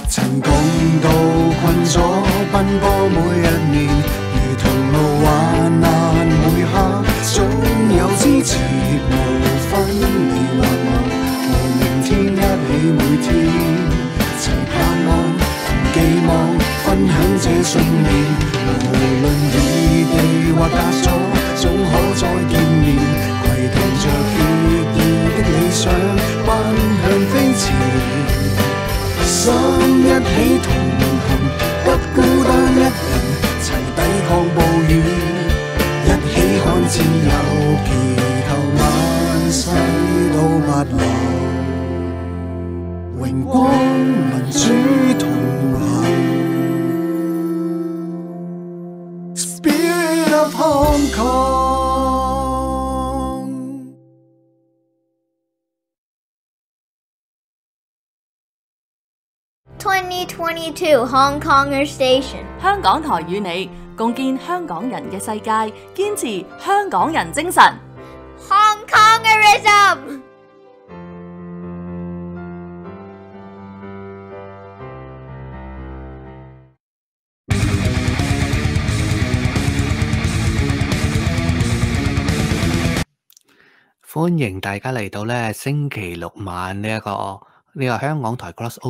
曾共度困阻奔波每一年，如同路患難每刻，總有支持無分離或我和明天一起每天，齊盼望同寄望，分享這信念。無論異地或隔阻，總可再見面，攜同着血意的理想，奔向飛馳。心一起同行，不孤單一人，齊抵抗暴雨，一起看自由，祈求萬世都不老，榮光民主同行。Spirit of Hong Kong。 2022 Hong Konger Station， 香港台與你共建香港人嘅世界，堅持香港人精神。 Hong Kongerism。 歡迎大家嚟到咧星期六晚呢個香港台 Cross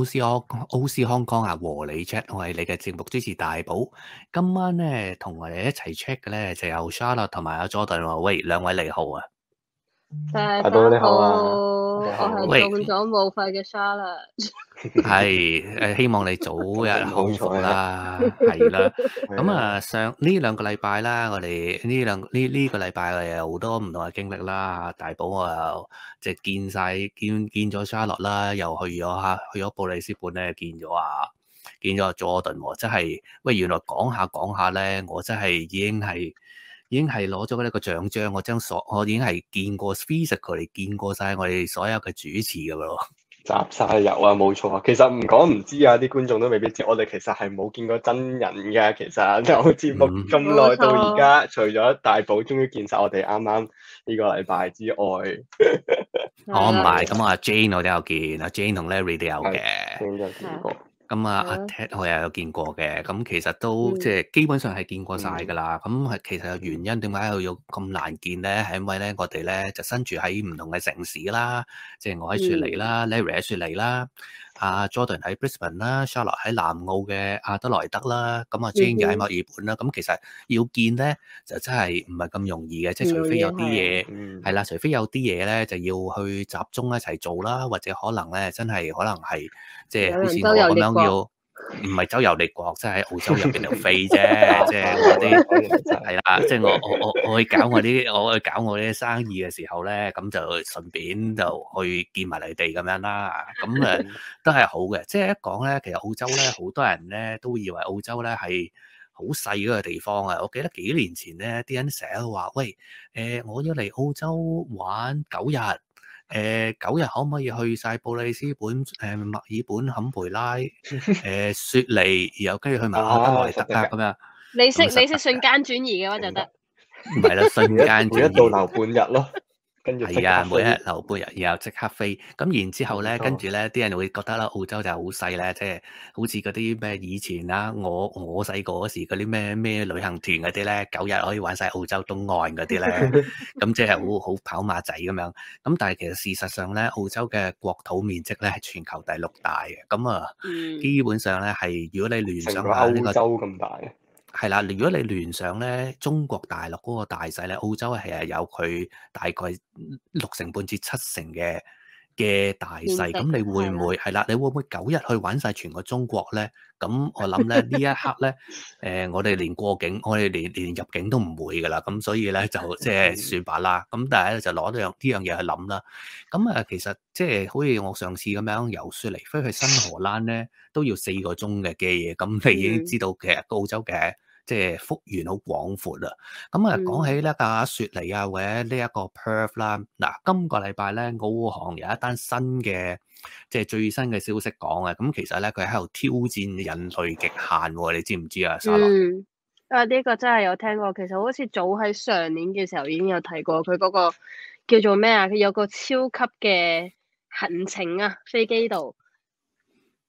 OC Hong Kong 啊和你 chat， 我係你嘅節目主持大寶。今晚咧同我哋一齊 check 嘅咧就有 Charlotte 同埋阿 Jordan 喎。喂，兩位你好啊！ 大家好，我喂係中咗武肺嘅 Charlotte。 係希望你早日康復啦，係啦。咁啊，上呢兩個禮拜啦，我哋呢個禮拜我哋有好多唔同嘅經歷啦。大寶我又即係見咗 Charlotte 啦，又去咗布里斯本咧，見咗阿 Jordan 喎，真係喂，原來講下咧，我真係已經係攞咗呢個獎章，我已經係見過 physically 見過晒我哋所有嘅主持㗎咯。 集晒油啊，冇錯啊！其實唔講唔知啊，啲觀眾都未必知，我哋其實係冇見過真人嘅。其實有節目咁耐到而家，除咗大寶終於見晒我哋啱啱呢個禮拜之外， 我唔係咁阿 Jane 我都有見，阿 Jane 同 Larry 都有嘅。 應該見過。 咁阿 Ted 我又有見過嘅，咁其實都即係基本上係見過晒㗎啦。咁係其實原因點解要咁難見咧？係因為咧我哋咧就身處喺唔同嘅城市啦，即係我喺雪梨啦，Larry 喺雪梨啦，阿 Jordan 喺 Brisbane 啦，Charlotte 喺南澳嘅阿德萊德啦，咁阿 Jane 又喺墨爾本啦。咁其實要見咧就真係唔係咁容易嘅，即係除非有啲嘢係啦，除非有啲嘢咧就要去集中一齊做啦，或者可能咧真係即係好似我咁樣要唔係周遊列國，即係喺澳洲入邊度飛啫，即係嗰啲係啦，即係我去搞我啲生意嘅時候咧，咁就順便就去見埋你哋咁樣啦，咁都係好嘅。即係一講咧，其實澳洲咧好多人咧都以為澳洲咧係好細嗰個地方啊！我記得幾年前咧，啲人成日都話：喂，我要嚟澳洲玩9日。9日可唔可以去晒布里斯本、墨爾本、坎培拉、雪梨，然後跟住去埋阿德萊德啊咁樣。 你識瞬間轉移嘅話就得。 唔係啦，瞬間轉移。 每一度留半日咯，跟住係啊，每一日留半日，然後即刻飛。咁然之後咧，跟住咧，啲人會覺得啦，澳洲就係好細咧，即係好似嗰啲咩以前啦，我細個嗰時嗰啲咩旅行團嗰啲咧，9日可以玩晒澳洲東岸嗰啲咧，咁即係好跑馬仔咁樣。咁但係其實事實上咧，澳洲嘅國土面積咧係全球第6大嘅。咁啊，基本上咧係如果你聯想下呢個歐洲咁大。 係啦，如果你聯想咧中國大陸嗰個大細咧，澳洲係有佢大概6成半至7成嘅大細，咁你會唔會係啦？你會唔會9日去玩晒全個中國咧？咁我諗咧呢一刻咧，我哋連過境，我哋連入境都唔會噶啦，咁所以咧就即係算吧啦。咁但係咧就攞呢樣嘢去諗啦。咁其實即係好似我上次咁樣由雪梨飛去新荷蘭咧，都要4個鐘嘅嘢。咁你已經知道其實澳洲嘅即係幅員好廣闊啊！咁講起咧雪梨啊，或者呢一個 Perth 啦，嗱今個禮拜咧澳航有一單新嘅即係最新嘅消息講啊，咁其實咧佢喺度挑戰人類極限喎，你知唔知啊？沙樂呢個真係有聽過，其實好似早喺上年嘅時候已經有提過，佢嗰個叫做咩啊？佢有個超級嘅行程啊，飛機度。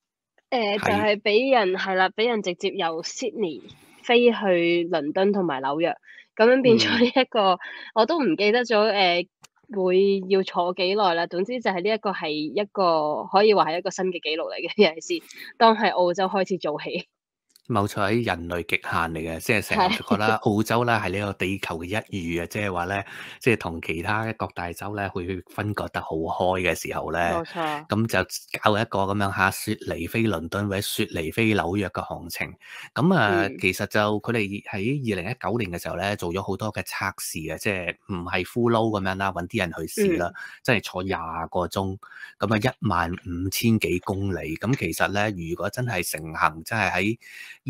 就係俾人係啦，俾人直接由 Sydney 飛去倫敦同埋紐約，咁樣變咗呢一個，我都唔記得咗會要坐幾耐啦。總之就係呢一個係一個可以話係一個新嘅紀錄嚟嘅，尤其是當係澳洲開始做起。 冇錯，喺人類極限嚟嘅，即係成日覺得澳洲咧係呢個地球嘅一隅啊，即係話咧，即係同其他各大洲咧會分割得好開嘅時候咧， 冇錯。 咁就搞一個咁樣嚇雪梨飛倫敦或者雪梨飛紐約嘅航程。咁其實就佢哋喺2019年嘅時候咧做咗好多嘅測試啊，即係唔係 full load 咁樣啦，揾啲人去試啦，即係坐20個鐘，咁啊15000幾公里。咁其實咧，如果真係成行，真係喺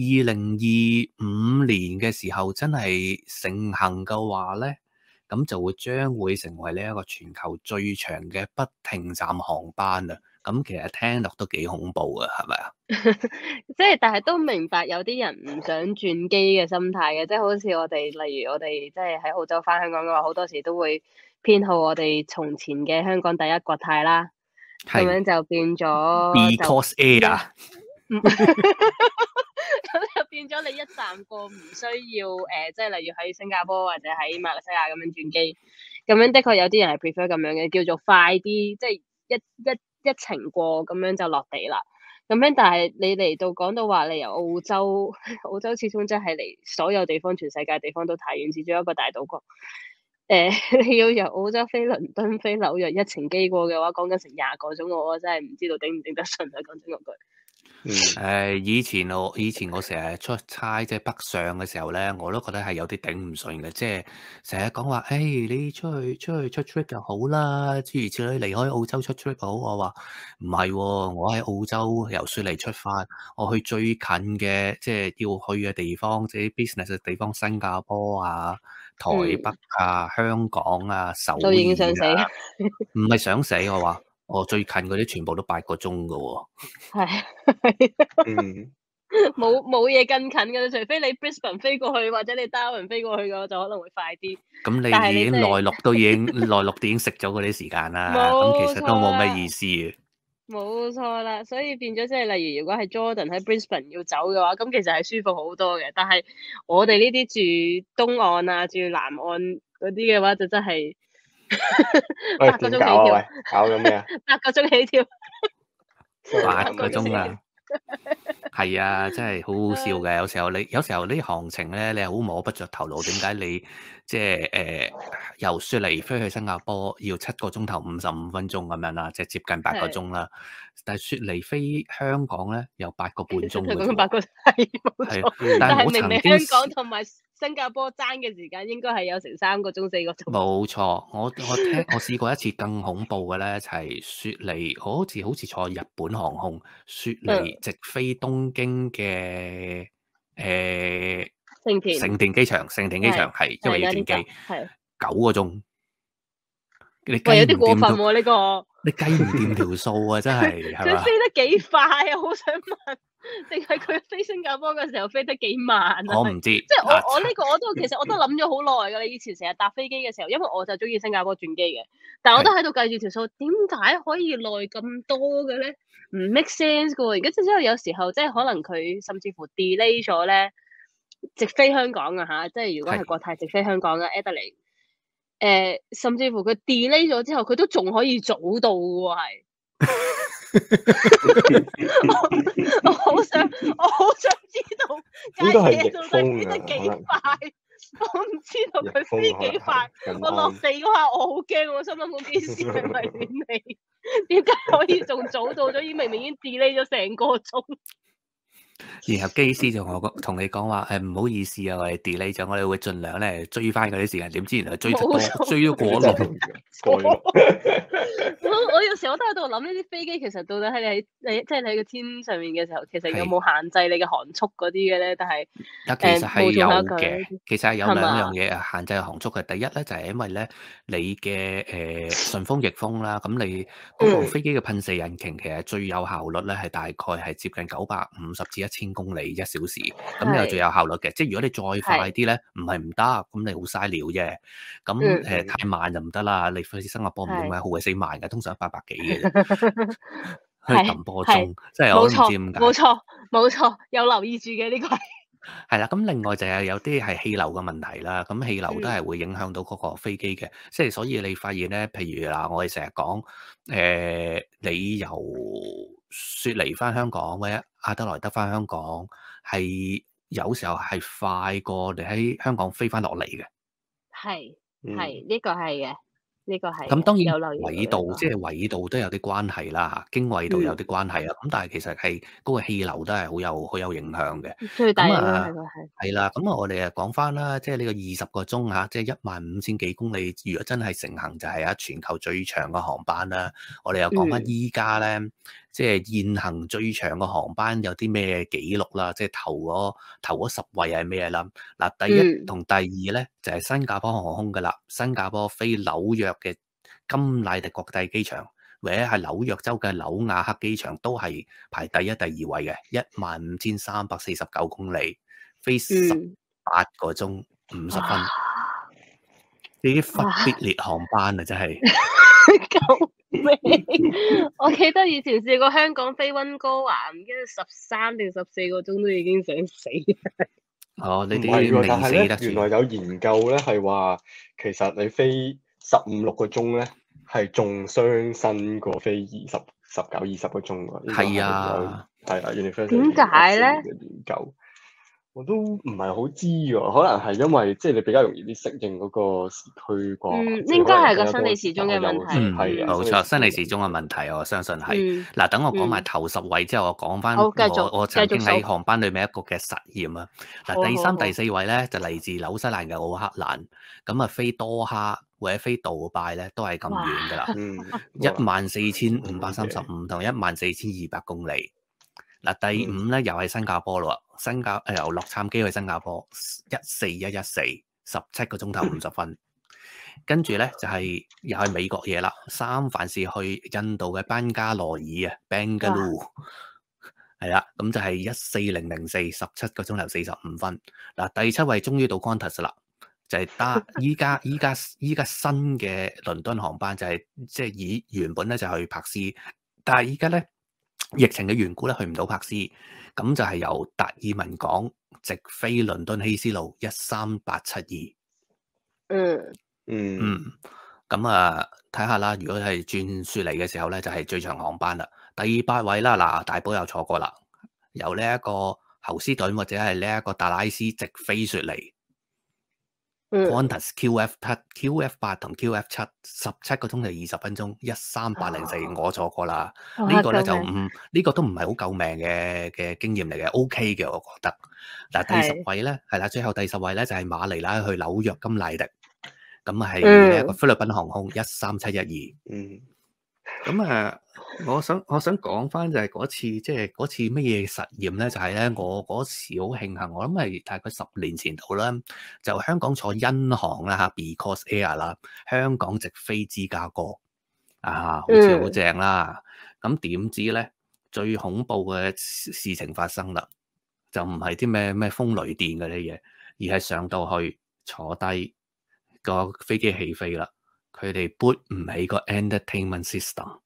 2025年嘅時候真係盛行嘅話咧，咁就將會成為呢一個全球最長嘅不停站航班啊！咁其實聽落都幾恐怖啊，係咪啊？ 即係，但係都明白有啲人唔想轉機嘅心態嘅，即係好似我哋，例如我哋即係喺澳洲返香港嘅話，好多時都會偏好我哋從前嘅香港第一國泰啦，咁樣就變咗 Because Air。 咁就變咗你一站過唔需要即係例如喺新加坡或者喺馬來西亞咁樣轉機，咁樣的確有啲人係 prefer 咁樣嘅，叫做快啲，即係一程過咁樣就落地啦。咁樣但係你嚟到講到話你由澳洲始終真係離所有地方全世界地方都太遠，始終一個大島國。你要由澳洲飛倫敦飛紐約一程機過嘅話，講緊成20個鐘，我真係唔知道頂唔頂得順啊！講真嗰句。 以前我成日出差即係北上嘅時候咧，我都覺得係有啲頂唔順嘅，即係成日講話，你出去出 trip 就好啦，諸如此類，離開澳洲出 trip 好。我話唔係，我喺澳洲由雪梨出發，我去最近嘅即係要去嘅地方，即係 business 嘅地方，新加坡啊、台北啊、香港啊、首爾啊， 都已經想死。 唔係想死，我話。我最近嗰啲全部都8個鐘噶喎， 冇嘢更近嘅，除非你 Brisbane 飛過去或者你 Darwin 飛過去嘅，就可能會快啲。 咁你已經內陸都已經食咗嗰啲時間啦，咁其實都冇乜意思嘅。 冇錯啦，所以變咗即係例如，如果係 Jordan 喺 Brisbane 要走嘅話，咁其實係舒服好多嘅。但係我哋呢啲住東岸啊、住南岸嗰啲嘅話，就真係。8個鐘起跳， 搞咗咩啊 ？8個鐘起跳 ，8個鐘啊！係啊，真係好好笑嘅。有時候呢啲行程咧，你係好摸不着頭腦。點解你即係由雪梨飛去新加坡要7個鐘頭55分鐘咁樣啦，即係接近8個鐘啦。但係雪梨飛香港咧，有8個半鐘嘅。 講8個係冇錯，但係明明香港同埋新加坡爭嘅時間應該係有成3個鐘4個鐘。 冇錯，我試過一次更恐怖嘅咧，就係雪梨，好似坐日本航空雪梨直飛東京嘅成田機場係因為要轉機9個鐘。你有啲過分喎呢個。 你計唔掂條數啊！真係係嘛？ 佢飛得幾快啊！好想問，定係佢飛新加坡嘅時候飛得幾慢啊？ 我唔知。 即係我呢個其實我都諗咗好耐㗎。你以前成日搭飛機嘅時候，因為我就中意新加坡轉機嘅，但係我都喺度計住條數，點解可以耐咁多嘅咧？唔 make sense 㗎喎。而家之後有時候即係可能佢甚至乎 delay 咗咧，直飛香港啊嚇！即係如果係國泰直飛香港嘅 Adelaide。甚至乎佢 delay 咗之後，佢都仲可以早到嘅喎，係。我好想知道架嘢到底飛得幾快，我唔知道佢飛幾快。我落地嗰下我好驚，我心諗嗰機師係咪亂嚟？點解可以仲早到咗？明明已經 delay 咗成個鐘。 然後機師就同你講話，唔好意思啊，我哋 delay 咗，我哋會盡量咧追翻嗰啲時間。點知原來追咗過龍。 我有時候我都喺度諗呢啲飛機，其實到底喺你即係你喺個天上面嘅時候，其實有冇限制你嘅航速嗰啲嘅咧？但係其實係有嘅，其實係有兩樣嘢限制航速嘅。第一咧就係因為咧你嘅順風逆風啦，咁你嗰部飛機嘅噴射引擎其實最有效率咧係大概係接近950至1000公里1小時，咁你有最有效率嘅。即係如果你再快啲咧，唔係唔得，咁你好嘥料啫。咁太慢就唔得啦。你飛新加坡唔點解好鬼死慢嘅，通常100幾嘅啫。 揼波鐘，即係我都唔知點解。 冇錯，有留意住嘅呢個係。 係啦，咁另外就係有啲係氣流嘅問題啦，咁氣流都係會影響到嗰個飛機嘅，即係所以你發現咧，譬如嗱，我哋成日講你由雪梨翻香港或者阿德萊德翻香港，係有時候係快過你喺香港飛翻落嚟嘅。 係呢個係嘅。呢個係咁當然有留意到緯度，即係緯度都有啲關係啦嚇，經緯度有啲關係啦。咁但係其實係嗰個氣流都係好有影響嘅。 最大影響咁係個係。 係啦，咁我哋講翻啦，即係呢個20個鐘嚇，即係15000幾公里。如果真係成行就係全球最長嘅航班啦。我哋又講翻依家咧，即係現行最長嘅航班有啲咩記錄啦？即係頭嗰10位係咩啦？嗱，第一同第2咧就係新加坡航空噶啦，新加坡飛紐約嘅金乃迪國際機場，或者係紐約州嘅紐亞克機場，都係排第一、第2位嘅，15349公里，飛18個鐘50分，呢啲忽必烈航班啊，真係救命！我記得以前試過香港飛溫哥華，唔記得13定14個鐘都已經想死。 哦，呢唔係喎， 啲未但係咧， 死得住原來有研究咧係話，其實你飛15-16個鐘咧，係仲傷身過飛19-20個鐘喎。 係啊， 係啊點解咧？ 嘅研究我都唔係好知喎，可能係因為即係你比較容易啲適應嗰個時區啩。 應該係個生理時鐘嘅問題。 係啊， 冇錯，生理時鐘嘅問題，我相信係。嗱，等我講埋頭10位之後，我講翻我曾經喺航班裏面一個嘅實驗啊。嗱，第3、第4位咧就嚟自紐西蘭嘅奧克蘭，咁啊飛多哈或者飛杜拜咧都係咁遠噶啦，14535同14200公里。嗱，第5咧又係新加坡咯，由洛杉磯去新加坡14114，17個鐘頭50分。跟住咧就係又係美國嘢啦，三藩市去印度嘅班加羅爾啊 ，Bangalore 係啦，咁就係14004，17個鐘頭45分。嗱，第7位終於到 Qantas 啦，就係依家新嘅倫敦航班就係即係原本咧就去柏斯，但係依家咧疫情嘅緣故咧去唔到柏斯，咁就係由達爾文港直飛倫敦希斯路13872。咁啊，睇下啦。如果係轉雪梨嘅時候咧，就係最長航班啦。第8位啦，嗱，大寶又錯過啦。由呢一個侯斯頓或者係呢一個達拉斯直飛雪梨。Qantas QF8 同 QF7，17個鐘頭20分鐘，13804，我錯過啦。呢個咧就呢個都唔係好救命嘅經驗嚟嘅 ，OK 嘅，我覺得。嗱，第10位咧係啦，最後第10位咧就係馬尼拉去紐約金乃迪。咁係呢一個菲律賓航空13712。咁我想講翻就係嗰次，即係嗰次乜嘢實驗咧？就係咧，我嗰時好慶幸，我諗係大概10年前度啦，就香港坐因航啦嚇 ，Because Air 啦，香港直飛芝加哥啊，好似好正啦。咁點知咧，最恐怖嘅事情發生啦，就唔係啲咩風雷電嗰啲嘢，而係上到去坐低。個飛機起飛啦，佢哋 boot 唔起個 entertainment system。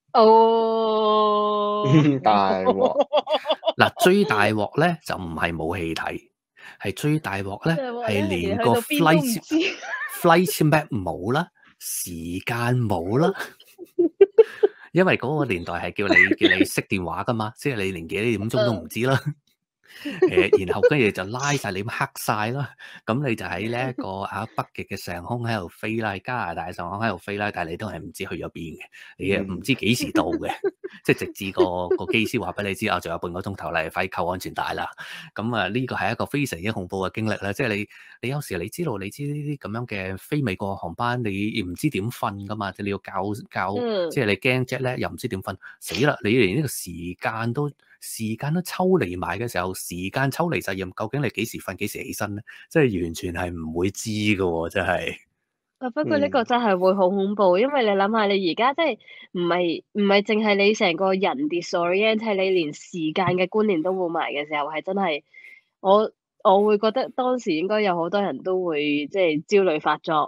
大鑊！ 嗱，最大鑊咧就唔係冇戲睇，係最大鑊咧係連個 flight map 冇啦，時間冇啦。因為嗰個年代係叫你熄電話噶嘛，即係你連幾點鐘都唔知啦。然後跟住就拉晒你黑晒啦，咁你就喺呢一個北極嘅上空喺度飛啦，加拿大上空喺度飛啦，但係你都係唔知去咗邊嘅，你又唔知幾時到嘅，即係直至個機師話俾你知啊，仲有半個鐘頭嚟，快扣安全帶啦。咁呢個係一個非常之恐怖嘅經歷啦，即係你有時你知呢啲咁樣嘅飛美國航班，你唔知點瞓噶嘛，即係你要教，即係你驚 jet 咧，又唔知點瞓，死啦！你連呢個時間都抽離埋嘅時候，時間抽離實驗，究竟你幾時瞓幾時起身咧？即係完全係唔會知噶喎，真係。 不過呢個真係會好恐怖，因為你諗下，你而家即係唔係淨係你成個人 disorient， 係你連時間嘅觀念都冇埋嘅時候，係真係我會覺得當時應該有好多人都會即係焦慮發作，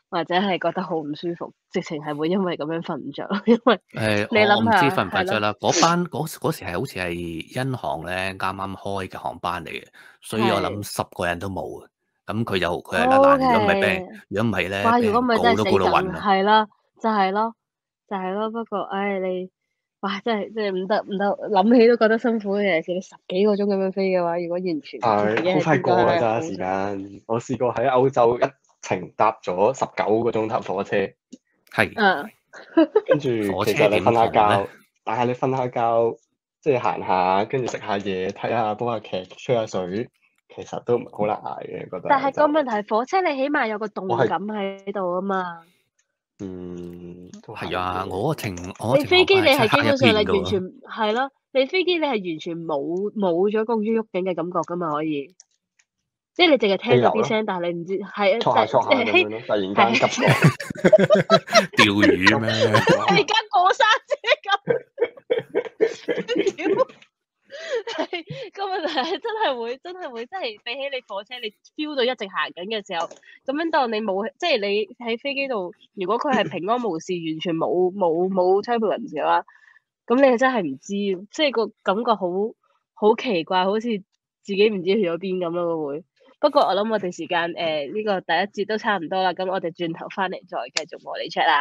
或者係覺得好唔舒服，直情係會因為咁樣瞓唔着，因為你我唔諗下知瞓唔瞓係咯， 着啦。嗰時係好似係因航咧啱啱開嘅航班嚟嘅，所以我諗係 10個人都冇嘅。咁佢係啦嗱， ，OK， 如果唔係咧， 哇！ 俾人如果唔係真係告都告到死梗， 暈啊！ 係啦，就係咯，就係咯。不過，唉，你哇，真係唔得唔得，諗起都覺得辛苦嘅。尤其是你10幾個鐘咁樣飛嘅話，如果完全唔知自己係好快喺邊個係過㗎咋時澳洲， 間。我試過喺歐洲一程搭咗19個鐘頭火車， 係嗯， 跟住火車其實你瞓下點同咧？ 覺，但係你瞓下覺，即係行下，跟住食下嘢，睇下煲下劇，吹下水，其實都好難捱嘅，覺得但係個問就題，火車你起碼有個動我係感喺度啊嘛。 都係啊， 嘅。 我程你飛機你航班係漆黑一係基本上片㗎喎。 你完全係咯，你飛機你係完全冇咗嗰種喐緊嘅感覺噶嘛，可以，即係你淨係聽到啲聲，但係你唔知係啊， 戳下戳下咁樣咯，突然間急降。 釣魚咩？ 突然間過山車咁，屌！係個問題係真係會，真係比起你火車，你 feel 到一直行緊嘅時候，咁樣當你冇，即係你喺飛機度，如果佢係平安無事，完全冇 turbulence 嘅話，咁你係真係唔知，即係個感覺好奇怪，好似自己唔知去咗邊咁咯會。不過我諗我哋時間呢個第一節都差唔多啦，咁我哋轉頭翻嚟再繼續我哋 chat 啦。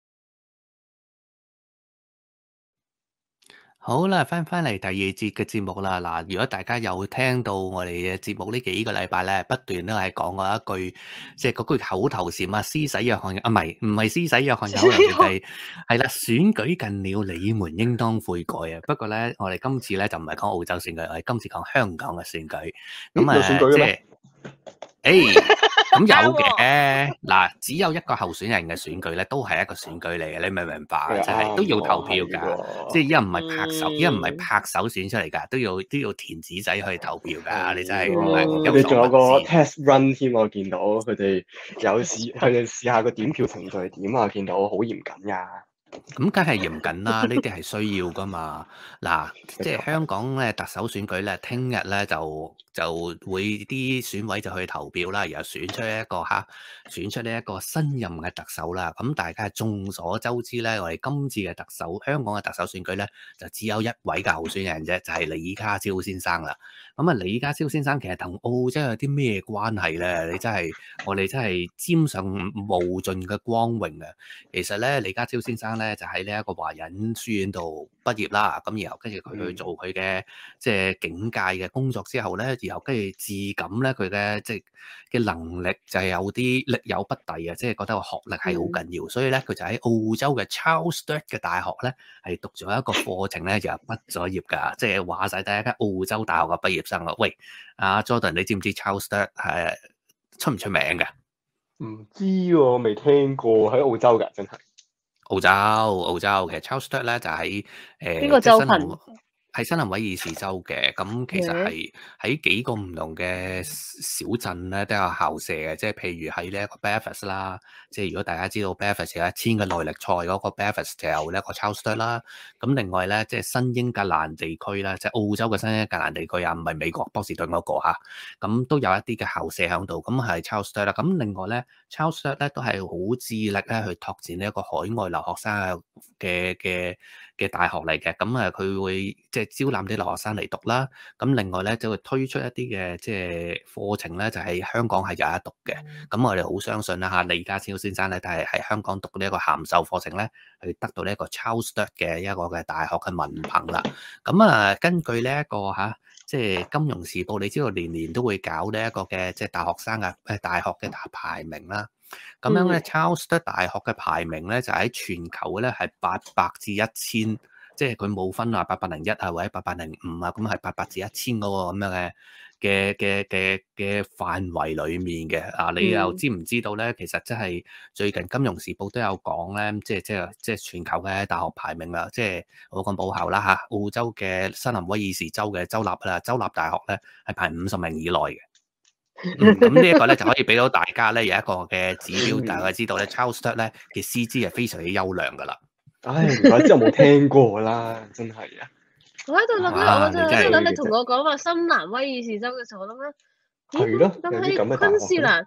好啦，翻嚟第二節嘅節目啦。嗱，如果大家有聽到我哋嘅節目呢幾個禮拜咧，不斷都係講過一句，即係嗰句口頭禪啊，施洗約翰啊，唔係施洗約翰口頭禪，係啦，選舉近了，你們應當悔改啊。不過咧，我哋今次咧就唔係講澳洲選舉，我哋今次講香港嘅選舉。咁有選舉嘅咩？ 咁有嘅，嗱，只有一個候選人嘅選舉咧，都係一個選舉嚟嘅，你明唔明白啊？即係都要投票㗎，即係一唔係拍手，一唔係拍手選出嚟㗎，都要填紙仔去投票㗎。你真係唔係佢哋仲有個 test run 添，我見到佢哋佢哋試下個點票程序係點啊，見到好嚴謹㗎。 咁梗係嚴謹啦，呢啲係需要噶嘛。嗱，即係香港咧特首選舉咧，聽日咧就會啲選委就去投票啦，然後選出呢一個新任嘅特首啦。咁大家眾所周知咧，我哋今次嘅香港嘅特首選舉咧，就只有一位嘅候選人啫，就係李家超先生啦。咁啊，李家超先生其實同澳洲有啲咩關係咧？我哋真係沾上無盡嘅光榮啊！其實咧，李家超先生咧就喺呢一個華仁書院度畢業啦，咁然後跟住佢去做佢嘅即係警界嘅工作之後咧，然後跟住自感咧佢嘅即係嘅能力就係有啲力有不逮啊，即係覺得個學歷係好緊要，所以咧佢就喺澳洲嘅 Charles Sturt 嘅大學咧係讀咗一個課程咧，就畢咗業㗎，即係話晒第一間澳洲大學嘅畢業生啊！喂，阿 Jordan，你知唔知 Charles Sturt 係出唔出名嘅？ 唔知喎，未聽過，喺澳洲㗎，真係。 澳洲其實 Charles Sturt 咧就喺邊個州份？ 喺新南威爾士州嘅，咁其實係喺幾個唔同嘅小鎮咧都有校舍嘅，即係譬如喺呢一個 Belfast 啦，即係如果大家知道 Belfast 有1000嘅耐力賽嗰個 Belfast 就有呢一個 Charles Sturt 啦。咁另外咧，即係新英格蘭地區啦，即係澳洲嘅新英格蘭地區啊，唔係美國波士頓嗰個嚇，咁都有一啲嘅校舍喺度，咁係 Charles Sturt 啦。咁另外咧 ，Charles Sturt 咧都係好致力咧去拓展呢一個海外留學生嘅大學嚟嘅，咁啊佢會即係招攬啲留學生嚟讀啦。咁另外咧就會推出一啲嘅即係課程咧，就喺香港係有得讀嘅。咁我哋好相信啦嚇，李家超先生咧都係喺香港讀呢一個函授課程咧，去得到呢一個 Charles Sturt 嘅一個嘅大學嘅文憑啦。咁啊，根據呢一個即係《金融時報》，你知道年年都會搞呢一個嘅即係大學生嘅大學嘅排名啦。咁樣咧 Charles Sturt 大學嘅排名咧就喺全球咧係800至1000，即係佢冇分啊801啊或者805啊，咁係800至1000嗰個咁樣嘅範圍裡面嘅啊。你又知唔知道咧？其實即係最近《金融時報》都有講咧，即係全球嘅大學排名啦，即係我講母校啦嚇，澳洲嘅新南威爾士州嘅州立大學咧係排50名以內嘅。咁呢一個咧就可以俾到大家咧有一個嘅指標，大家知道咧 Charles Sturt 咧嘅師資係非常之優良噶啦。 唉，唔怪之我冇聽過啦，真係啊！ 我喺度諗咧，我就喺度諗你同我講話新南威爾士州嘅時候，我諗咧， 係咯， 咁喺昆士蘭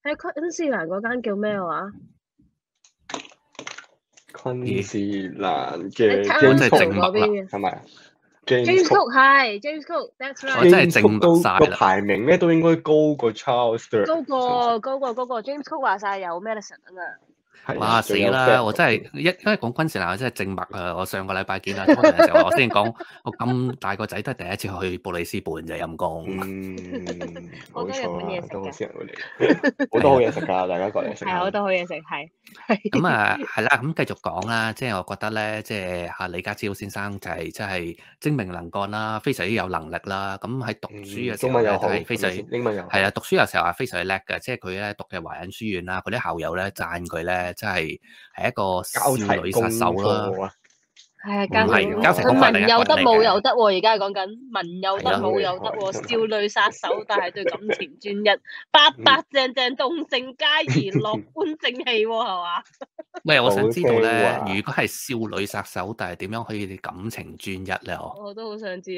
喺昆士蘭嗰間叫咩話？ 昆士蘭喺嘅 Townsville James Cook 嗰邊嘅係咪啊 James Cook 係 James Cook，that's 我真 right。 係正都個晒啦。 排名咧都應該高過 Charles Sturt。 高過 James Cook 話晒有 medicine 啊嘛。 係啊哇死仲有啦！ Fed 我真係因為講昆士蘭，我真係正默啊！我上個禮拜見阿 Jordan 嘅時候，我先講我咁大個仔都係第一次去布里斯本就陰公。 好多日冇錯啊， 本嘢食㗎都好少人會嚟，好多好嘢食㗎，大家過嚟食下。 係好多好嘢食，係。 咁啊，係啦，咁繼續講啦，即係我覺得咧，即係阿李家超先生就係真係精明能幹啦，非常之有能力啦。咁喺讀書嘅時候咧， 中文又好， 都係非常英文又好係啊，讀書嘅時候係非常之叻嘅，即係佢咧讀嘅華仁書院啦，嗰啲校友咧讚佢咧，真係一個少女殺手啦。 係啊， 唔係交齊功課佢嚟嘅文有得嚟嘅武有得喎，而家係講緊文有得係咯武有得喎，少女殺手，但係對感情專一，白白淨淨，動靜皆宜，樂觀正氣喎，係嘛？ 喂，我想知道好咧， 聽話如果係少女殺手，但係點樣可以感情專一咧？ 我都好想知。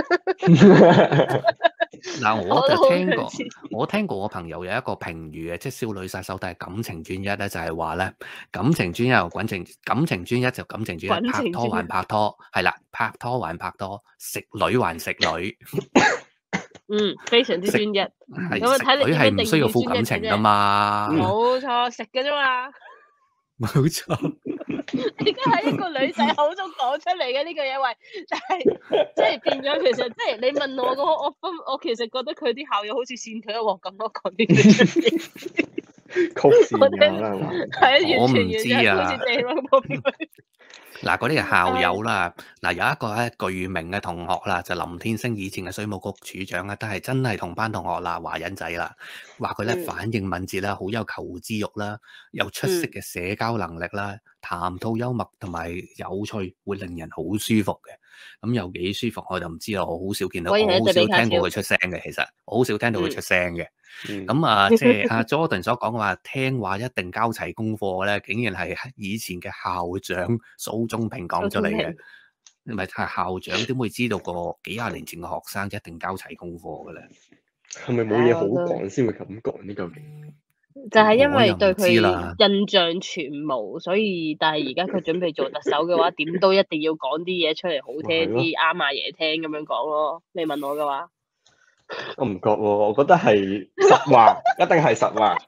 嗱， 我都好我就聽過想知， 我聽過我朋友有一個評語嘅，即係少女殺手，但係感情專一咧，就係話咧，感情專一又感情專一就感情專一， 感情專一拍拖還拍拖，係啦，拍拖還拍拖，食女還食女， 非常之專一。 係咁啊睇你食女係唔需要負點樣定義專一嘅啫感情噶嘛， 冇錯，食嘅啫嘛。 冇錯。 而家喺一個女仔口中講出嚟嘅呢句嘢，喂，但係即係變咗，其實即係你問我我其實覺得佢啲校友好似扇佢一鑊咁咯，講呢句嘢。 曲線咗啦，係嘛？ 係啊， 我唔完全知啊好似地咯嗰邊。 嗱，嗰啲係校友啦。嗱，有一個咧具名嘅同學啦，就林天星以前嘅水務局處長啦，都係真係同班同學啦，華人仔啦，話佢咧反應敏捷啦，好有求知欲啦，有出色嘅社交能力啦，談吐幽默同埋有趣，會令人好舒服嘅。咁有幾舒服我就唔知啦，我好少見到，我好少聽過佢出聲嘅。其實我好少聽到佢出聲嘅。咁啊，即係阿 Jordan 所講嘅話，聽話一定交齊功課咧，竟然係以前嘅校長蘇中平講出嚟嘅。唔係校長點會知道個幾廿年前嘅學生一定交齊功課嘅咧？ 係咪冇嘢好講先會咁講呢？究竟？ 就係因為對佢我又唔知啦印象全無，所以但係而家佢準備做特首嘅話，點都一定要講啲嘢出嚟好聽啲，啱阿爺聽咁樣講咯。你問我嘅話， 我唔覺喎，我覺得係實話，一定係實話。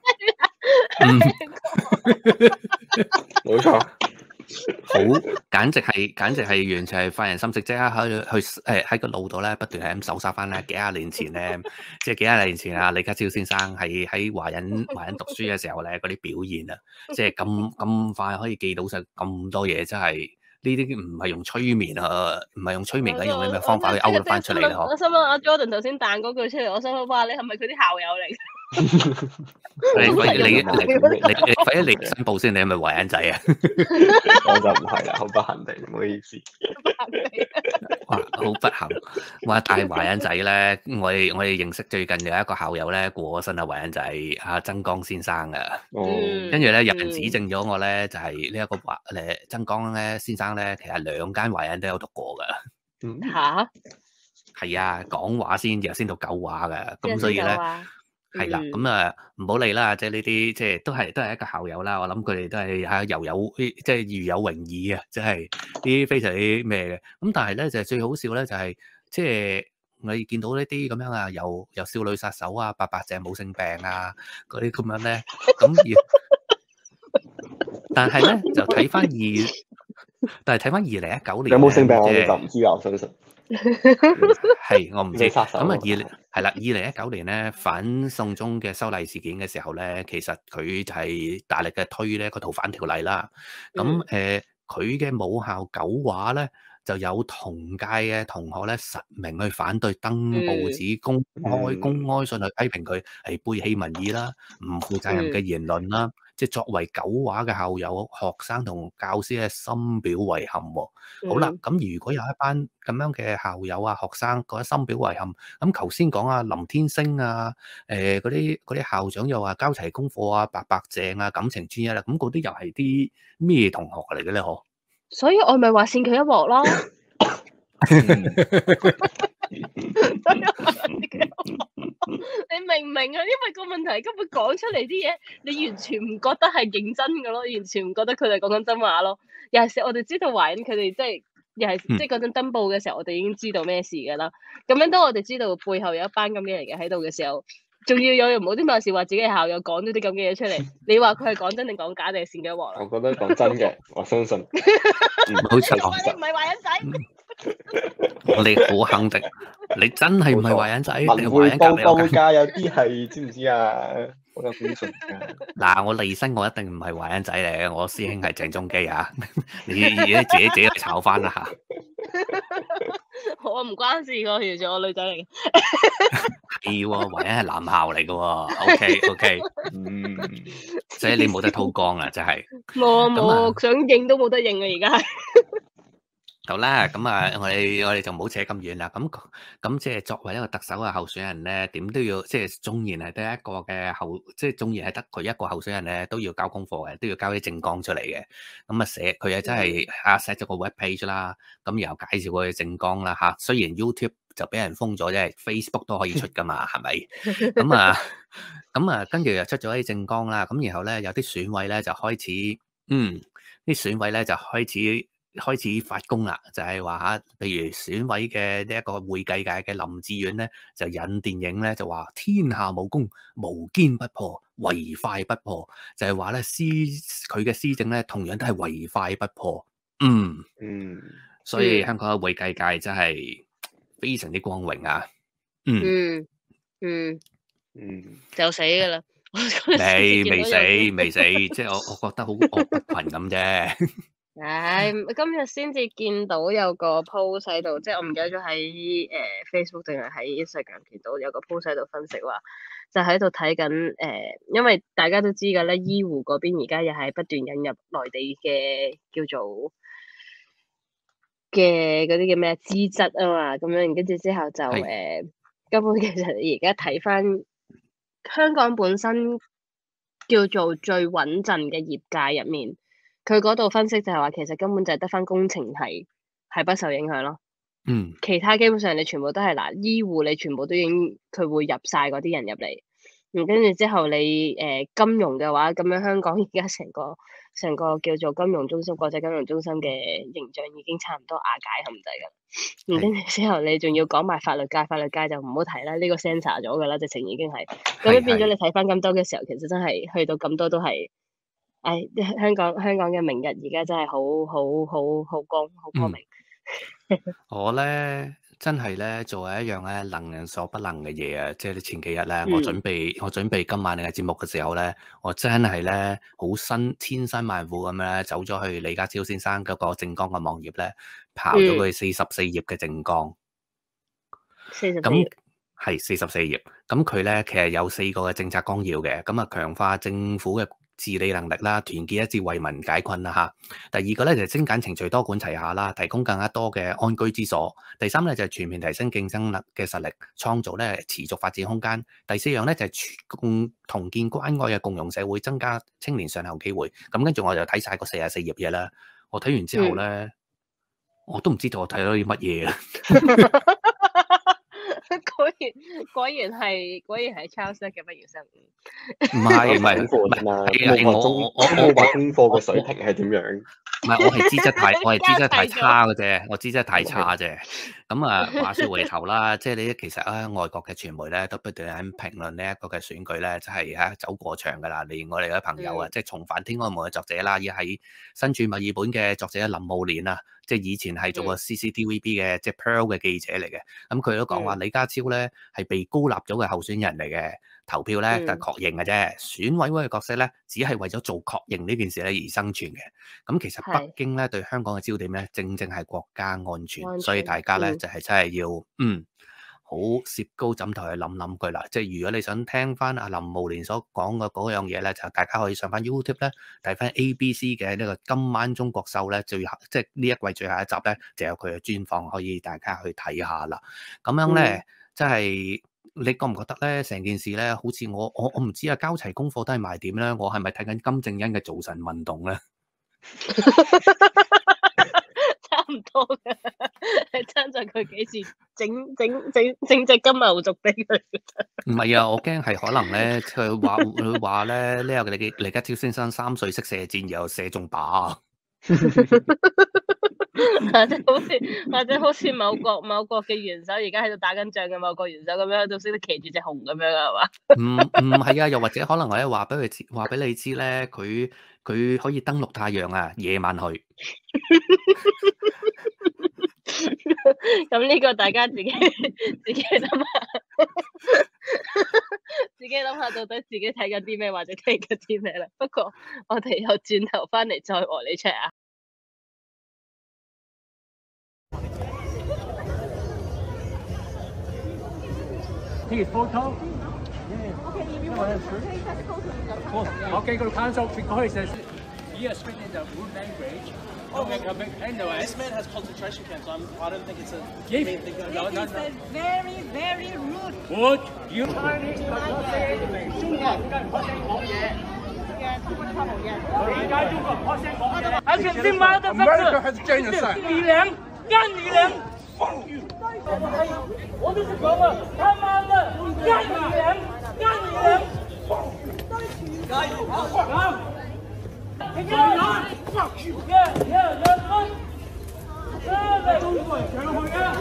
冇錯。 好，簡直係完全係發人心息，即刻喺個腦度咧不斷係咁搜殺翻咧幾廿年前咧，即係幾廿年前啊李家超先生喺華人讀書嘅時候咧嗰啲表現啊，即係咁快可以記到晒咁多嘢，真係呢啲唔係用催眠啊，唔係用催眠嘅，用啲咩方法去勾得翻出嚟嘅嗬？ 我心諗阿 Jordan 頭先彈嗰句出嚟，我心諗哇，你係咪佢啲校友嚟？ 你快啲嚟申報先，你係咪華人仔啊？ 我就唔係啦，好不幸地，唔好意思。 哇，好不幸！哇，但係華人仔咧，我哋認識最近有一個校友咧過咗身啊，華人仔阿曾江先生啊，跟住咧有人指正咗我咧，就係呢一個曾江咧先生咧，其實兩間華人都有讀過噶。 嚇？ 係啊，講話先，然後先到舊話噶，咁所以咧。係啦，咁啊唔好理啦，即係呢啲即係都係一個校友啦。我諗佢哋都係嚇猶有即係如有榮矣啊！即係啲非常之咩嘅。咁但係咧就係最好笑咧，就係即係我哋見到呢啲咁樣啊，有少女殺手啊，白白淨冇性病啊嗰啲咁樣咧，咁但係咧就睇翻2019年有冇性病我哋就唔知啊，我相信。 係我唔知。咁啊2019年咧反送中嘅修例事件嘅時候咧，其實佢就係大力嘅推呢個逃犯條例啦。咁佢嘅母校九華咧就有同屆嘅同學咧實名去反對，登報紙公開信去批評佢係背棄民意啦，唔負責任嘅言論啦。即係作為九華嘅校友、學生同教師咧深表遺憾。好啦，咁如果有一班咁樣嘅校友啊、學生覺得深表遺憾，咁頭先講啊林天星啊、嗰啲校長又話交齊功課啊、白白淨啊、感情專一啦，咁嗰啲又係啲咩同學嚟嘅咧？嗬？ 所以我咪話扇佢一鑊咯。你明唔明明啊，因為個問題根本講出嚟啲嘢，你完全唔覺得係認真嘅咯，完全唔覺得佢哋講緊真話咯。尤其是我哋知道華人佢哋即係又係即係嗰陣登報嘅時候，我哋已經知道咩事㗎啦。咁樣當我哋知道背後有一班咁嘅嚟嘅喺度嘅時候，仲要有人冇啲鬧事話自己係校友講咗啲咁嘅嘢出嚟，你話佢係講真定講假定係善嘅鑊啦？ 我覺得講真嘅，我相信。 冇錯， 你唔係華人仔。 我哋好肯定，你真係唔係華人仔，你文係華人匯報隔離有間。 報價有啲係知唔知啊？好有標準㗎。 嗱，我利申我一定唔係華人仔嚟嘅，我師兄係鄭中基啊！你自己去炒翻啦嚇。 我唔關事㗎，完全我女仔嚟嘅。 係喎，華人係男校嚟嘅喎。OK，即係你冇得偷光啊！真係。 冇啊咁啊冇，想認都冇得認啊！而家係。 好啦，咁啊，我哋就唔好扯咁遠啦。咁即係作為一個特首嘅候選人咧，點都要即係縱然係得一個嘅即係縱然係得佢一個候選人咧，都要交功課嘅，都要交啲政綱出嚟嘅。咁啊佢啊真係寫咗個 web page 啦，咁然後介紹佢嘅政綱啦嚇。雖然 YouTube 就俾人封咗啫，Facebook 都可以出噶嘛，係咪？咁啊，跟住又出咗啲政綱啦。咁然後咧有啲選委咧就開始，啲選委咧就開始發功啦，就係話嚇，譬如選委嘅呢一個會計界嘅林志遠咧，就引電影咧就話天下武功無堅不破，唯快不破，就係話咧佢嘅施政咧同樣都係唯快不破。所以香港嘅會計界真係非常之光榮啊！ 就死㗎啦！ 未死，即係我覺得好惡不群咁啫。 唉，今日先至見到有個 post 喺度，即係我唔記得咗喺Facebook 定係喺 Instagram 見到有個 post 喺度分析話，就喺度睇緊因為大家都知㗎咧，醫護嗰邊而家又係不斷引入內地嘅叫做嘅嗰啲叫咩資質啊嘛，咁樣跟住之後就根本其實而家睇翻香港本身叫做最穩陣嘅業界入面。佢嗰度分析就係話，其實根本就係得翻工程係不受影響咯。其他基本上你全部都係嗱，醫護你全部都已經佢會入晒嗰啲人入嚟。跟住之後你金融嘅話，咁樣香港而家成個叫做金融中心、國際金融中心嘅形象已經差唔多瓦解咁滯㗎。跟住之後你仲要講埋法律界就唔好提啦，呢個 censor 咗㗎啦，直情已經係。咁樣變咗你睇翻咁多嘅時候，其實真係去到咁多都係。香港嘅明日而家真係好光明。 我咧真係咧做一樣咧能人所不能嘅嘢啊！即係你前幾日咧，我準備今晚你嘅節目嘅時候咧，我真係咧好千辛萬苦咁樣咧走咗去李家超先生嗰個政綱嘅網頁咧，刨咗佢44頁嘅政綱。咁係44頁。咁佢咧其實有4個嘅政策綱要嘅，咁啊強化政府嘅治理能力啦，團結一致為民解困啦嚇。第二個咧就係精簡程序，多管齊下啦，提供更加多嘅安居之所。第三咧就係全面提升競爭力嘅實力，創造咧持續發展空間。第四樣咧就係同建關愛嘅共融社會，增加青年上流機會。咁跟住我就睇晒個44頁嘢啦。我睇完之後咧，我都唔知道我睇到啲乜嘢啊！ 果然係 Charles 嘅畢業生。 唔係我冇話功課嘅水平係點樣？ 唔係我係資質太差嘅啫，我資質太差啫。咁啊，話說回頭啦，即係你其實外國嘅傳媒咧都不斷喺評論呢一個嘅選舉咧，真係走過場噶啦。連我哋嘅朋友啊，即係重返天安門嘅作者啦，而喺身處墨爾本嘅作者林慕蓮啊，即係以前係做過 CCTVB 嘅即係 Pearl 嘅記者嚟嘅。咁佢都講話李家超咧係被高立咗嘅候選人嚟嘅，投票咧就係確認嘅啫。選委會嘅角色咧只係為咗做確認呢件事咧而生存嘅。咁其實北京咧對香港嘅焦點咧正正係國家安全，所以大家咧就係真係要好攝高枕頭去諗諗佢啦。即係如果你想聽翻阿林慕蓮所講嘅嗰樣嘢咧，就大家可以上翻 YouTube 咧睇翻 ABC 嘅呢個今晚中國秀咧，即係呢一季最後一集咧就有佢嘅專訪，可以大家去睇下啦。咁樣咧即係你覺唔覺得咧成件事咧好似我唔知啊，交齊功課都係賣點咧，我係咪睇緊金正恩嘅造神運動咧？ 差唔多嘅，係爭在佢幾時整隻金牛族俾佢。 唔係啊，我驚係可能咧，佢話咧呢個李家超先生3歲識射箭，又射中靶。 或者好似某國嘅元首而家喺度打緊仗嘅某國元首咁樣，都識得騎住隻熊咁樣啊，係嘛？ 唔係啊，又或者可能我咧話俾你知咧，佢可以登陸太陽啊，夜晚去。 咁呢個大家自己諗下，自己諗下到底自己睇緊啲咩或者聽緊啲咩啦。不過我哋又轉頭翻嚟再和你 check 啊。 Take a photo. Okay, go to council because it says he has written the root language. Anyway, This man has concentration camps. I don't think it's a If- main thing. no. very, very rude. Would you Chinese cannot say anything? 中國點解唔開聲講嘢？點解中國唔開聲講嘢？I can see motherfucker. has genocide. 你兩幹你兩。我都是講啊，他媽的幹你兩幹你兩。加油！Fuck you! Yeah, that's right. 中國人上去啊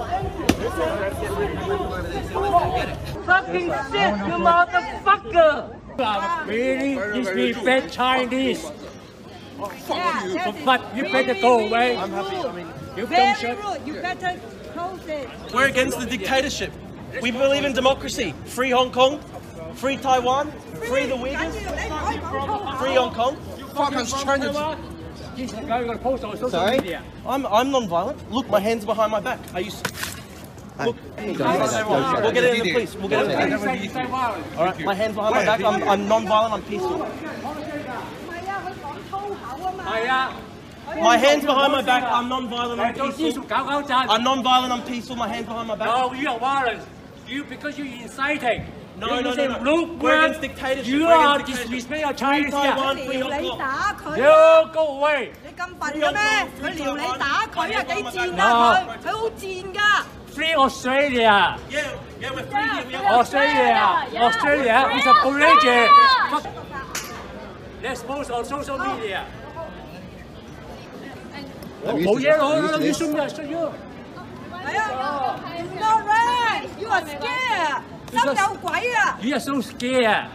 ！Fucking shit, you motherfucker! Really? This be bad Chinese. Yeah, that is But you better go away. I'm happy. I mean, You don't very shut. rude. You better close it. we're against the dictatorship. We believe in democracy. Free Hong Kong, free Taiwan, free the Uyghurs, free Hong Kong. Fucking Chinese. This guy gonna post on social Sorry? media. I'm non-violent. Look, my hands are behind my back. Are you? Look, we'll get it in the police. We'll get it in the police. Say violence. All right, my hands behind my back. I'm non-violent. I'm peaceful. 係啊， My hands behind my back. I'm non-violent. I'm 做資 peaceful. 數搞搞震。 I'm non-violent. I'm peaceful. My hands behind my back. No, you are violent. You because you inciting. No, You no, say no, no. look, We're man, against dictatorship. You We're are against dictatorship. disrespect your Chinese. Taiwan, Yeah. free 撩 Hong 你 Kong. 打佢啊！ You go away. 你咁笨嘅咩？佢撩你打佢啊，幾賤啊佢好賤㗎。 Free Australia. Yeah, we're free here. We have Australia is a religion. Let's post on social media. 冇嘢咯，你信呀信呀。 係啊 ，Do not run. You are scared. 心有鬼啊！ You are so scared.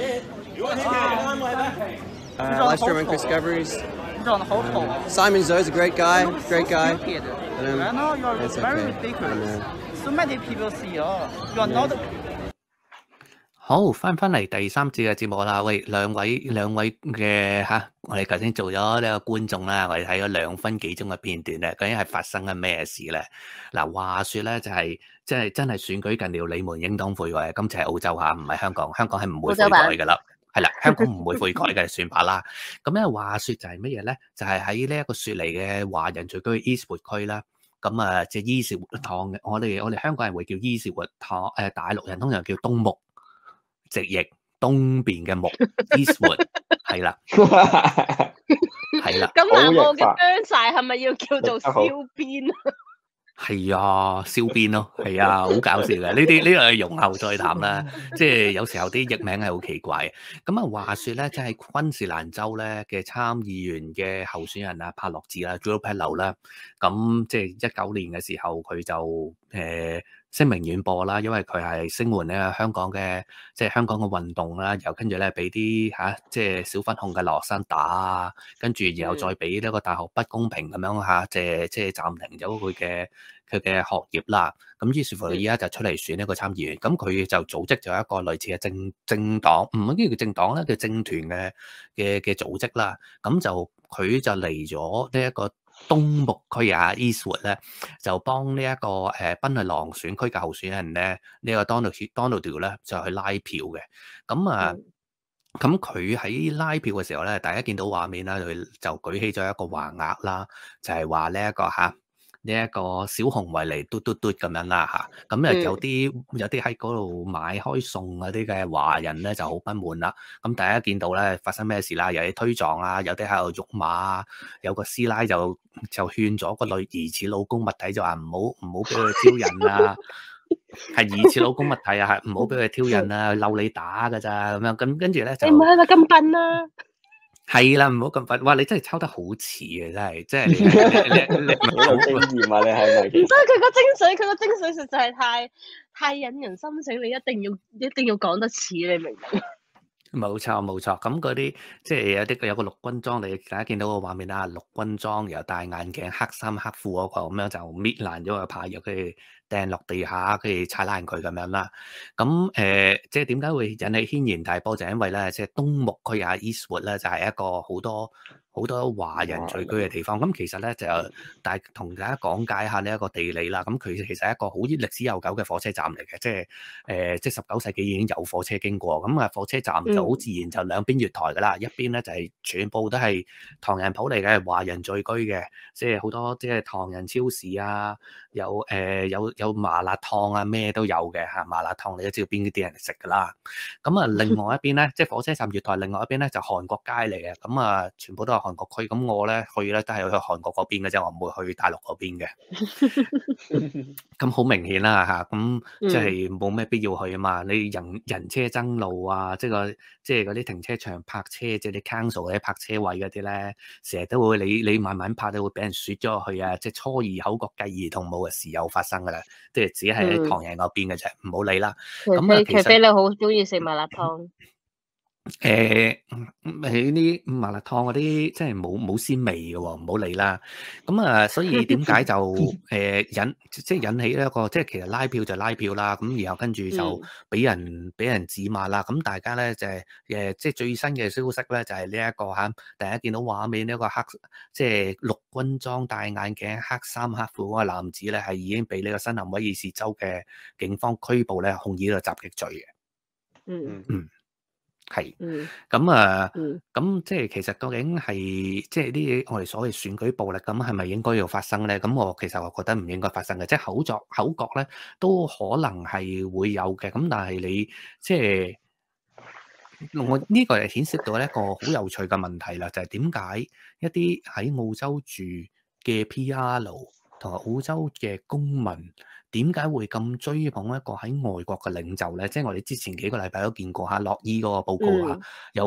behind my back. Live streaming Chris Discoveries. Simon Zoe's a great guy. Great guy. It's okay. I know. So many people see you are not. 好，翻嚟第3節嘅節目啦。喂，兩位嘅我哋頭先做咗呢個觀眾啦，我哋睇咗2分幾鐘嘅片段咧，究竟係發生緊咩事咧？嗱，話說咧就係即係真係選舉近了，你們應當悔改。今次係澳洲嚇，唔係香港，香港係唔會悔改噶啦。係啦，香港唔會悔改嘅，算罷啦。咁咧話說就係乜嘢咧？就係喺呢一個雪梨嘅華人聚居 Eastwood 區啦。咁啊，即係伊士活堂嘅，我哋香港人會叫伊士活堂，大陸人通常叫東木。直譯東邊嘅木 Eastwood 係啦，係啦。 咁南澳嘅 Burnside 係咪要叫做燒邊啊？ 係啊，燒邊咯，係啊，好搞笑嘅。呢啲係容後再談啦。即係有時候啲譯名係好奇怪嘅。咁啊，話說咧，即係昆士蘭州咧嘅參議員嘅候選人啊，帕洛茲啦 Drew Petlow 啦，咁即係19年嘅時候，佢就聲名遠播啦，因為佢係聲援咧香港嘅即係香港嘅運動啦，又跟住咧俾啲即係小粉紅嘅留學生打啊，跟住然後再俾呢個大學不公平咁樣即係暫停咗佢嘅學業啦。咁於是乎佢而家就出嚟選呢個參議員，咁佢就組織咗一個類似嘅政黨，唔係叫政黨啦，叫政團嘅組織啦。咁就佢就嚟咗呢一個東木區Eastwood 咧，就幫呢一個賓女郎選區嘅候選人咧，呢個 Donald 咧就去拉票嘅。咁佢喺拉票嘅時候咧，大家見到畫面啦，佢就舉起咗一個橫額啦，就係話呢一個呢一個小紅圍嚟嘟咁樣啦嚇，咁有啲喺嗰度買開餸嗰啲嘅華人咧就好不滿啦。咁大家見到咧發生咩事啦？有啲推撞啊，有啲喺度辱罵啊，有個師奶就勸咗個疑似老公物體就話唔好俾佢挑釁啊，係疑似老公物體啊，係唔好俾佢挑釁啊，嬲你打㗎咋咁樣。咁跟住咧就你唔好係咪咁笨啊？ 係啦，唔好咁笨。哇！你真係抄得好似嘅，真係你好有經驗啊！你係咪？ 唔得，佢個精髓實在係太引人心醒，你一定要講得似，你明唔明？ 冇錯，咁嗰啲即係有個陸軍裝，你大家見到個畫面啦，陸軍裝又戴眼鏡、黑衫黑褲嗰個咁樣就搣爛咗個牌，又跟住掟落地下，跟住踩爛佢咁樣啦。咁即係點解會引起軒然大波？就係因為咧，即係東木區啊 Eastwood 咧，就係一個好多華人聚居嘅地方。咁其實咧就同大家講解下呢一個地理啦。咁佢其實係一個好歷史悠久嘅火車站嚟嘅，即係19世紀已經有火車經過。咁啊，火車站就好自然就兩邊月台噶啦，一邊咧就係全部都係唐人鋪嚟嘅，華人聚居嘅，即係好多即係唐人超市啊，有麻辣燙啊，咩都有嘅嚇。麻辣燙你都知道邊啲人嚟食噶啦。咁啊，另外一邊咧，即係火車站月台另外一邊咧就韓國街嚟嘅。咁啊，全部都係韓國區。咁我咧去咧都係去韓國嗰邊嘅啫，我唔會去大陸嗰邊嘅。咁好明顯啦嚇，咁即係冇咩必要去啊嘛。你人車爭路啊，即係嗰啲停車場泊車，即係啲 council 嗰啲泊車位嗰啲咧，成日都會你慢慢泊，都會俾人雪咗落去啊！即係初二口角繼兒童冇嘅事有發生噶啦，即係只係喺唐人嗰邊嘅啫，唔好理啦。咁除非你好中意食麻辣燙。 喺啲麻辣燙嗰啲，即係冇鮮味嘅喎，唔好理啦。咁啊，所以點解就引起呢一個，即係其實拉票就拉票啦。咁然後跟住就俾人指罵啦。咁大家咧就係即係最新嘅消息咧，就係呢一個嚇，大家見到畫面呢一個即係陸軍裝戴眼鏡、黑衫黑褲嗰個男子咧，係已經俾呢個新南威爾士州嘅警方拘捕咧，控以呢個襲擊罪嘅。係，咁即係其實究竟係即係啲我哋所謂選舉暴力咁係咪應該要發生咧？咁其實我覺得唔應該發生嘅，即係口角咧都可能係會有嘅。咁但係你即係我呢個係顯示到一個好有趣嘅問題啦，就係點解一啲喺澳洲住嘅 PR 同埋澳洲嘅公民，點解會咁追捧一個喺外國嘅領袖咧？即係我哋之前幾個禮拜都見過下樂伊嗰個報告啊，有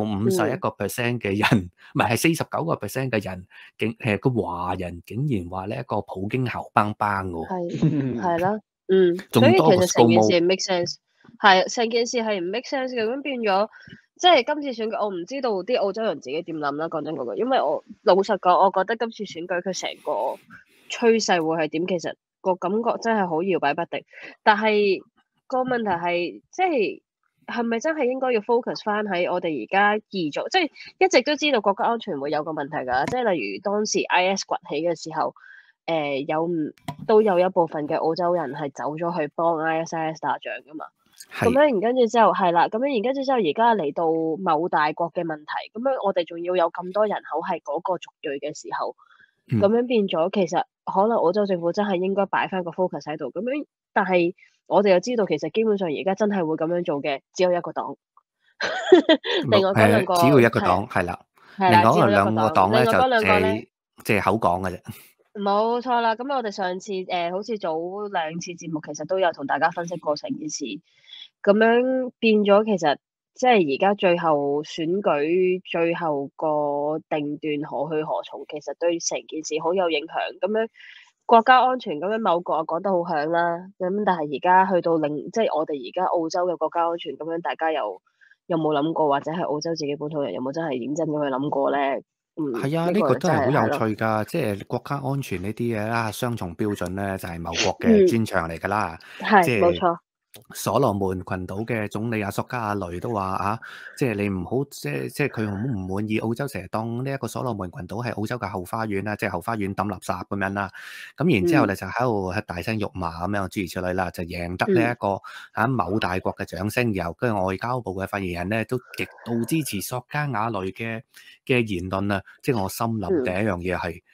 51% 嘅人，唔係49% 嘅人，個華人竟然話呢一個普京後邦邦喎。 係啦，所以其實成件事 make sense， 係成件事係唔 make sense 嘅，咁變咗即係今次選舉，我唔知道啲澳洲人自己點諗啦。講真嗰句，因為我老實講，我覺得今次選舉佢成個趨勢會係點，其實個感覺真係好搖擺不定。但係個問題係，即係咪真係應該要 focus 翻喺我哋而家移族？即係一直都知道國家安全會有個問題㗎。即係例如當時 IS 崛起嘅時候，都有一部分嘅澳洲人係走咗去幫 ISIS 打仗㗎嘛。咁樣然跟住之後係啦，咁樣然跟住之後而家嚟到某大國嘅問題，咁樣我哋仲要有咁多人口係嗰個族裔嘅時候，咁樣變咗其實可能澳洲政府真係應該擺翻個 focus 喺度。咁樣但係我哋又知道其實基本上而家真係會咁樣做嘅只有一個黨，另外嗰兩個只要一個黨係啦，另外嗰兩個黨咧就即係口講嘅啫。 冇錯啦，咁我哋上次好似早2次節目其實都有同大家分析過成件事，咁樣變咗其實即係而家最後選舉最後個定斷何去何從，其實對成件事好有影響。咁樣國家安全咁樣某個講得好響啦，咁但係而家去到即係我哋而家澳洲嘅國家安全咁樣，大家有冇諗過，或者係澳洲自己本土人有冇真係認真咁去諗過咧？ 係啊，呢個都係好有趣㗎，即係國家安全呢啲嘢啦，雙重標準咧就係某國嘅專長嚟㗎啦。 係，冇錯。 所羅門群島嘅總理阿索加阿雷都話啊，即係你唔好即係佢好唔滿意澳洲成日當呢一個所羅門群島係澳洲嘅後花園啦，即係後花園抌垃圾咁樣啦。咁然之後咧就喺度大聲辱罵咁樣諸如此類啦，就贏得呢一個某大國嘅掌聲。然後跟住外交部嘅發言人咧都極度支持索加瓦雷嘅言論啊！即係我心諗第一樣嘢係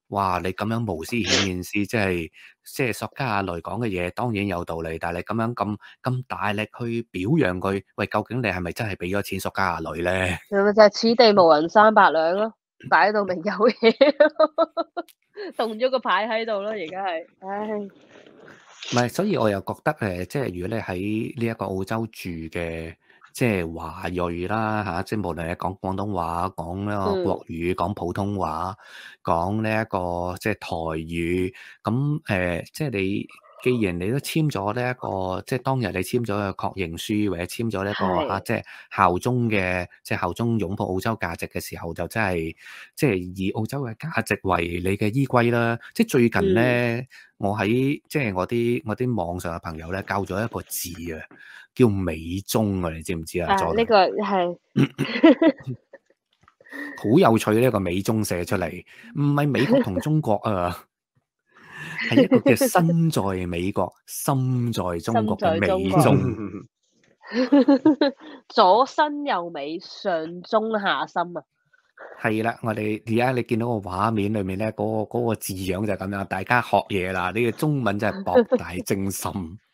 哇！你咁樣無私顯現師，即係索加亞雷講嘅嘢當然有道理，但係你咁樣咁大力去表揚佢，喂，究竟你係咪真係俾咗錢索加亞雷咧？ 咪就係此地無銀三百兩咯，擺到明有嘢，動咗個牌喺度咯，而家係，唉。 唔係，所以我又覺得即係如果你喺呢一個澳洲住嘅，即係華裔啦嚇，即係無論你講廣東話、講呢個國語、講普通話、講呢一個即係台語，咁即係你既然你都簽咗呢一個，即係當日你簽咗個確認書，或者簽咗呢一個嚇，即係效忠嘅，即係效忠擁抱澳洲價值嘅時候，就真係即係以澳洲嘅價值為你嘅依歸啦。即係最近咧，我喺即係我啲網上嘅朋友咧，教咗一個字啊，叫美中啊，你知唔知啊？ 呢個係好有趣呢一個美中寫出嚟，唔係美國同中國啊。係一個叫身在美國、心在中國嘅美中， 左身右美，上中下心啊！ 係啦，我哋而家你見到個畫面裏面咧，嗰個字樣就係咁樣，大家學嘢啦。呢個中文真係博大精深，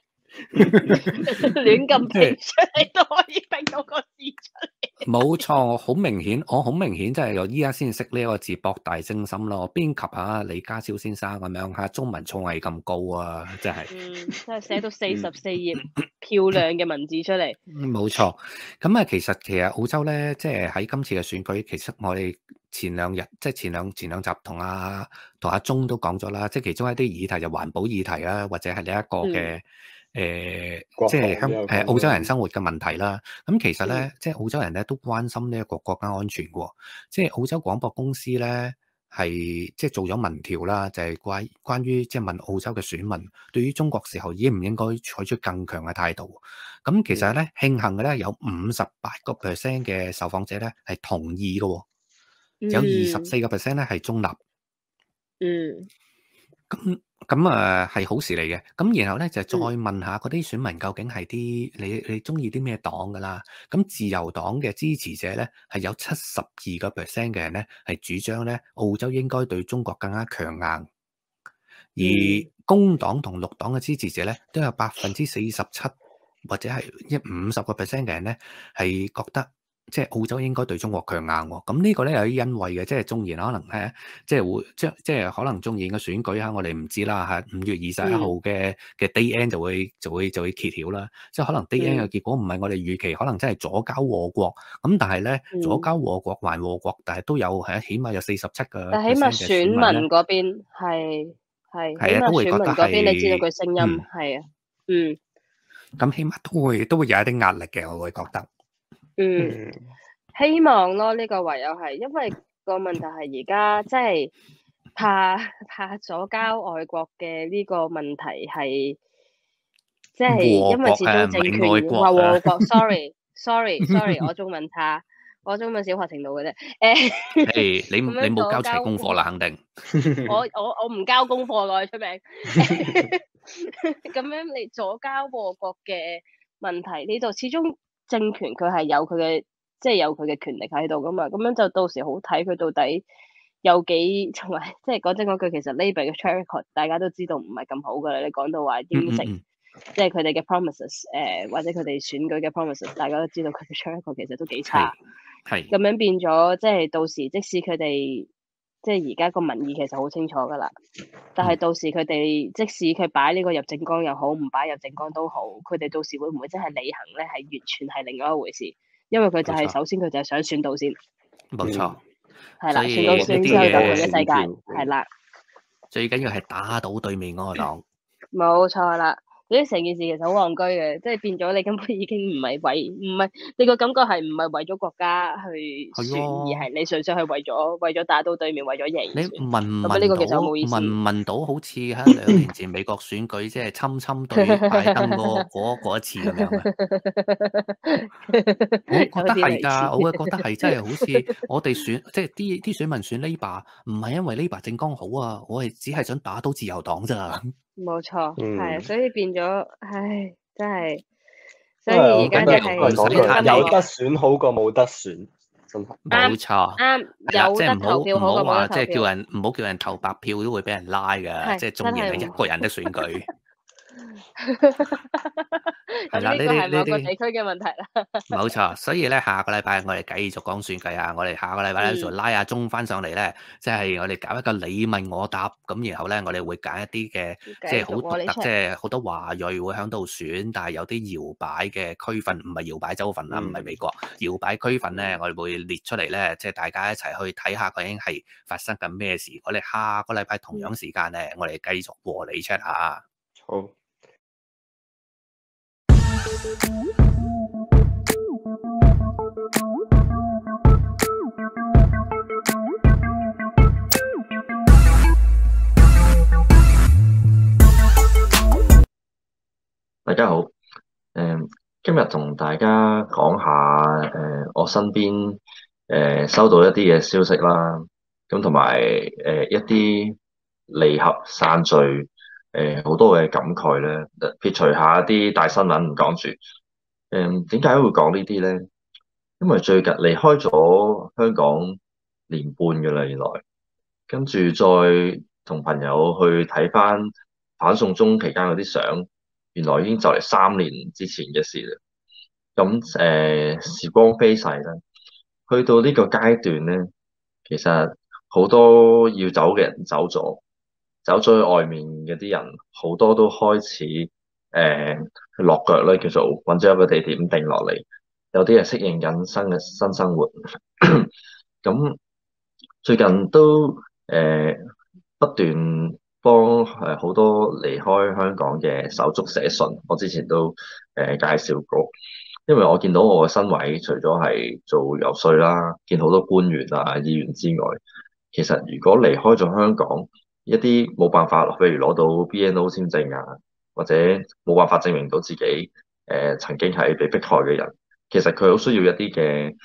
亂咁拼出嚟都可以拼到個字出嚟。 冇錯，我好明顯，真係我依家先識呢一個字博大精深咯。邊及下李家超先生咁樣嚇，中文造詣咁高啊，真係。 真係寫到44頁漂亮嘅文字出嚟。 冇錯，咁啊，其實澳洲咧，即係喺今次嘅選舉，其實我哋前兩日，即係前兩集同阿鐘都講咗啦，即係其中一啲議題就環保議題啦，或者係呢一個嘅。即係澳洲人生活嘅問題啦。咁其實咧，即係澳洲人咧都關心呢一個國家安全喎。即係澳洲廣播公司咧係即係做咗民調啦，就係關於即係問澳洲嘅選民對於中國時候應唔應該採取更強嘅態度。咁其實咧慶幸嘅咧有58% 嘅受訪者咧係同意嘅，有24% 咧係中立。咁係好事嚟嘅，咁然後咧就再問下嗰啲選民究竟係你中意啲咩黨噶啦？咁自由黨嘅支持者咧係有72% 嘅人咧係主張咧澳洲應該對中國更加強硬，而工黨同綠黨嘅支持者咧都有47%或者係50% 嘅人咧係覺得。即係澳洲應該對中國強硬喎，咁呢個咧有啲欣慰嘅，即係縱然可能係即係會即係可能縱然嘅選舉嚇，我哋唔知啦嚇，5月21號嘅 day end 就會揭曉啦，即係可能 day end 嘅結果唔係我哋預期，可能真係左膠禍國，咁但係咧左膠禍國還禍國，但係都有起碼有47個， 但起碼選民嗰邊係起碼選民嗰邊你知道佢聲音係啊， 咁起碼都會有一啲壓力嘅，我會覺得。 希望咯，呢個唯有係，因為個問題係而家即係怕左膠外國嘅呢個問題係，即係因為始終政權話禍國 ，sorry，我中文差，我中文小學程度嘅啫。 你冇交齊功課啦，肯定。 我唔交功課㗎，出名。咁樣你左膠禍國嘅問題呢度始終。政權佢係有佢嘅，即係有佢嘅權力喺度噶嘛，咁樣就到時好睇佢到底有幾，同埋即係講真嗰句，其實 Labour 嘅 track record 大家都知道唔係咁好噶啦。你講到話應承，即係佢哋嘅 promises， 或者佢哋選舉嘅 promises， 大家都知道佢嘅 track record 其實都幾差。係咁樣變咗，即係到時即使佢哋即係而家個民意其實好清楚噶啦，但係到時佢哋即使佢擺呢個入政綱又好，唔擺入政綱都好，佢哋到時會唔會真係履行咧？係完全係另外一回事，因為佢就係首先佢就係想選到先， 冇錯， 係啦，選到先之後就佢嘅世界，係啦， 最緊要係打倒對面嗰個黨， 冇錯啦。所以成件事其實好戇居嘅，即係變咗你根本已經唔係你個感覺係唔係為咗國家去選，而係你純粹係為咗打到對面，為咗贏。你問到好似喺2年前美國選舉即係侵對拜登嗰一次咁樣我覺得係㗎，我會覺得係真係好似我哋選即係啲選民選 Labour， 唔係因為 Labour 政綱好啊，我係只係想打倒自由黨咋。 冇錯，係，所以變咗，唉，真係，所以而家就係有得選好過冇得選， 真係冇錯， 啱， 係啦， 有即係唔好得投票好唔好過冇得投話即係叫票。 人唔好叫人投白票都會俾人拉㗎，即係縱然係一個人的選舉。係啦， 咁呢個係某個地呢啲區嘅問題啦。 冇錯，所以咧下個禮拜我哋繼續講選舉啊！我哋下個禮拜咧就拉阿鐘翻上嚟咧，即係我哋搞一個你問我答咁，然後咧我哋會揀一啲嘅即係好獨特，即係好多華裔會喺度選，但係有啲搖擺嘅區份，唔係搖擺州份啦，唔係美國搖擺區份咧，我哋會列出嚟咧，即係大家一齊去睇下究竟係發生緊咩事。我哋下個禮拜同樣時間咧，我哋繼續和你 check 下。 好。 大家好，今日同大家講下我身邊收到一啲嘅消息啦，咁同埋一啲離合散聚好多嘅感慨咧，撇除下一啲大新聞唔講住，點解會講呢啲咧？因為最近離開咗香港年半嘅啦，原來跟住再同朋友去睇翻反送中期間嗰啲相。原來已經就嚟3年之前嘅事啦。咁時光飛逝啦，去到呢個階段咧，其實好多要走嘅人走咗去外面嘅啲人，好多都開始落腳咧，叫做揾咗一個地點定落嚟。有啲係適應緊新生活。咁最近都不斷幫好多離開香港嘅手足寫信，我之前都介紹過，因為我見到我嘅身位，除咗係做游說啦，見好多官員啊、議員之外，其實如果離開咗香港，一啲冇辦法，譬如攞到 BNO 簽證啊，或者冇辦法證明到自己曾經係被迫害嘅人，其實佢好需要一啲嘅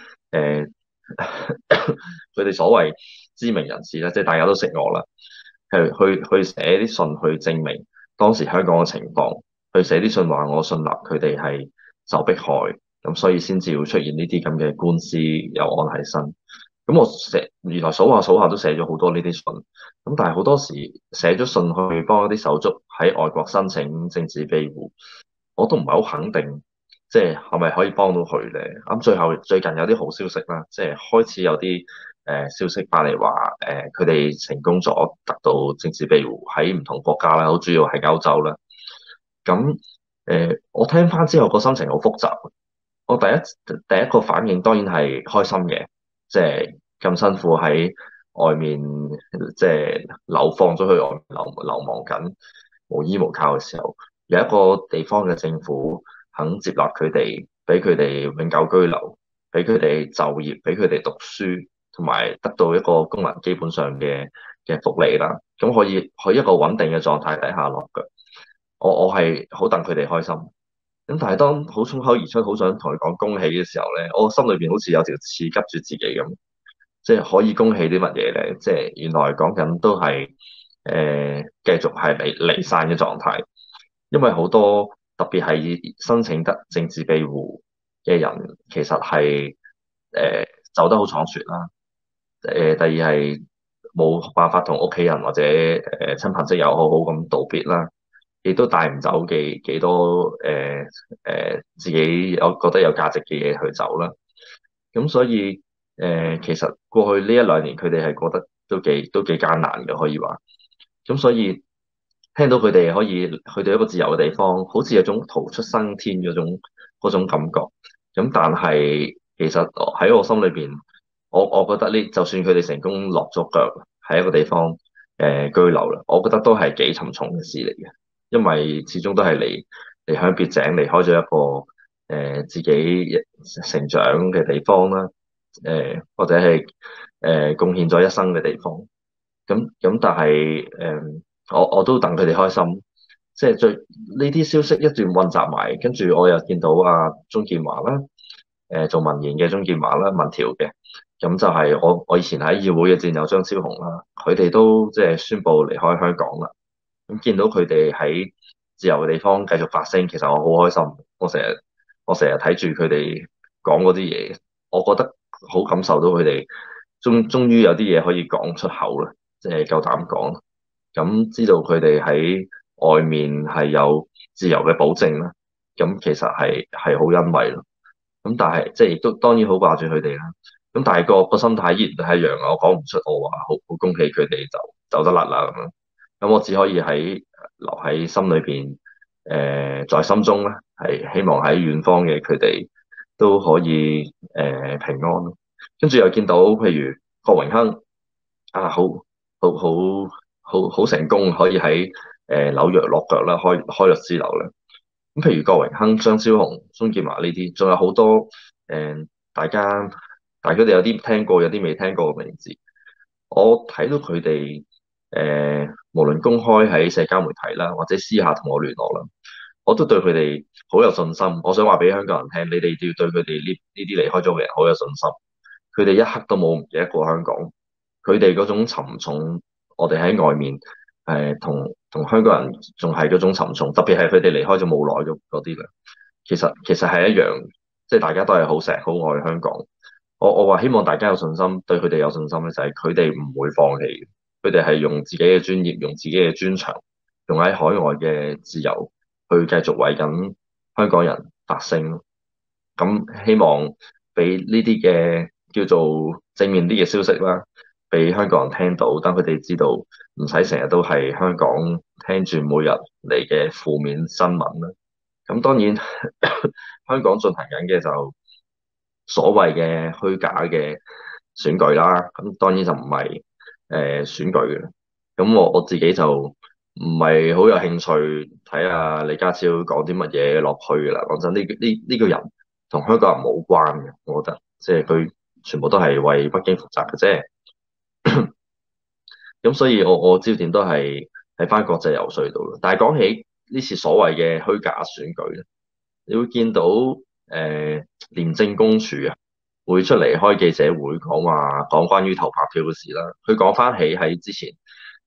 佢哋所謂知名人士啦，即係大家都識我啦。去寫啲信去證明當時香港嘅情況，去寫啲信話我信納佢哋係受迫害，咁所以先至會出現呢啲咁嘅官司有案喺身。咁我原來數下都寫咗好多呢啲信，咁但係好多時寫咗信去幫一啲手足喺外國申請政治庇護，我都唔係好肯定，即係咪可以幫到佢咧？咁最近有啲好消息啦，即係開始有啲消息翻嚟話，佢哋成功咗得到政治庇護喺唔同國家啦，好主要係歐洲啦。咁我聽翻之後個心情好複雜。我第一個反應當然係開心嘅，即係咁辛苦喺外面，即係放咗去外面流亡緊，無依無靠嘅時候，有一個地方嘅政府肯接納佢哋，俾佢哋永久居留，俾佢哋就業，俾佢哋讀書。同埋得到一個公民基本上嘅福利啦，咁可以喺一個穩定嘅狀態底下落腳。我係好戥佢哋開心，咁但係當好衝口而出，好想同佢講恭喜嘅時候咧，我心裏邊好似有條刺拮住自己咁，即係可以恭喜啲乜嘢咧？即係原來講緊都係繼續係離散嘅狀態，因為好多特別係申請得政治庇護嘅人，其實係走得好倉促啦。第二係冇辦法同屋企人或者親朋戚友好好咁道別啦，亦都帶唔走幾多自己覺得有價值嘅嘢去走啦。咁所以其實過去呢1-2年佢哋係覺得都幾艱難嘅，可以話。咁所以聽到佢哋可以去到一個自由嘅地方，好似有種逃出生天嗰種感覺。咁但係其實喺我心裏邊，我覺得就算佢哋成功落咗腳喺一個地方居留啦，我覺得都係幾沉重嘅事嚟嘅，因為始終都係離鄉別井，離開咗一個自己成長嘅地方啦，或者係貢獻咗一生嘅地方。咁但係我都戥佢哋開心，即係呢啲消息一段混雜埋，跟住我又見到鍾建華啦，做民研嘅鍾建華啦，民調嘅。咁就係我以前喺議會嘅戰友張超雄啦，佢哋都即係宣布離開香港啦。咁見到佢哋喺自由嘅地方繼續發聲，其實我好開心。我成日睇住佢哋講嗰啲嘢，我覺得好感受到佢哋終於有啲嘢可以講出口啦，即係夠膽講，咁知道佢哋喺外面係有自由嘅保證啦，咁其實係好欣慰咯。咁但係即係亦都當然好掛住佢哋啦。咁但係個心態依然都係一樣啊！我講唔出我話好恭喜佢哋就走得甩啦咁樣。咁我只可以留喺心裏邊，在心中咧係希望喺遠方嘅佢哋都可以平安。跟住又見到譬如郭榮鏗啊，好成功，可以喺紐約落腳啦，開律師樓啦。咁譬如郭榮鏗、張超雄、孫健華呢啲，仲有好多大家佢哋有啲聽過，有啲未聽過嘅名字。我睇到佢哋無論公開喺社交媒體啦，或者私下同我聯絡啦，我都對佢哋好有信心。我想話俾香港人聽，你哋要對佢哋呢啲離開咗嘅人好有信心。佢哋一刻都冇唔記得過香港，佢哋嗰種沉重，我哋喺外面同香港人仲係嗰種沉重，特別係佢哋離開咗冇耐嗰啲啦。其實係一樣，即係大家都係好錫好愛香港。我話希望大家有信心，對佢哋有信心咧，就係佢哋唔會放棄，佢哋係用自己嘅專業，用自己嘅專長，用喺海外嘅自由去繼續為緊香港人發聲。咁希望俾呢啲嘅叫做正面啲嘅消息啦，俾香港人聽到，等佢哋知道唔使成日都係香港聽住每日嚟嘅負面新聞啦。咁當然香港進行緊嘅就所謂嘅虛假嘅選舉啦，咁當然就唔係選舉嘅。咁我自己就唔係好有興趣睇下李家超講啲乜嘢落去㗎啦。講真，呢個人同香港人冇關嘅，我覺得即係佢全部都係為北京負責嘅啫。咁所以我焦點都係喺翻國際游說度。但係講起呢次所謂嘅虛假選舉咧，你會見到廉政公署啊會出嚟開記者會講關於投白票嘅事啦。佢講翻起喺之前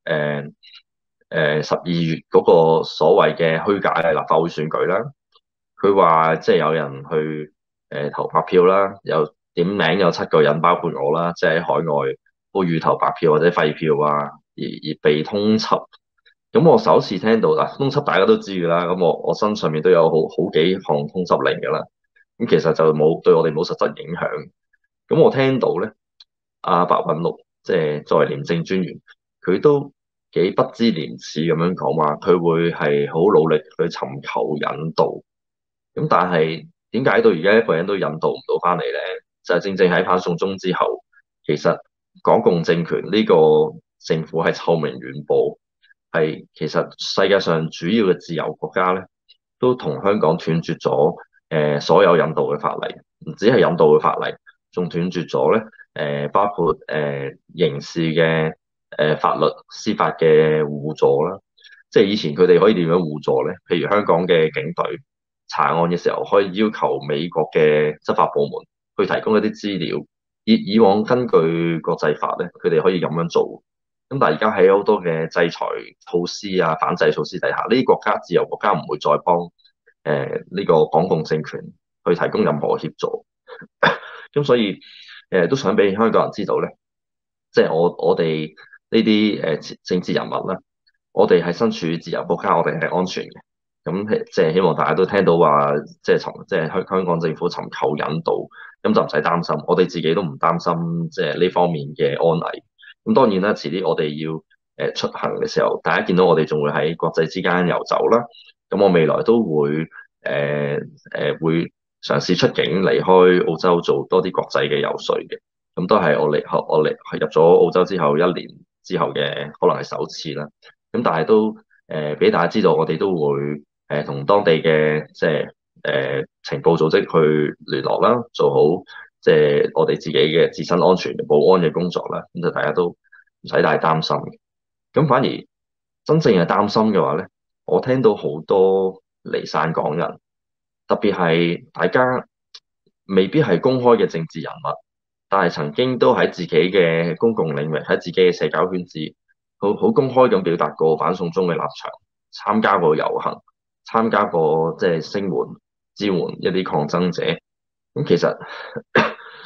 12月嗰個所謂嘅虛假嘅立法會選舉啦，佢話即係有人去投白票啦，有點名有7個人包括我啦，即係喺海外呼籲投白票或者廢票啊，而被通緝。咁我首次聽到嗱，通緝大家都知㗎啦，咁我身上面都有好幾項通緝令㗎啦。咁其實就對我哋冇實質影響。咁我聽到咧，阿白韞六即係作為廉政專員，佢都幾不知廉恥咁樣講話，佢會係好努力去尋求引渡。咁但係點解到而家一個人都引渡唔到翻嚟咧？就係正正喺反送中之後，其實港共政權呢個政府係臭名遠播，係其實世界上主要嘅自由國家咧，都同香港斷絕咗所有引渡嘅法例，唔止係引渡嘅法例，仲斷絕咗咧包括刑事嘅法律司法嘅互助啦。即係以前佢哋可以點樣互助咧？譬如香港嘅警隊查案嘅時候，可以要求美國嘅執法部門去提供一啲資料。以往根據國際法咧，佢哋可以咁樣做。咁但係而家喺好多嘅制裁措施啊、反制措施底下，呢啲國家自由國家唔會再幫呢個港共政權去提供任何協助。咁所以都想俾香港人知道咧，即係我哋呢啲政治人物啦，我哋係身處自由國家，我哋係安全嘅。咁即係希望大家都聽到話，即係香港政府尋求引渡，咁就唔使擔心，我哋自己都唔擔心即係呢方面嘅安危。咁當然啦，遲啲我哋要出行嘅時候，大家見到我哋仲會喺國際之間遊走啦。咁我未來都會會嘗試出境離開澳洲做多啲國際嘅游說嘅。咁都係我入咗澳洲之後1年之後嘅可能係首次啦。咁但係都俾大家知道，我哋都會同當地嘅即係情報組織去聯絡啦，做好即係我哋自己嘅自身安全保安嘅工作啦。咁就大家都唔使太擔心嘅。咁反而真正係擔心嘅話咧，我聽到好多離散港人，特別係大家未必係公開嘅政治人物，但係曾經都喺自己嘅公共領域，喺自己嘅社交圈子好公開咁表達過反送中嘅立場，參加過遊行，參加過即係聲援支援一啲抗爭者。咁其實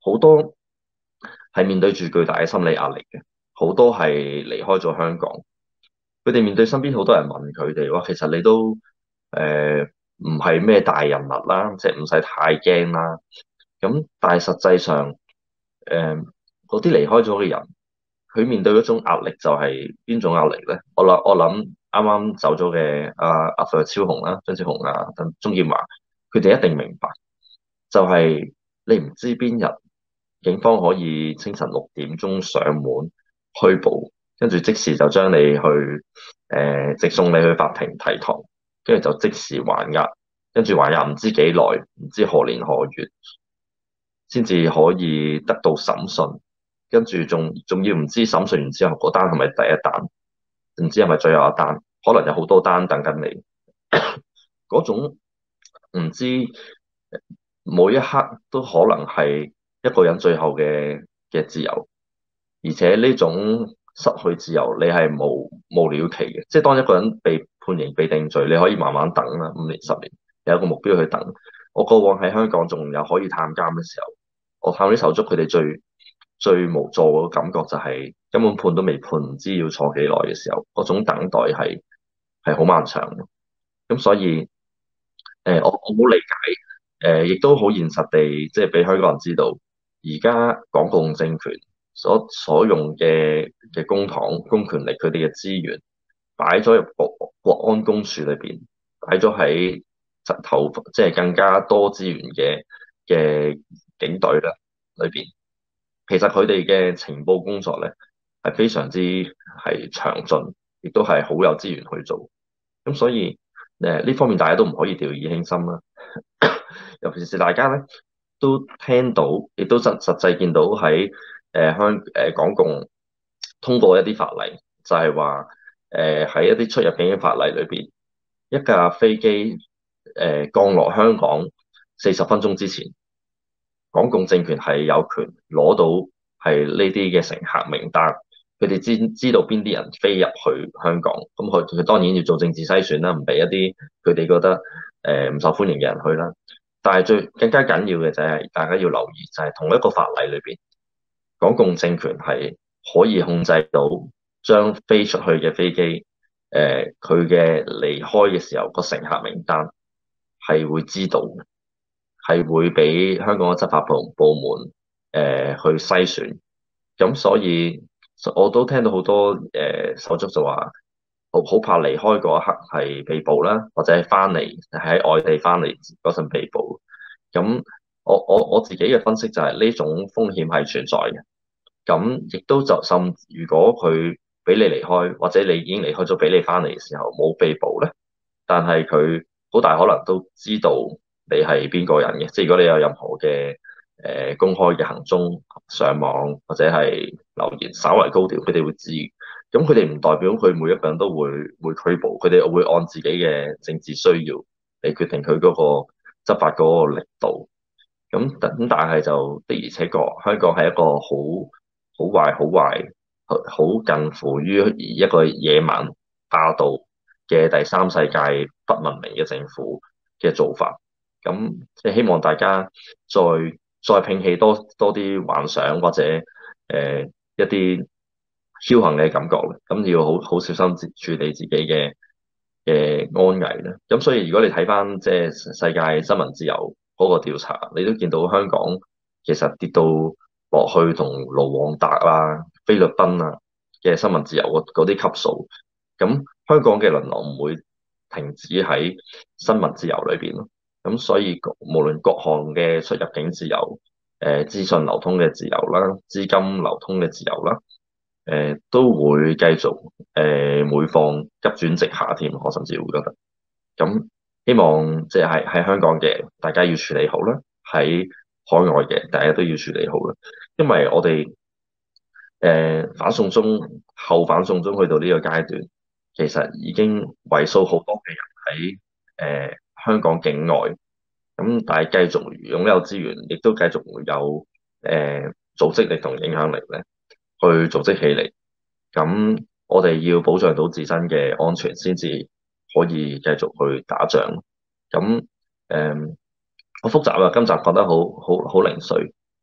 好多係面對住巨大嘅心理壓力嘅，好多係離開咗香港。佢哋面對身邊好多人問佢哋話，其實你都唔係咩大人物啦，即係唔使太驚啦。咁但係實際上，嗰啲離開咗嘅人，佢面對嗰種壓力就係邊種壓力咧？我諗啱啱走咗嘅阿傅超雄啦、張超雄啊、鍾劍華，佢哋一定明白，就係你唔知邊日警方可以清晨6點鐘上門拘捕，跟住即時就將你去直送你去法庭提堂，跟住就即時還押，跟住還押唔知幾耐，唔知何年何月先至可以得到審訊，跟住仲要唔知審訊完之後嗰單係咪第一單，唔知係咪最後一單，可能有好多單等緊你，嗰種唔知每一刻都可能係一個人最後嘅自由，而且呢種失去自由你係無了期嘅，即係當一個人被判刑被定罪，你可以慢慢等啦，5年10年，有一個目標去等。我過往喺香港仲有可以探監嘅時候，我探啲手足，佢哋最無助嘅感覺就係根本判都未判，唔知要坐幾耐嘅時候，嗰種等待係好漫長嘅。咁所以我好理解，亦都好現實地即係俾香港人知道，而家港共政權所用嘅公帑、公權力，佢哋嘅資源擺咗入國安公署裏邊，擺咗喺即係更加多資源嘅警隊啦裏邊。其實佢哋嘅情報工作咧係非常之係詳盡，亦都係好有資源去做。咁所以呢方面大家都唔可以掉以輕心啦。尤其是大家咧都聽到，亦都實際見到喺港共通過一啲法例，就係話喺一啲出入境嘅法例裏邊，一架飛機降落香港40分鐘之前，港共政權係有權攞到係呢啲嘅乘客名單，佢哋知道邊啲人飛入去香港，咁佢當然要做政治篩選啦，唔俾一啲佢哋覺得唔受歡迎嘅人去啦。但係更加緊要嘅就係大家要留意，就係同一個法例裏邊，港共政權係可以控制到將飛出去嘅飛機，佢嘅離開嘅時候個乘客名單係會知道嘅，係會俾香港嘅執法部門去篩選。咁所以我都聽到好多手足就話好怕離開嗰一刻係被捕啦，或者係翻嚟喺外地翻嚟嗰陣被捕。咁我自己嘅分析就係呢種風險係存在嘅。咁亦都如果佢俾你離開，或者你已經離開咗俾你翻嚟嘅時候冇被捕咧，但係佢好大可能都知道你係邊個人嘅。即係如果你有任何嘅公開嘅行蹤、上網或者係留言稍為高調，佢哋會知。咁佢哋唔代表佢每一個人都會拘捕，佢哋會按自己嘅政治需要嚟決定佢嗰個執法嗰個力度。咁但係就的而且確，香港係一個好壞、好近乎於一個野蠻霸道嘅第三世界不文明嘅政府嘅做法。咁即係希望大家再摒棄多啲幻想或者一啲僥倖嘅感覺咧，咁要好小心處理自己嘅安危咧。咁所以如果你睇翻即係世界新聞自由嗰個調查，你都見到香港其實跌到落去同盧旺達啊、菲律賓啊嘅新聞自由嗰啲級數。咁香港嘅淪落唔會停止喺新聞自由裏邊咯。咁所以無論各項嘅出入境自由、資訊流通嘅自由啦、資金流通嘅自由啦，都會繼續每況急轉直下添，我甚至會覺得。咁希望即係喺香港嘅大家要處理好啦，喺海外嘅大家都要處理好啦，因為我哋反送中後反送中去到呢個階段，其實已經為數好多嘅人喺香港境外，咁但係繼續擁有資源，亦都繼續會有組織力同影響力咧，去組織起嚟。咁我哋要保障到自身嘅安全，先至可以繼續去打仗。咁好複雜啊！今集講得好零碎。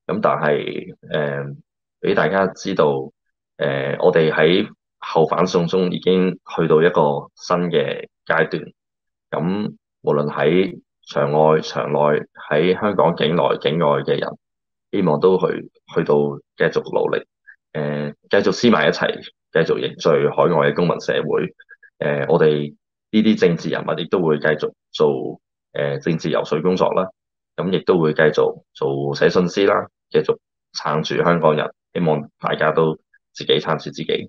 咁但係俾大家知道，我哋喺後反送中已經去到一個新嘅階段。咁無論喺場外場內，喺香港境內境外嘅人，希望都去到繼續努力，繼續黐埋一齊，繼續凝聚海外嘅公民社會。我哋呢啲政治人物亦都會繼續做政治游說工作啦。咁亦都會繼續做寫信詩啦，繼續撐住香港人。希望大家都自己撐住自己。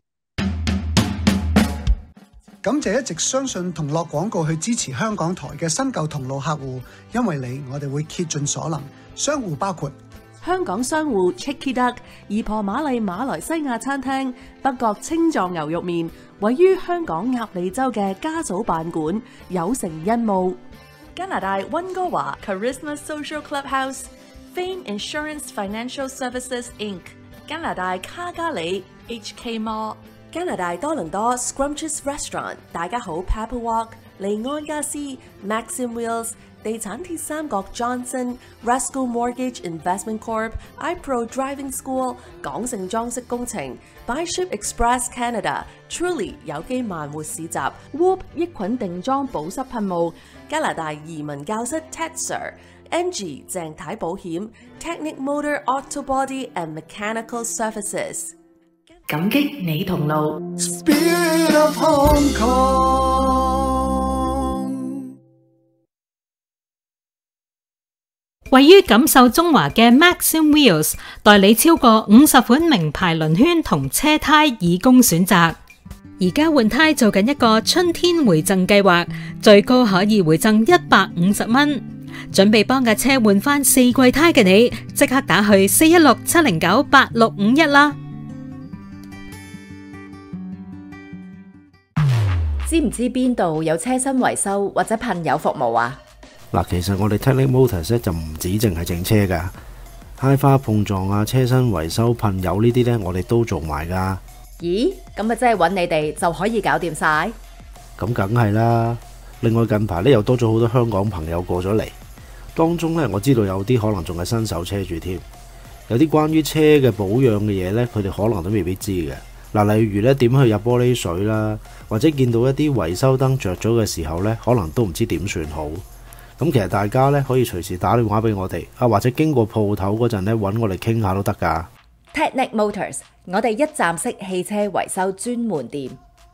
感謝一直相信同落廣告去支持香港台嘅新舊同路客戶，因為你，我哋會竭盡所能。商戶包括香港商戶 Chicky Duck、姨婆瑪麗馬來西亞餐廳、北角青藏牛肉麵，位於香港鴨脷洲嘅家嫂辦館，有誠殷務。加拿大溫哥華 Charisma Social Clubhouse、Fame Insurance Financial Services Inc、加拿大卡加里 HK Mall、加拿大多倫多 Scrumptious Restaurant、大家好 Pepper Walk、利安家私 Maxim Wheels、地產鐵三角 Johnson、Rascal Mortgage Investment Corp、iPro Driving School、港盛裝飾工程、Byship Express Canada、Truly 有機慢活市集、Whoop 益菌定妝保濕噴霧、加拿大移民教室 Tetser、NG 鄭太保險、Technic Motor Auto Body and Mechanical Services。感激你同路。 Spirit of Hong Kong。 位於錦繡中華嘅 Maxim Wheels 代理超過50款名牌輪圈同車胎以供選擇。而家換胎做緊一個春天回贈計劃，最高可以回贈150蚊。準備幫架車換翻4季胎嘅你，即刻打去416-709-8651啦！ 知唔知邊度有車身維修或者噴油服務啊？ 嗱，其實我哋 Technic Motors 咧就唔止淨係整車噶，揩花碰撞啊、車身維修、噴油呢啲呢，我哋都做埋噶。 咦，咁咪即係揾你哋就可以搞掂晒？ 咁梗係啦。另外近排呢又多咗好多香港朋友過咗嚟，當中呢我知道有啲可能仲係新手車主添，有啲關於車嘅保養嘅嘢呢，佢哋可能都未必知嘅。嗱，例如呢點去入玻璃水啦，或者見到一啲維修燈着咗嘅時候呢，可能都唔知點算好。咁其實大家呢可以隨時打電話俾我哋啊，或者經過鋪頭嗰陣呢揾我哋傾下都得㗎。 Technic Motors， 我哋一站式汽車維修專門店。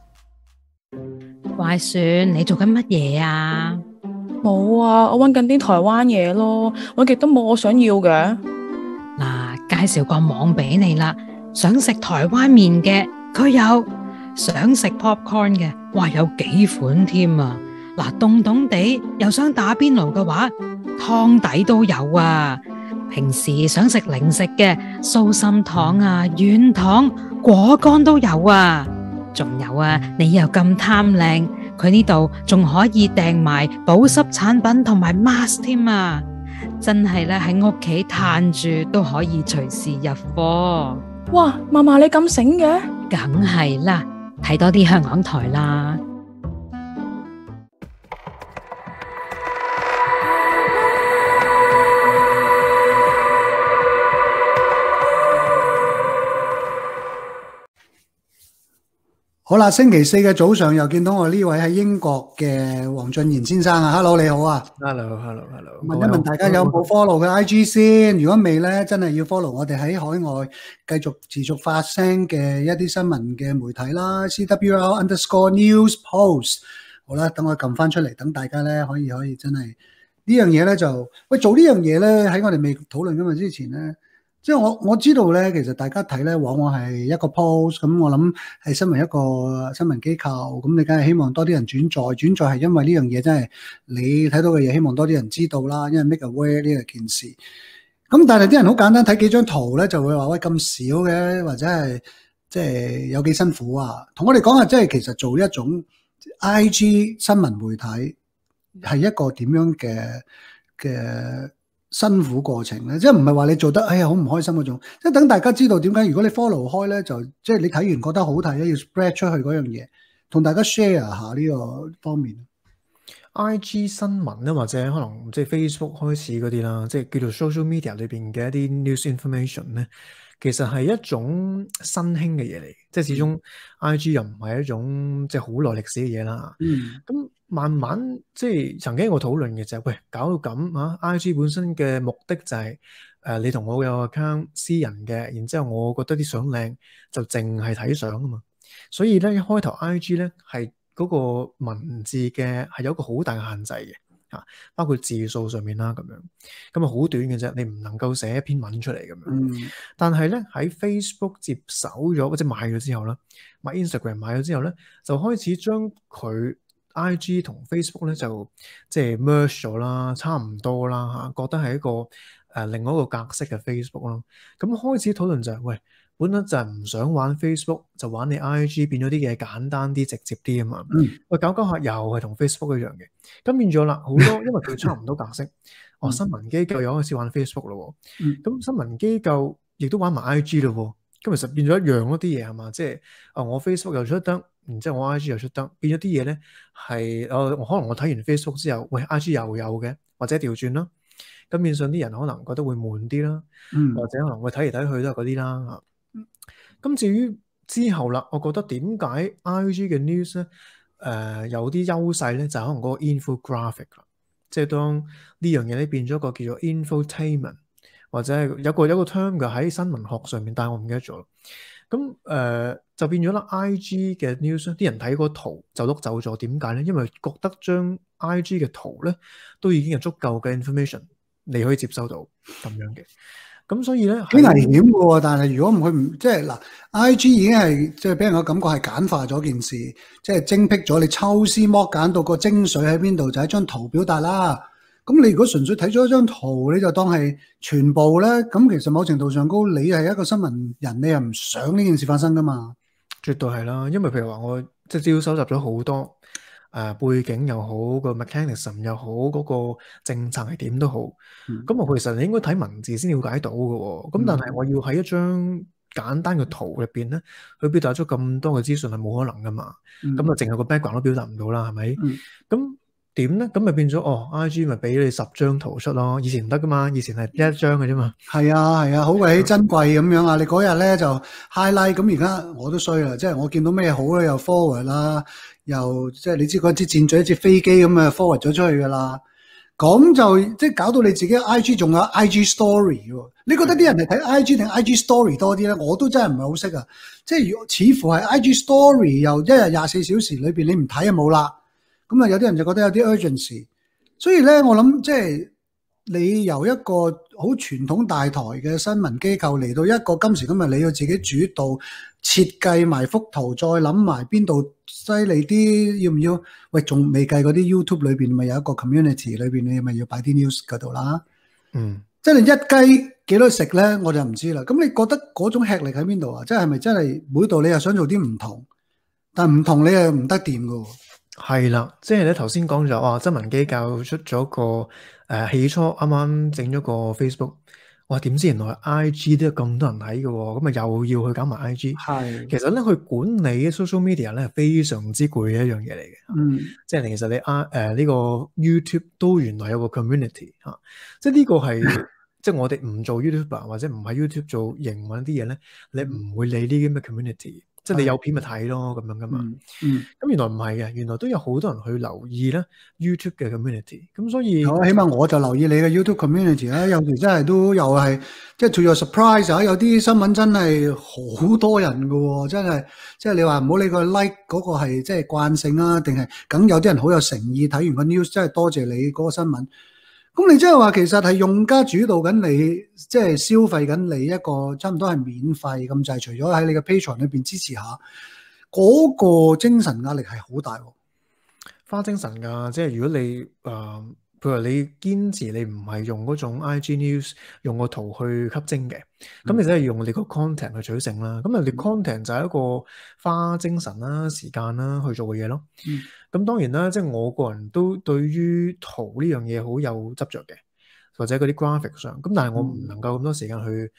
乖孫，你做緊乜嘢啊？ 冇啊，我揾緊啲台灣嘢咯，我極都冇我想要嘅。 嗱，介紹個網俾你啦，想食台灣麵嘅佢有，想食 popcorn 嘅，哇有幾款添啊！嗱，凍凍地又想打邊爐嘅話，湯底都有啊。平時想食零食嘅，酥心糖啊、軟糖、果乾都有啊。仲有啊，你又咁貪靚，佢呢度仲可以訂埋保濕產品同埋 mask 添啊！真係咧，喺屋企嘆住都可以隨時入貨。 哇，嫲嫲你咁醒嘅？ 梗係啦，睇多啲香港台啦。 好啦，星期四嘅早上又見到我呢位喺英國嘅黃俊賢先生啊 ，Hello 你好啊 ，Hello。 問一問大家有冇 follow 嘅 IG 先？如果未咧，真係要 follow 我哋喺海外繼續持續發聲嘅一啲新聞嘅媒體啦 ，CWR_News Post。好啦，等我撳翻出嚟，等大家咧可以真係呢樣嘢咧就喂做呢樣嘢咧喺我哋未討論今日之前咧。即係我知道咧，其實大家睇咧，往往係一個 post 咁，我諗係身為一個新聞機構，咁你梗係希望多啲人轉載係因為呢樣嘢真係你睇到嘅嘢，希望多啲人知道啦，因為 make aware 呢個件事。咁但係啲人好簡單睇幾張圖咧，就會話喂咁少嘅，或者係即係有幾辛苦啊？同我哋講下，即係其實做一種 IG 新聞媒體係一個點樣嘅辛苦過程咧，即係唔係話你做得哎呀好唔開心嗰種，即係等大家知道點解如果你 follow 開咧，就即係你睇完覺得好睇咧，要 spread 出去嗰樣嘢，同大家 share 下呢個方面。 IG 新聞咧，或者可能即係 Facebook 開始嗰啲啦，即係叫做 social media 裏邊嘅一啲 news information 咧，其實係一種新興嘅嘢嚟，即係始終 IG 又唔係一種即係好耐歷史嘅嘢啦。咁慢慢即係曾經有個討論嘅就係，喂，搞到咁啊 IG 本身嘅目的就係你同我有 account 私人嘅，然之後我覺得啲相靚就淨係睇相啊嘛。所以咧一開頭 IG 咧係嗰個文字嘅係有一個好大嘅限制嘅嚇，包括字數上面啦咁樣，咁啊好短嘅啫，你唔能夠寫一篇文出嚟咁樣。但係咧喺 Facebook 接手咗或者買咗之後咧，買 Instagram 買咗之後咧，就開始將佢 IG 同 Facebook 咧就即係 merge 咗啦，差唔多啦嚇，覺得係一個另外一個格式嘅 Facebook 咯。咁開始討論就係喂，本來就係唔想玩 Facebook，就玩你 IG， 變咗啲嘢簡單啲、直接啲啊嘛。喂，搞下又係同 Facebook 一樣嘅，咁變咗啦，好多因為佢差唔多格式。新聞機構又開始玩 Facebook 咯。咁新聞機構亦都玩埋 IG 咯。咁其實變咗一樣嗰啲嘢係嘛？即係我 Facebook 又出得，然之後我 IG 又出得，變咗啲嘢咧係可能我睇完 Facebook 之後，喂 IG 又有嘅，或者調轉啦。咁面上啲人可能覺得會悶啲啦，或者可能會睇嚟睇去都係嗰啲啦。咁至於之後啦，我覺得點解 IG 嘅 news 咧有啲優勢咧，就係可能嗰個 infographic 啦，即係當呢樣嘢咧變咗個叫做 infotainment， 或者係有個 term 嘅喺新聞學上面，但係我唔記得咗。咁就變咗啦 IG 嘅 news 啲人睇個圖就碌走咗，點解咧？因為覺得將 IG 嘅圖咧都已經有足夠嘅 information 你可以接收到咁樣嘅。咁所以咧幾危險嘅喎，但係如果佢唔即係嗱 ，IG 已經係即係俾人嘅感覺係簡化咗件事，即係精闢咗，你抽絲剝繭到個精髓喺邊度，就係張圖表達啦。咁你如果純粹睇咗一張圖，你就當係全部咧，咁其實某程度上高，你係一個新聞人，你又唔想呢件事發生噶嘛？ 絕對係啦，因為譬如話我即係資料收集咗好多。背景又好，個 mechanism 又好，嗰個政策係點都好，咁我其實你應該睇文字先了解到嘅喎。咁但係我要喺一張簡單嘅圖入邊咧，去表達咗咁多嘅資訊係冇可能噶嘛。咁啊，淨係個 background 都表達唔到啦，係咪？咁點咧？咁咪變咗IG 咪俾你10張圖出咯。以前唔得噶嘛，以前係1張嘅啫嘛。 係啊，好鬼珍貴咁樣啊！你嗰日咧就 highlight， 咁而家我都衰啦，即係我見到咩好咧又 forward 啦。又即係你知嗰支箭嘴一支飛機咁啊 forward 咗出去噶啦，咁就即係搞到你自己 IG 仲有 IG story 喎。你覺得啲人係睇 IG 定 IG story 多啲咧？我都真係唔係好識啊。即係似乎係 IG story 又一日24小時裏邊你唔睇就冇啦。咁啊有啲人就覺得有啲 urgency， 所以咧我諗即係你由一個好傳統大台嘅新聞機構嚟到一個今時今日你要自己主導設計埋幅圖，再諗埋邊度犀利啲，要唔要？喂，仲未計嗰啲 YouTube 裏邊咪有一個 community 裏邊，你咪要擺啲 news 嗰度啦。即係你一雞幾多食咧，我就唔知啦。咁你覺得嗰種吃力喺邊度啊？即係咪真係每度你又想做啲唔同，但唔同你又唔得掂噶？ 係啦，即係你頭先講咗新聞機構出咗個起初啱啱整咗個 Facebook。哇！點知原來 IG 都有咁多人睇嘅喎，咁啊又要去搞埋 IG。係，其實咧去管理 social media 咧係非常之攰嘅一樣嘢嚟嘅。即係其實你呢個 YouTube 都原來有個 community 嚇，即係呢個係即係我哋唔做 YouTuber 或者唔喺 YouTube 做營運啲嘢咧，你唔會理呢啲咁嘅 community。即係你有片咪睇咯，咁樣噶嘛。咁原來唔係嘅，原來都有好多人去留意咧 YouTube 嘅 community。咁所以， 起碼我就留意你嘅 YouTube community 啦。有時真係都又係即係 to your surprise 啊！有啲新聞真係好多人噶喎，真係即係你話唔好理個 like 嗰個係即係慣性啊，定係梗有啲人好有誠意睇完個 news， 真係多謝你嗰個新聞。咁你即係話其實係用家主導緊你，即係消費緊你一個差唔多係免費咁滯，除咗喺你嘅 Patreon 裏邊支持下，嗰個精神壓力係好大喎， 花精神㗎。即係如果你譬如你堅持你唔係用嗰種 IG news 用個圖去吸睛嘅，咁你真係用你個 content 去取勝啦。咁你 content 就係一個花精神啦、時間啦去做嘅嘢咯。咁當然啦，即係我個人都對於圖呢樣嘢好有執着嘅，或者嗰啲 graphic 上。咁但係我唔能夠咁多時間去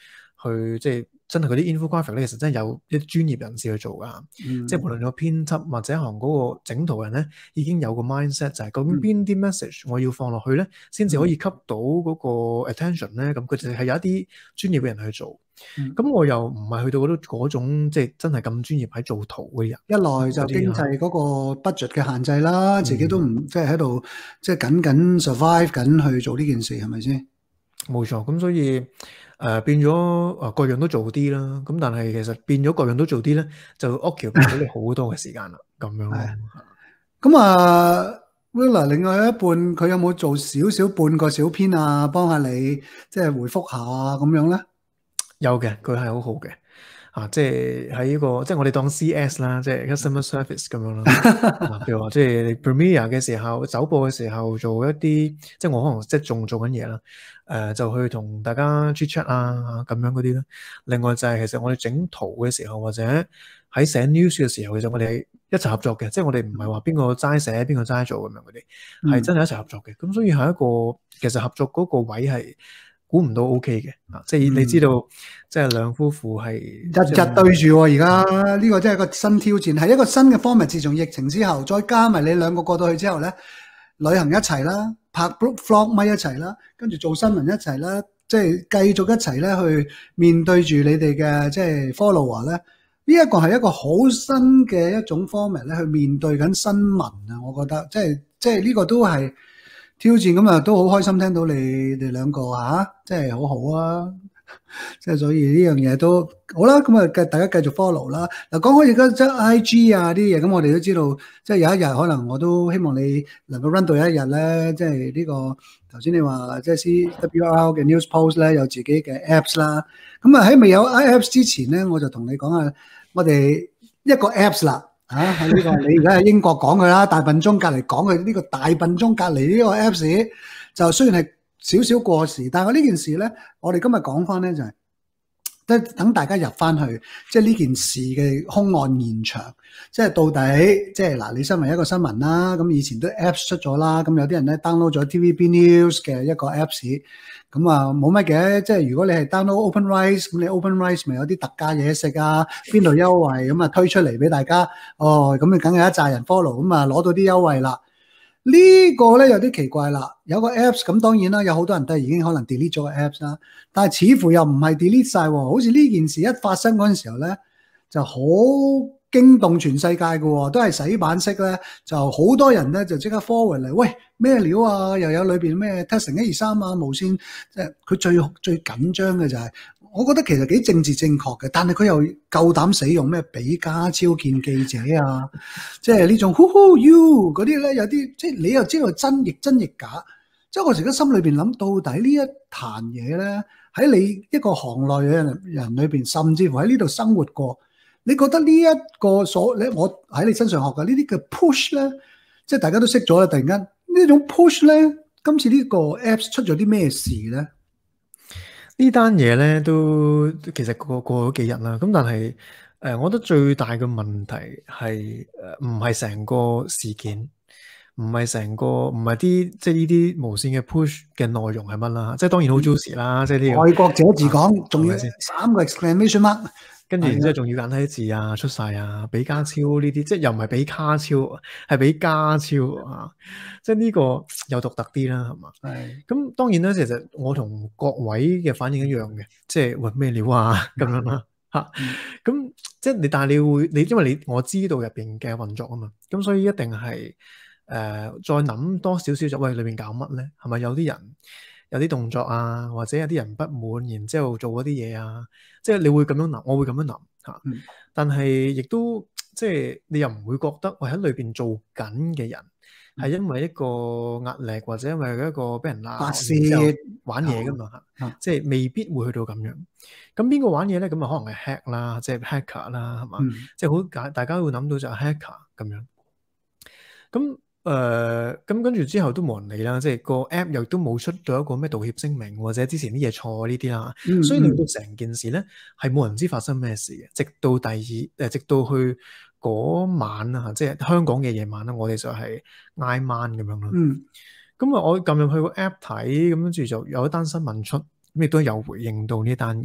去即係真係嗰啲 infographic 咧，其實真係有一啲專業人士去做㗎。即係無論個編輯或者可能嗰個整圖人咧，已經有個 mindset 就係究竟邊啲 message 我要放落去咧，先至可以吸到嗰個 attention 咧。咁佢哋係有一啲專業嘅人去做。咁我又唔係去到嗰種即係真係咁專業喺做圖嘅人。 一來就經濟嗰個 budget 嘅限制啦，自己都唔即係喺度即係緊 survive 緊去做呢件事，係咪先？ 冇錯，咁所以變咗各樣都做啲啦。咁但係其實變咗各樣都做啲咧，就 occupy 咗你好多嘅時間啦。咁樣咯。 咁啊 Willa 另外一半佢有冇做少少半個小編啊，幫下你即係回覆下啊咁樣咧？ 有嘅，佢係好好嘅。即係喺呢個，即係我哋當 CS 啦，即係 customer service 咁樣啦。譬如話，即係你 Premiere 嘅時候，走播嘅時候做一啲，即係我可能即係仲做緊嘢啦。就去同大家 chat chat 啊，咁樣嗰啲啦。另外就係其實我哋整圖嘅時候，或者喺寫 news 嘅時候，其實我哋係一齊合作嘅，即係我哋唔係話邊個齋寫，邊個齋做咁樣嗰啲，係真係一齊合作嘅。咁所以係一個其實合作嗰個位係估唔到 OK 嘅。即係你知道，即係兩夫婦係日日對住喎。而家呢個真係一個新挑戰，係一個新嘅 format。自從疫情之後，再加埋你兩個過到去之後咧，旅行一齊啦，拍 vlog 咪一齊啦，跟住做新聞一齊啦，即係繼續一齊咧去面對住你哋嘅即係 follower 咧。呢一個係一個好新嘅一種 format 咧，去面對緊新聞啊！我覺得即係呢個都係挑戰。咁啊，都好開心聽到你哋兩個即係好好啊！即係所以呢樣嘢都好啦。咁啊，大家繼續 follow 啦。嗱，講開而家即係 IG 啊啲嘢，咁我哋都知道，即係有一日可能我都希望你能夠 run 到有一日咧，即係呢個頭先你話即係 CWR 嘅 news post 咧有自己嘅 apps 啦。咁啊喺未有 apps 之前咧，我就同你講下我哋一個 apps 啦。喺呢個你而家喺英國講佢啦，大笨鐘隔離講佢呢個大笨鐘隔離呢個 apps 就雖然係少少過時，但係我呢件事咧，我哋今日講翻咧就係等大家入翻去，即係呢件事嘅兇案現場，即係到底即係嗱，你身為一個新聞啦，咁以前都 apps 出咗啦，咁有啲人咧 download 咗 TVB News 嘅一個 apps， 咁啊冇乜嘅，即係如果你係 download OpenRice， 咁你 OpenRice 咪有啲特價嘢食啊，邊度優惠咁啊推出嚟俾大家，咁你梗係一紮人 follow， 咁啊攞到啲優惠啦。呢個咧有啲奇怪啦，有個 apps 咁當然啦，有好多人都係已經可能 delete 咗個 apps 啦，但係似乎又唔係 delete 晒喎，好似呢件事一發生嗰陣時候咧，就好驚動全世界嘅喎，都係洗版式咧，就好多人咧就即刻 forward 嚟，喂咩料啊，又有裏邊咩 testing 123啊無線，即係佢最緊張嘅就係。我覺得其實幾政治正確嘅，但係佢又夠膽使用咩比家超見記者啊，即係呢種 who you 嗰啲咧，有啲即係你又知道真亦真亦假，即係我成日心裏邊諗，到底呢一壇嘢咧喺你一個行內嘅人裏邊，甚至乎喺呢度生活過，你覺得呢一個我喺你身上學嘅呢啲嘅 push 咧，即係大家都識咗啦，突然間呢種 push 咧，今次呢個 apps 出咗啲咩事咧？ 呢單嘢咧都其實過咗幾日啦，咁但係我覺得最大嘅問題係唔係成個事件，唔係啲即係呢啲無線嘅 push 嘅內容係乜啦？即係當然好 juicy 啦，即係呢個愛國者治港，仲要3個 exclamation mark。 跟住然之後仲要簡體字啊出晒啊，比家超呢啲，即係又唔係比卡超，係比家超啊！即係呢個又獨特啲啦，係嘛？係。咁當然啦，其實我同各位嘅反應一樣嘅，即係喂咩料啊咁樣啦嚇。咁即係但係因為我知道入邊嘅運作啊嘛，咁所以一定係再諗多少少就喂裏邊搞乜咧？係咪有啲人有啲動作啊，或者有啲人不滿，然之後做嗰啲嘢啊？即係你會咁樣諗，我會咁樣諗嚇。但係亦都即係你又唔會覺得喂喺裏邊做緊嘅人係因為一個壓力或者因為一個俾人鬧發泄玩嘢噶嘛嚇，即係未必會去到咁樣。咁邊個玩嘢咧？咁啊可能係 hack 啦，即係 hacker 啦，係嘛？即係好大家會諗到就係 hacker 咁樣。咁跟住之後都冇人理啦，即係個 app 又都冇出到一個咩道歉聲明或者之前啲嘢錯呢啲啦，所以令到成件事咧係冇人知發生咩事嘅，直到直到去嗰晚啊，即係香港嘅夜晚啦，我哋就係挨晚咁樣咯。咁啊，我撳入去個 app 睇，咁跟住就有一單新聞出，咁亦都有回應到呢單嘢。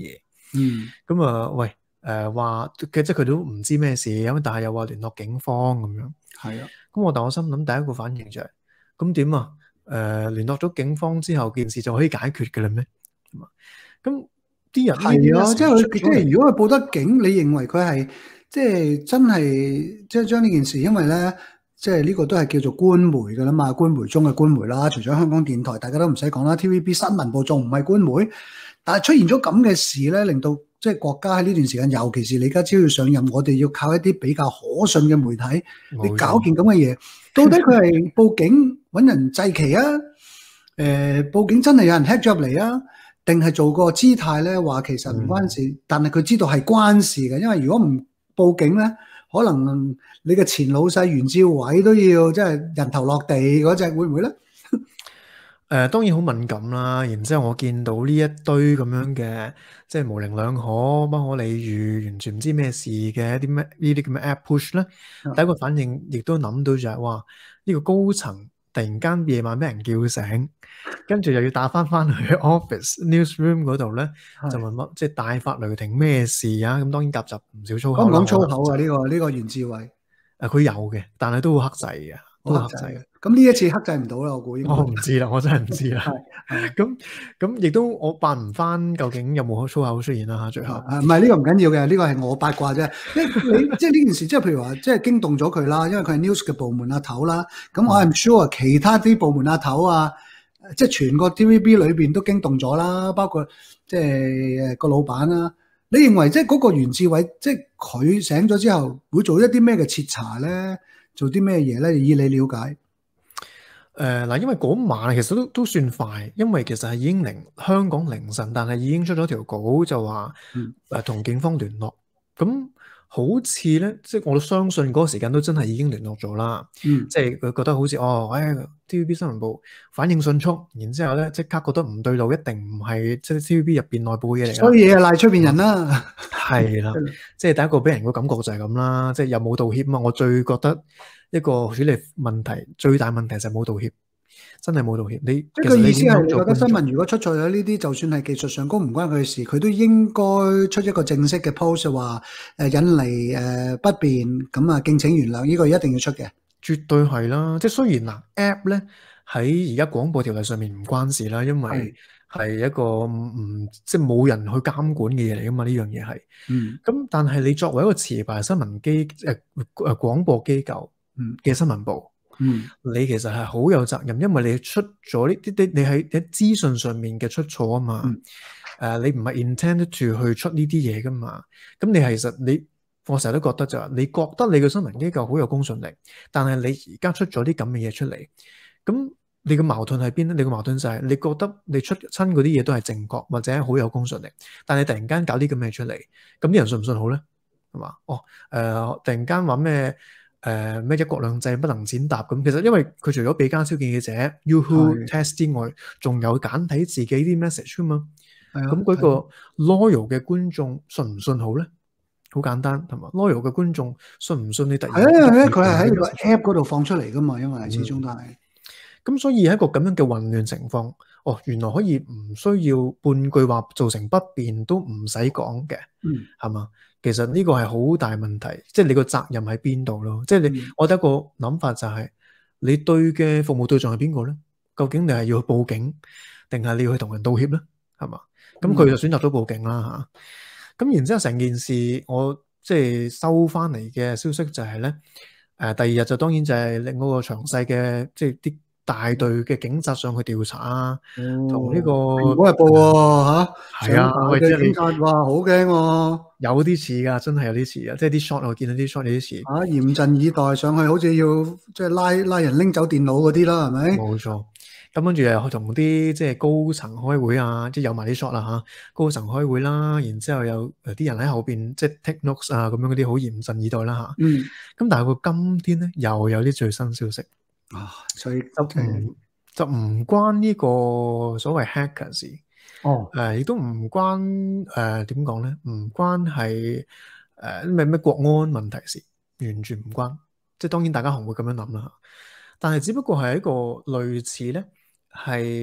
咁啊，喂，話即係佢都唔知咩事咁，但係又話聯絡警方咁樣。 係啊。 但我心諗第一個反應就係咁點啊？聯絡咗警方之後，件事就可以解決嘅啦咩？咁啲人係啊，即係佢即係如果佢報得警，你認為佢係即係真係即係將呢件事，因為咧即係呢個都係叫做官媒噶啦嘛，官媒中嘅官媒啦。除咗香港電台，大家都唔使講啦 ，TVB 新聞部仲唔係官媒？但係出現咗咁嘅事咧，令到即係國家喺呢段時間，尤其是李家超要上任，我哋要靠一啲比較可信嘅媒體嚟搞件咁嘅嘢。到底佢係報警揾人祭旗啊？報警真係有人 hack 咗入嚟啊？定係做個姿態咧，話其實唔關事，但係佢知道係關事嘅，因為如果唔報警咧，可能你嘅前老細袁志偉都要即係人頭落地嗰隻，會唔會咧？ 當然好敏感啦。然之後我見到呢一堆咁樣嘅，即係模棱兩可、不可理喻、完全唔知咩事嘅一啲咩呢啲咁嘅 app push 咧，第一個反應亦都諗到就係話呢個高層突然間夜晚俾人叫醒，跟住又要打翻去 office newsroom 嗰度咧，就問乜即係大發雷霆咩事啊？咁當然夾雜唔少粗口。 講唔講粗口啊？呢個袁志偉佢有嘅，但係都好克制嘅，都克制嘅。 咁呢一次克制唔到啦，我估應該。 我唔知啦，我真係唔知啦。咁亦都我扮唔翻，究竟有冇粗口出現啦？嚇，最後唔係呢個唔緊要嘅，呢個係我八卦啫。你即係呢件事，即係譬如話，即係驚動咗佢啦，因為佢係 news 嘅部門阿頭啦。咁我係唔 sure 其他啲部門阿頭啊，即係全個 TVB 裏邊都驚動咗啦，包括即係個老闆啦。你認為即係嗰個袁志偉，即係佢醒咗之後會做一啲咩嘅徹查咧？做啲咩嘢咧？以你了解？ 因為嗰晚其實都算快，因為其實係已經香港凌晨，但係已經出咗條稿就話同警方聯絡。咁好似咧，即係我都相信嗰個時間都真係已經聯絡咗啦。即係佢覺得好似TVB 新聞部反應迅速，然之後咧即刻覺得唔對路，一定唔係即係 TVB 入邊內部嘅嘢嚟。 所以嘢賴出邊人啦。 係啦，即係第一個俾人個感覺就係咁啦，即係又冇道歉啊！我最覺得一個處理問題最大問題就係冇道歉，真係冇道歉。即係個意思係，你覺得新聞如果出錯咗呢啲，就算係技術上高唔關佢事，佢都應該出一個正式嘅 post 話引嚟不便，咁啊敬請原諒，呢個一定要出嘅。 絕對係啦，即係雖然嗱 app 咧喺而家廣播條例上面唔關事啦，因為係一個即係冇人去監管嘅嘢嚟噶嘛，呢樣嘢係。咁但係你作為一個持牌新聞廣播機構嘅新聞部，你其實係好有責任，因為你出咗呢啲，你喺資訊上面嘅出錯啊嘛。你唔係 intended to 去出呢啲嘢噶嘛。咁你其實我成日都覺得就係，你覺得你嘅新聞機構好有公信力，但係你而家出咗啲咁嘅嘢出嚟，咁你個矛盾喺邊咧？你個矛盾就係你覺得你出親嗰啲嘢都係正確或者好有公信力，但係突然間搞啲咁嘅嘢出嚟，咁啲人信唔信好咧？係嘛？突然間話咩一國兩制不能踐踏咁，其實因為佢除咗俾家超見記者 Yahoo test 之外，仲有簡體自己啲 message 噶嘛。咁嗰個 loyal 嘅觀眾信唔信好咧？好簡單，同埋 loyal 嘅觀眾信唔信你突然佢係喺個 app 嗰度放出嚟噶嘛，因為始終都係。 咁所以喺一個咁樣嘅混亂情況，原來可以唔需要半句話造成不便都唔使講嘅，係嘛？其實呢個係好大問題，即係你個責任喺邊度咯？即係我覺得一個諗法就係，你對嘅服務對象係邊個咧？究竟你係要去報警，定係你要去同人道歉咧？係嘛？咁佢就選擇咗報警啦嚇。咁然之後成件事，我即係收翻嚟嘅消息就係咧，第二日就當然就係另嗰個詳細嘅，即係啲大隊嘅警察上去調查啊，同呢個蘋果日報喎嚇， 係啊， 嘅警察哇好驚喎， 有啲似㗎，真係有啲似啊，即係啲 shot 我見到啲 shot 有啲似嚴陣以待上去，好似要即係拉人拎走電腦嗰啲啦，係咪？ 冇錯。咁跟住又同啲即係高層開會啊，即係有埋啲 shot 啦嚇，高層開會啦，然之後有啲人喺後邊即係 take notes 啊，咁樣嗰啲好嚴陣以待啦嚇。咁但係個今天咧又有啲最新消息所以就唔關呢個所謂 hacker 事，亦都唔關點講咧，唔關係咩國安問題事，完全唔關。即係當然大家可能會咁樣諗啦，但係只不過係一個類似咧。係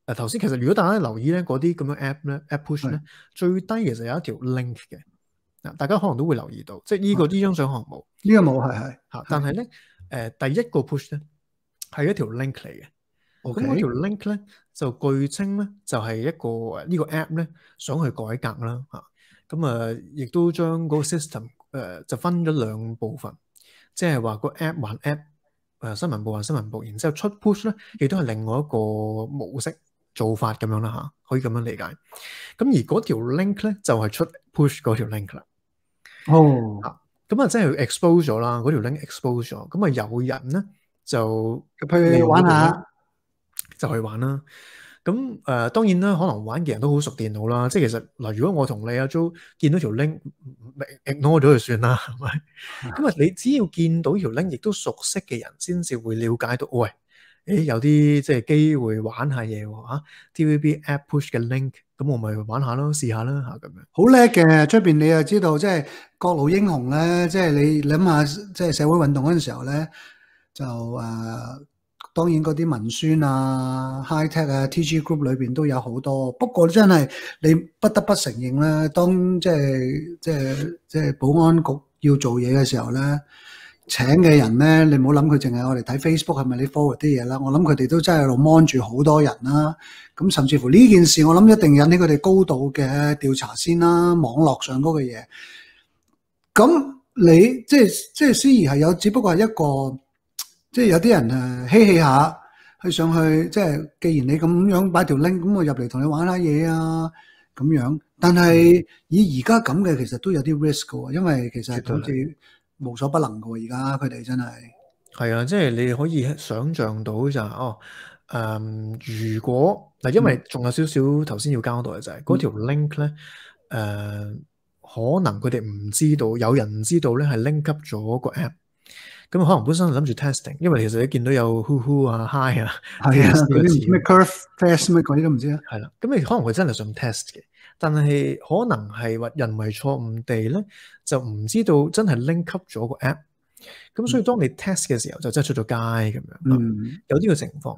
頭先其實如果大家留意咧，嗰啲咁樣 app 咧 app push 咧，最低其實有一條 link 嘅。嗱，大家可能都會留意到，即係呢張相可能冇， 呢個冇係嚇。但係咧第一個 push 咧係一條 link 嚟嘅。咁嗰條 link 咧就據稱咧就係一個呢個 app 咧想去改革啦嚇。咁亦都將嗰個 system 就分咗兩部分，即係話個 app 還 app，新聞部還新聞部，然之後出 push 咧亦都係另外一個模式做法咁樣啦嚇，可以咁樣理解。咁而嗰條 link 咧就係出 push 嗰條 link 啦。 哦， 咁即係 expose 咗啦，嗰條 link expose 咗，咁有人咧就去玩下， 就去玩啦。咁當然啦，可能玩嘅人都好熟電腦啦。即係其實嗱，如果我同你阿 Jo 見到條 link ignore 咗就算啦，係咪？咁你只要見到條 link，亦都熟悉嘅人先至會了解到，喂，有啲即係機會玩下嘢喎嚇。TVB app push 嘅 link，咁我咪玩下咯，試下啦嚇咁樣。 好叻嘅，出邊你又知道，即係各路英雄咧，即係你諗下，即係社會運動嗰陣時候咧，就當然嗰啲文宣啊、high tech 啊、TG Group 裏邊都有好多。不過真係你不得不承認咧，當即係保安局要做嘢嘅時候咧，請嘅人咧，你唔好諗佢淨係我哋睇 Facebook 係咪你 forward 啲嘢啦。我諗佢哋都真係喺度 mon 住好多人啦。咁甚至乎呢件事，我諗一定引起佢哋高度嘅調查先啦。網絡上嗰個嘢，咁你即係司儀係有，只不過係一個。即係有啲人嬉戲下，去上去即係，既然你咁樣擺條 link，咁我入嚟同你玩下嘢啊，咁樣。但係以而家咁嘅，其實都有啲 risk 嘅喎，因為其實好似無所不能嘅喎。而家佢哋真係係啊，即係你可以想像到就係如果嗱，因為仲有少少頭先要交代嘅就係嗰條 link 咧，可能佢哋唔知道，有人唔知道咧係 link up 咗個 app。咁可能本身諗住 testing， 因為其實你見到有 who 啊 hi 啊， 係啊，嗰啲咩 curve test 咩嗰啲都唔知啊。 係啦，咁你可能佢真係想 test 嘅，但係可能係話人為錯誤地咧，就唔知道真係 link up 咗個 app。咁所以當你 test 嘅時候，就真係出咗街咁樣。有呢個情況。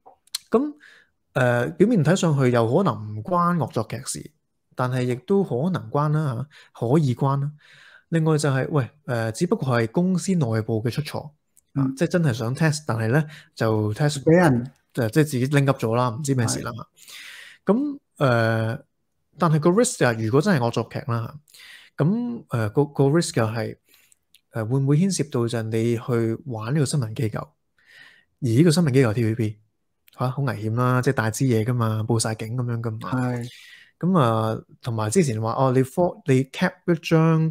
咁表面睇上去又可能唔關惡作劇事，但係亦都可能關啦嚇，可以關啦。另外就係只不過係公司內部嘅出錯，即係真係想 test， 但係咧就 test 俾人即係自己拎 up 咗啦，唔知咩事啦。咁但係個 risk 就係如果真係惡作劇啦，咁個 risk 就係會唔會牽涉到就係你去玩呢個新聞機構，而呢個新聞機構 TVB 好危險啦，即係大支嘢噶嘛，報晒警咁樣噶嘛。係。咁同埋之前話你 cap 一張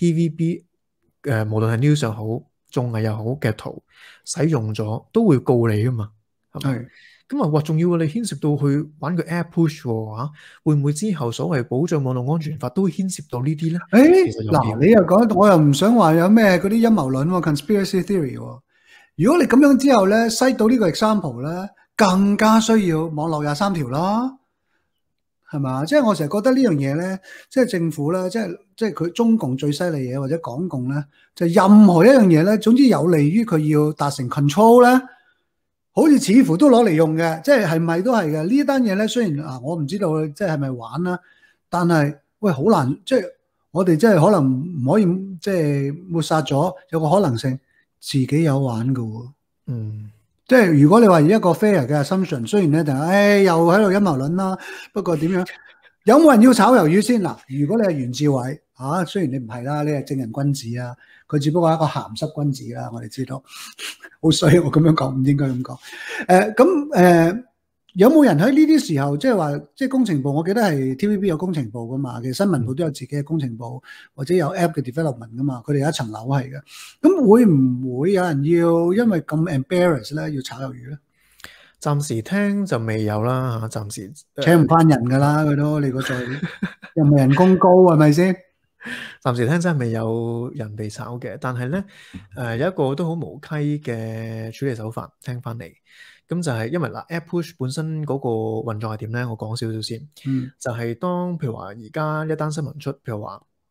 TVB 無論係 news 又好、綜藝又好嘅圖使用咗，都會告你噶嘛，係咪？咁仲要你牽涉到去玩個 app push 喎，會唔會之後所謂保障網絡安全法都會牽涉到呢啲咧？ 嗱，你又講，我又唔想話有咩嗰啲陰謀論喎 ，conspiracy theory 喎。如果你咁樣之後咧，篩到呢個 example 咧，更加需要網絡23條啦。係嘛？即係我成日覺得呢樣嘢咧，即係政府咧，即係佢中共最犀利嘢，或者港共咧，就任何一樣嘢咧，總之有利於佢要達成 control 咧，好似似乎都攞嚟用嘅。即係咪都係嘅？呢一單嘢咧，雖然我唔知道即係咪玩啦，但係喂好難，即係我哋即係可能唔可以即係抹殺咗有個可能性自己有玩㗎喎。即係如果你話一個 fair 嘅 assumption， 雖然咧就又喺度陰謀論啦，不過點樣有冇人要炒魷魚先嗱？如果你係袁志偉雖然你唔係啦，你係正人君子啊，佢只不過係一個鹹濕君子啦，我哋知道好衰，我咁樣講唔應該咁講。有冇人喺呢啲時候即係話即係工程部？我記得係 TVB 有工程部噶嘛，其實新聞部都有自己嘅工程部，或者有 app 嘅 development 噶嘛，佢哋有一層樓係嘅。咁會唔會有人要因為咁 embarrass 咧要炒魷魚咧？ 暫時聽就未有啦嚇，暫時請唔翻人㗎啦，佢都你個罪又唔係人工高係咪先？ 暫時聽真係未有人被炒嘅，但係咧有一個都好無稽嘅處理手法，聽翻嚟。咁就係因為app push 本身嗰個運作係點咧？我講少少先。就係當譬如話而家一單新聞出，譬如話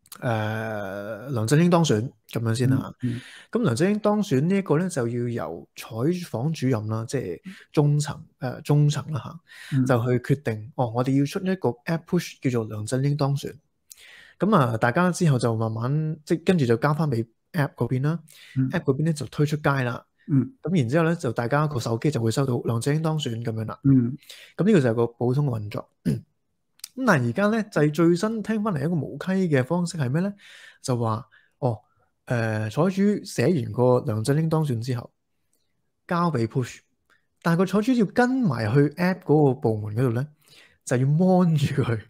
梁振英當選咁樣先啦。 嗯咁梁振英當選呢一個咧，就要由採訪主任啦，即係中層啦嗯就去決定。我哋要出一個 app push 叫做梁振英當選。咁啊，大家之後就慢慢跟住就交翻俾 app 嗰邊啦。app 嗰邊咧就推出街啦。咁然之後咧就大家個手機就會收到梁振英當選咁樣啦。咁呢個就係個普通嘅運作。咁但係而家咧就係最新聽翻嚟一個無稽嘅方式係咩咧？就話採主寫完個梁振英當選之後交俾 push， 但係個採主要跟埋去 app 嗰個部門嗰度咧，就要 mon 住佢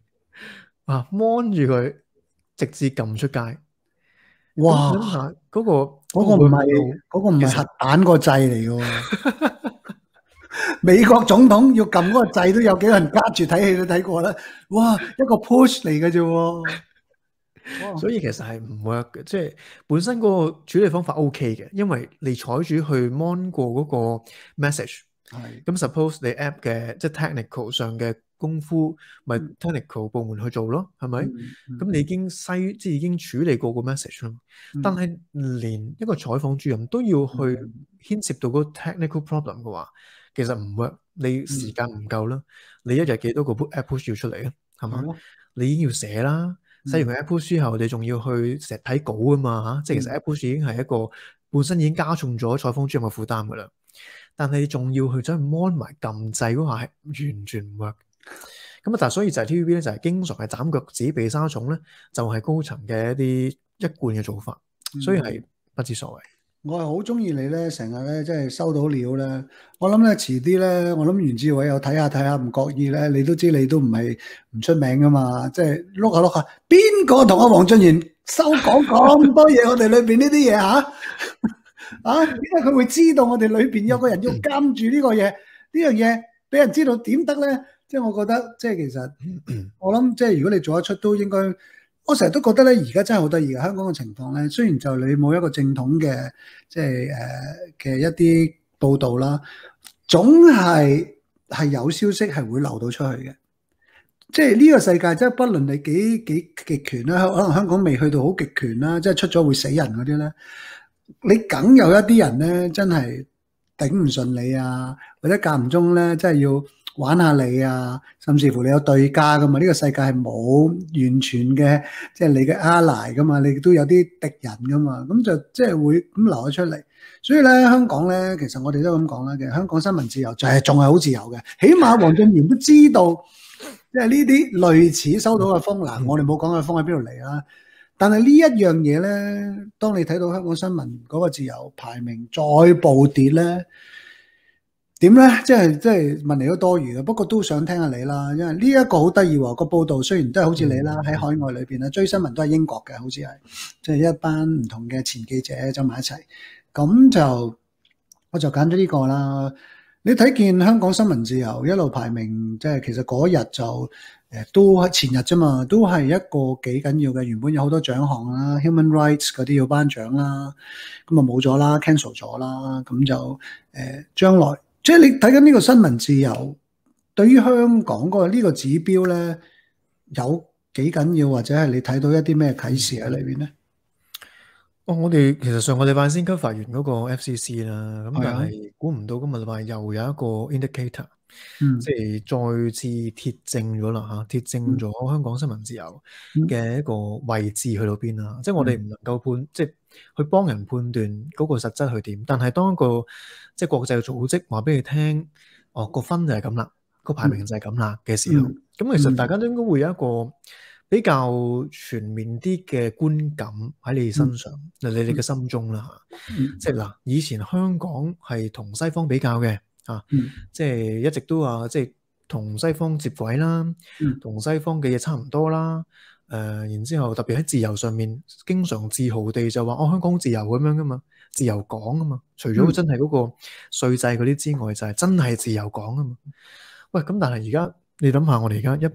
mon 住佢，直至撳出街。 哇！ 諗下嗰個唔係核彈個掣嚟嘅。美國總統要撳嗰個掣都有幾個人夾住睇戲都睇過啦。哇！一個 push 嚟嘅啫喎。 所以其實係唔 work 嘅，即係本身嗰個處理方法 OK 嘅，因為你採主去 mon 過嗰個 message， 咁 suppose 你 app 嘅即係 technical 上嘅功夫，咪 technical 部門去做咯，係咪？咁你已經即係已經處理過個 message 啦。但係連一個採訪主任都要去牽涉到嗰個 technical problem 嘅話，其實唔 work，你時間唔夠啦，你一日幾多個 app push 要出嚟啊？係嘛？你已經要寫啦。寫完個 app push 之後，你仲要去成日睇稿啊嘛，即係其實 app push 已經係一個本身已經加重咗採訪主任嘅負擔噶啦，但係你仲要去走去 mon 埋撳掣嗰下係完全唔 work。咁啊，但係所以就係 TVB 咧，就係經常係斬腳趾避沙蟲咧，就係高層嘅一貫嘅做法，所以係不知所謂。 我係好中意你咧，成日咧即係收到料咧。我諗咧遲啲咧，我諗袁志偉有睇下唔覺意咧，你都知你都唔係唔出名噶嘛。即係碌下，邊個同阿黃俊賢收講咁多嘢？我哋裏邊呢啲嘢點解佢會知道我哋裏邊有個人要監住呢個嘢？呢樣嘢俾人知道點得咧？即係我覺得，即係其實我諗，即係如果你做得出，都應該。我成日都覺得咧，而家真係好得意嘅香港嘅情況咧。雖然就你冇一個正統嘅即係嘅一啲報導啦，總係有消息係會流到出去嘅。即係呢個世界，即係不論你幾極權啦，可能香港未去到好極權啦，即係出咗會死人嗰啲咧，你梗有一啲人咧，真係頂唔順你啊，或者間唔中咧，真係要玩下你啊，甚至乎你有對家噶嘛？呢個世界係冇完全嘅，即係你嘅 ally 噶嘛，你都有啲敵人噶嘛，咁就即係會咁流咗出嚟。所以咧，香港咧，其實我哋都咁講啦，其實香港新聞自由就係仲係好自由嘅，起碼黃俊賢都知道，即係呢啲類似收到嘅風嗱，我哋冇講嘅風喺邊度嚟啦。但係呢一樣嘢咧，當你睇到香港新聞嗰個自由排名再暴跌咧。點咧？即係問你都多餘嘅，不過都想聽下你啦，因為呢一個好得意喎。個報道雖然都係好似你啦，喺海外裏邊咧追新聞都係英國嘅，好似係即係一班唔同嘅前記者走埋一齊，咁就我就揀咗呢個啦。你睇見香港新聞自由一路排名，即係其實嗰日就都係前日啫嘛，都係一個幾緊要嘅。原本有好多獎項啦 ，Human Rights 嗰啲要頒獎啦，咁啊冇咗啦 ，cancel 咗啦，咁就將來。即係你睇緊呢個新聞自由，對於香港嗰個呢個指標咧，有幾緊要，或者係你睇到一啲咩啟示喺裏邊咧？我哋其實上個禮拜先 cover 完嗰個 FCC 啦，咁但係估唔到今日禮拜又有一個 indicator，即係再次鐵證咗啦嚇，鐵證咗香港新聞自由嘅一個位置去到邊啦。即係我哋唔能夠即係去幫人判斷嗰個實質去點，但係當一個即係國際組織話俾你聽，個分就係咁啦，個排名就係咁啦嘅時候，咁其實大家都應該會有一個比較全面啲嘅觀感喺你身上，你嘅心中啦嚇。即係嗱，以前香港係同西方比較嘅即係一直都話即係同西方接軌啦，同西方嘅嘢差唔多啦。然之後特別喺自由上面，經常自豪地就話香港自由咁樣噶嘛，自由港啊嘛。除咗真係嗰個稅制嗰啲之外，就係真係自由港啊嘛。喂，咁但係而家你諗下，我哋而家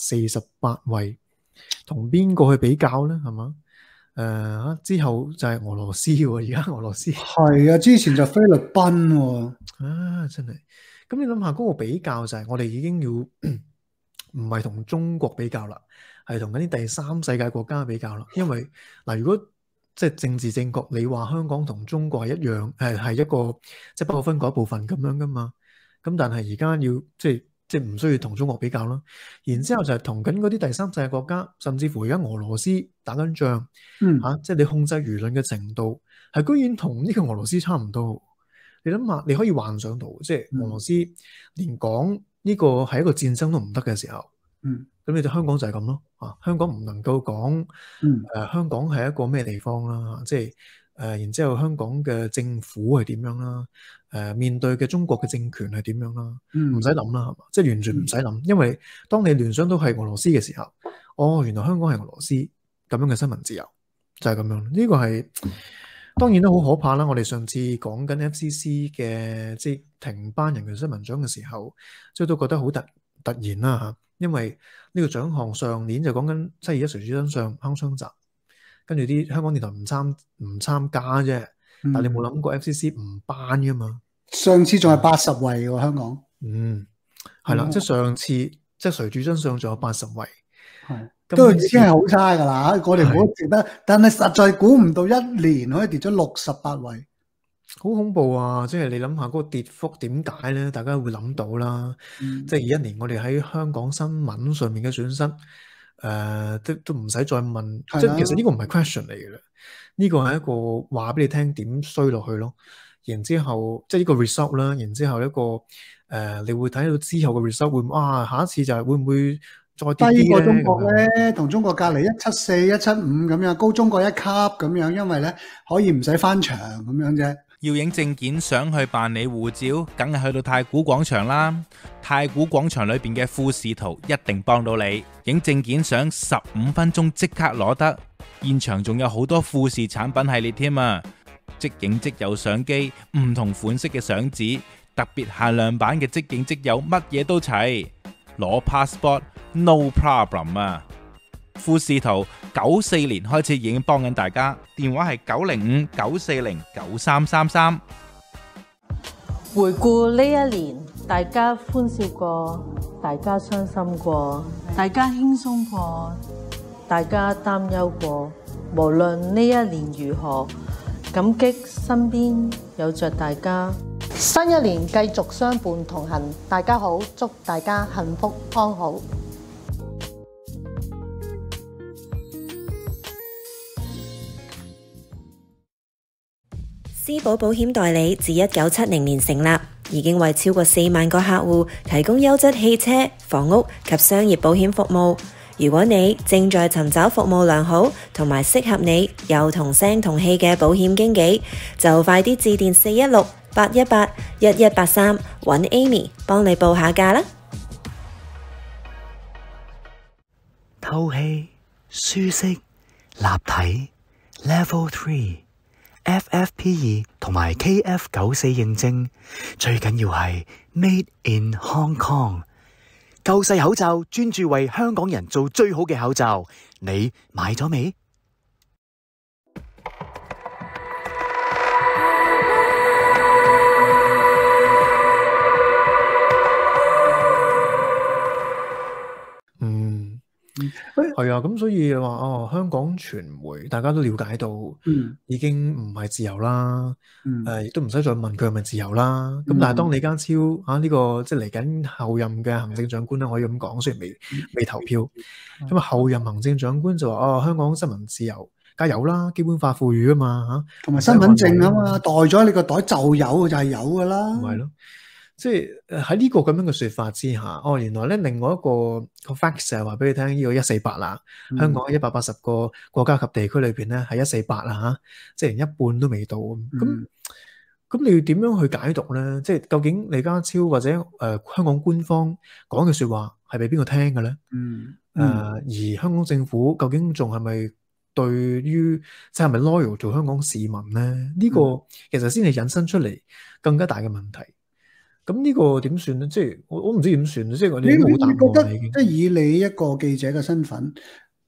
148位，同邊個去比較咧？係嘛？之後就係俄羅斯喎，而家俄羅斯係啊，之前就菲律賓喎。真係。咁你諗下嗰個比較就係我哋已經要唔係同中國比較啦，係同緊啲第三世界國家比較啦。因為嗱，如果即係政治正確，你話香港同中國係一樣，係一個即係不可分割一部分咁樣噶嘛。咁但係而家要即係唔需要同中國比較啦。然之後就係同緊嗰啲第三世界國家，甚至乎而家俄羅斯打緊仗，即係你控制輿論嘅程度，係居然同呢個俄羅斯差唔多。你諗下，你可以幻想到，即係俄羅斯連講呢個係一個戰爭都唔得嘅時候，咁你哋香港就係咁咯。香港唔能夠講香港係一個咩地方啦，即係然之後香港嘅政府係點樣啦，面對嘅中國嘅政權係點樣啦，唔使諗啦，係嘛？即係完全唔使諗，因為當你聯想到係俄羅斯嘅時候，哦，原來香港係俄羅斯咁樣嘅新聞自由就係咁樣。呢個係當然都好可怕啦。我哋上次講緊 FCC 嘅即係停頒人權新聞獎嘅時候，即係都覺得好突然啦嚇，因為呢個獎項上年就講緊7月1誰主真相鏗鏘集，跟住啲香港電台唔參加啫，但你冇諗過 FCC 唔頒噶嘛？ 上次仲係80位喎，香港。 係啦，即係上次即係誰主真相仲有80位， 都已經係好差㗎啦。我哋好值得，但係實在估唔到一年可以跌咗68位， 好恐怖啊！即係你諗下嗰個跌幅點解咧？大家會諗到啦。即係一年我哋喺香港新聞上面嘅損失。都唔使再問，即係其實呢個唔係 question 嚟嘅啦，呢個係一個話俾你聽點衰落去咯。然之後即係呢個 result 啦，然之後一個你會睇到之後嘅 result 會下一次就係會唔會再跌啲咧？ 低過中國咧，同中國隔離174、175咁樣，高中國1級咁樣，因為咧可以唔使翻牆咁樣啫。 要影證件相去辦理護照，梗係去到太古廣場啦。太古廣場裏邊嘅富士圖一定幫到你，影證件相15分鐘即刻攞得。現場仲有好多富士產品系列添啊！即影即有相機，唔同款式嘅相紙，特別限量版嘅即影即有，乜嘢都齊。攞 passport no problem 啊！富士圖94年開始已經幫緊大家，電話係905-940-9333。 回顧呢一年，大家歡笑過，大家傷心過，大家輕鬆過，大家擔憂過。無論呢一年如何，感激身邊有着大家。新一年繼續相伴同行，大家好，祝大家幸福安好。 思保保險代理自1970年成立，已經為超過4萬個客戶提供優質汽車、房屋及商業保險服務。如果你正在尋找服務良好同埋適合你又同聲同氣嘅保險經紀，就快啲致電416-818-1183揾 Amy 幫你報下價啦。 透氣、舒適、立體 Level 3。FFP2 同埋 KF94 認證，最緊要係 Made in Hong Kong。救世口罩專注為香港人做最好嘅口罩，你買咗未？ 係啊，咁所以話香港傳媒大家都了解到，已經唔係自由啦，亦都唔使再問佢係咪自由啦。咁但係當李家超呢個即係嚟緊後任嘅行政長官咧，可以咁講，雖然未投票，咁後任行政長官就話香港新聞自由梗係有啦，基本法賦予啊嘛同埋身份證啊嘛，袋咗你個袋就有就係有噶啦， 唔係咯。即係喺呢個咁樣嘅說法之下，原來咧另外一個 fact 就係話俾你聽，呢個148啦，香港喺180個國家及地區裏邊咧係148啦吓，即係連一半都未到。咁你要點樣去解讀咧？即係究竟李家超或者香港官方講嘅說話係俾邊個聽嘅咧？而香港政府究竟仲係咪對於即係咪 loyal 做香港市民咧？呢個其實先係引申出嚟更加大嘅問題。咁呢個點算咧？即係我唔知點算，即係我哋冇答案。 你覺得即係以你一個記者嘅身份，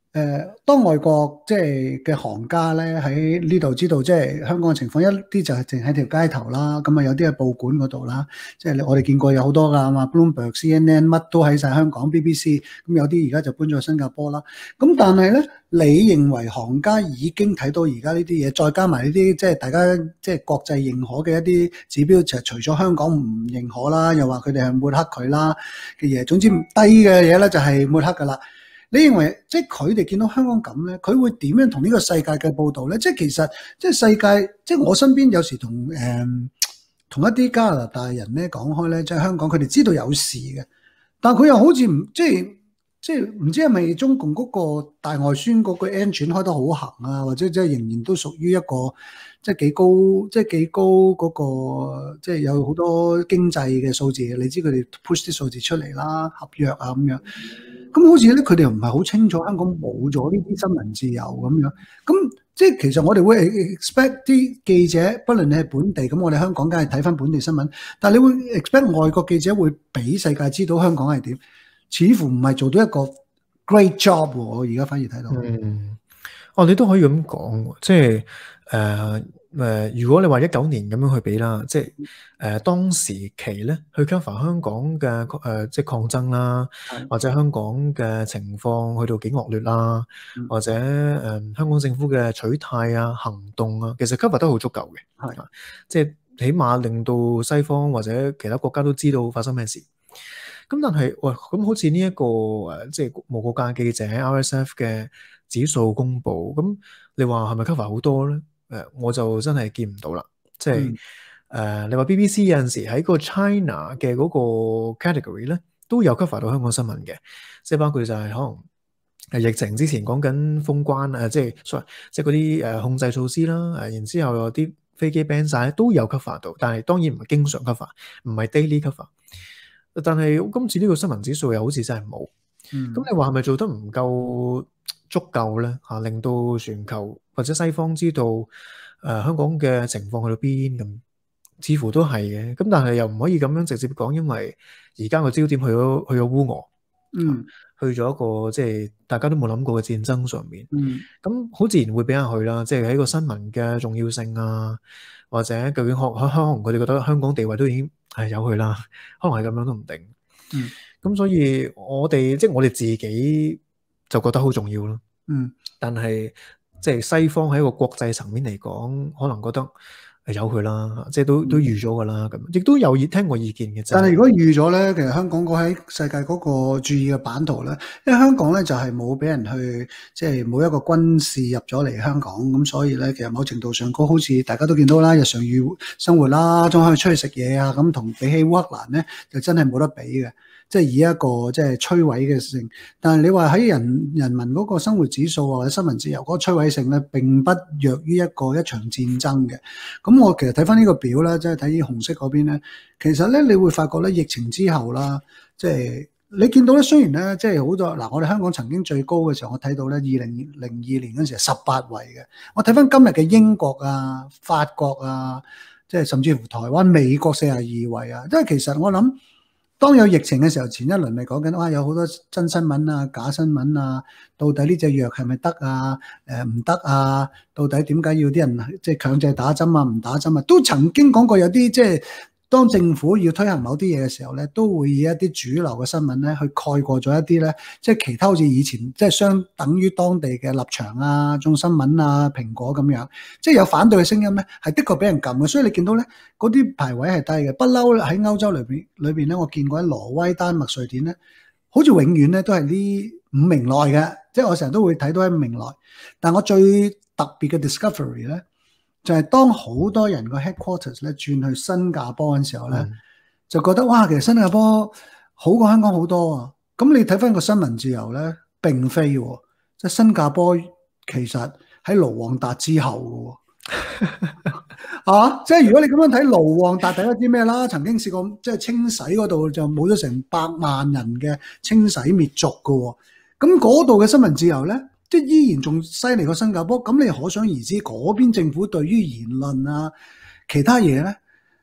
當外國即係嘅行家咧喺呢度知道即係香港嘅情況，一啲就係淨喺條街頭啦，咁啊有啲係報館嗰度啦，即係我哋見過有好多㗎嘛 ，Bloomberg、CNN 乜都喺晒香港 BBC， 咁有啲而家就搬咗去新加坡啦。咁但係咧，你認為行家已經睇到而家呢啲嘢，再加埋呢啲即係大家即係國際認可嘅一啲指標，就除咗香港唔認可啦，又話佢哋係抹黑佢啦嘅嘢，總之低嘅嘢咧就係抹黑㗎啦。你認為即係佢哋見到香港咁咧，佢會點樣同呢個世界嘅報導咧？即係其實即係世界，即係我身邊有時同一啲加拿大人咧講開咧，即係香港佢哋知道有事嘅，但係佢又好似唔即係唔知係咪中共嗰個大外宣嗰個 engine 開得好行啊，或者即係仍然都屬於一個即係幾高嗰個即係有好多經濟嘅數字，你知佢哋 push 啲數字出嚟啦，合約啊咁樣。咁好似咧，佢哋又唔係好清楚香港冇咗呢啲新聞自由咁樣。咁即係其實我哋會 expect 啲記者，不論你係本地，咁我哋香港梗係睇翻本地新聞。但係你會 expect 外國記者會俾世界知道香港係點？似乎唔係做到一個 great job 喎。我而家反而睇到。 你都可以咁講，即係如果你話19年咁樣去比啦，即係當時期咧去 cover 香港嘅即係抗爭啦，或者香港嘅情況去到幾惡劣啦，或者香港政府嘅取態啊、行動啊，其實 cover 都好足夠嘅，即係起碼令到西方或者其他國家都知道發生咩事。咁但係咁好似呢一個即係無國界記者 RSF 嘅指數公佈，咁你話係咪 cover 好多咧？我就真係見唔到啦。即係你話 BBC 有陣時喺個 China 嘅嗰個 category 咧，都有 cover 到香港新聞嘅，即係包括就係可能疫情之前講緊封關即係嗰啲控制措施啦，然之後有啲飛機 ban 晒都有 cover 到，但係當然唔係經常 cover，唔係 daily cover。但係今次呢個新聞指數又好似真係冇。咁你話係咪做得唔夠足夠咧？令到全球或者西方知道香港嘅情況去到邊咁，似乎都係嘅。咁但係又唔可以咁樣直接講，因為而家個焦點去咗烏俄，去咗一個即係大家都冇諗過嘅戰爭上面。咁好自然會俾人去啦，即係喺個新聞嘅重要性啊，或者究竟可能佢哋覺得香港地位都已經有佢啦，可能係咁樣都唔定。咁所以我哋自己就覺得好重要咯。但係即係西方喺一個國際層面嚟講，可能覺得由佢啦，即係都預咗噶啦。咁亦都有聽過意見嘅。 但係如果預咗咧，其實香港喺世界嗰個注意嘅版圖咧，因為香港咧就係冇俾人去即係冇一個軍事入咗嚟香港，咁所以咧其實某程度上好似大家都見到啦，日常生活啦，仲可以出去食嘢啊，咁同比起烏克蘭咧就真係冇得比嘅。即係以一個即係摧毀嘅性，但係你話喺人民嗰個生活指數或者新聞自由嗰個摧毀性咧，並不弱於一場戰爭嘅。咁我其實睇翻呢個表咧，即係睇紅色嗰邊咧，其實咧你會發覺咧疫情之後啦，即係你見到咧，雖然咧即係好多嗱，我哋香港曾經最高嘅時候，我睇到咧2002年嗰時係18位嘅。我睇翻今日嘅英國啊、法國啊，即係甚至乎台灣、美國42位啊，因為其實我諗。當有疫情嘅時候，前一輪咪講緊有好多真新聞啊、假新聞啊，到底呢隻藥係咪得啊？唔得啊？到底點解要啲人即係強制打針啊？唔打針啊？都曾經講過有啲即係當政府要推行某啲嘢嘅時候咧，都會以一啲主流嘅新聞咧去蓋過咗一啲咧，即係其他好似以前即係相等於當地嘅立場啊、眾新聞啊、蘋果咁樣，即係有反對嘅聲音咧，係的確俾人撳嘅。所以你見到咧嗰啲排位係低嘅，不嬲喺歐洲裏邊咧，我見過喺挪威、丹麥、瑞典咧，好似永遠咧都係呢5名內嘅，即係我成日都會睇到喺5名內。但我最特別嘅 discovery 咧，就係當好多人個 headquarters 咧轉去新加坡嘅時候咧，就覺得哇，其實新加坡好過香港好多啊！咁你睇翻個新聞自由咧，並非喎，即係新加坡其實喺盧旺達之後嘅即係如果你咁樣睇盧旺達，大家知咩啦？曾經試過即係清洗嗰度就冇咗成100萬人嘅清洗滅族嘅，咁嗰度嘅新聞自由咧，即係依然仲犀利過新加坡，咁你可想而知嗰邊政府對於言論啊、其他嘢咧，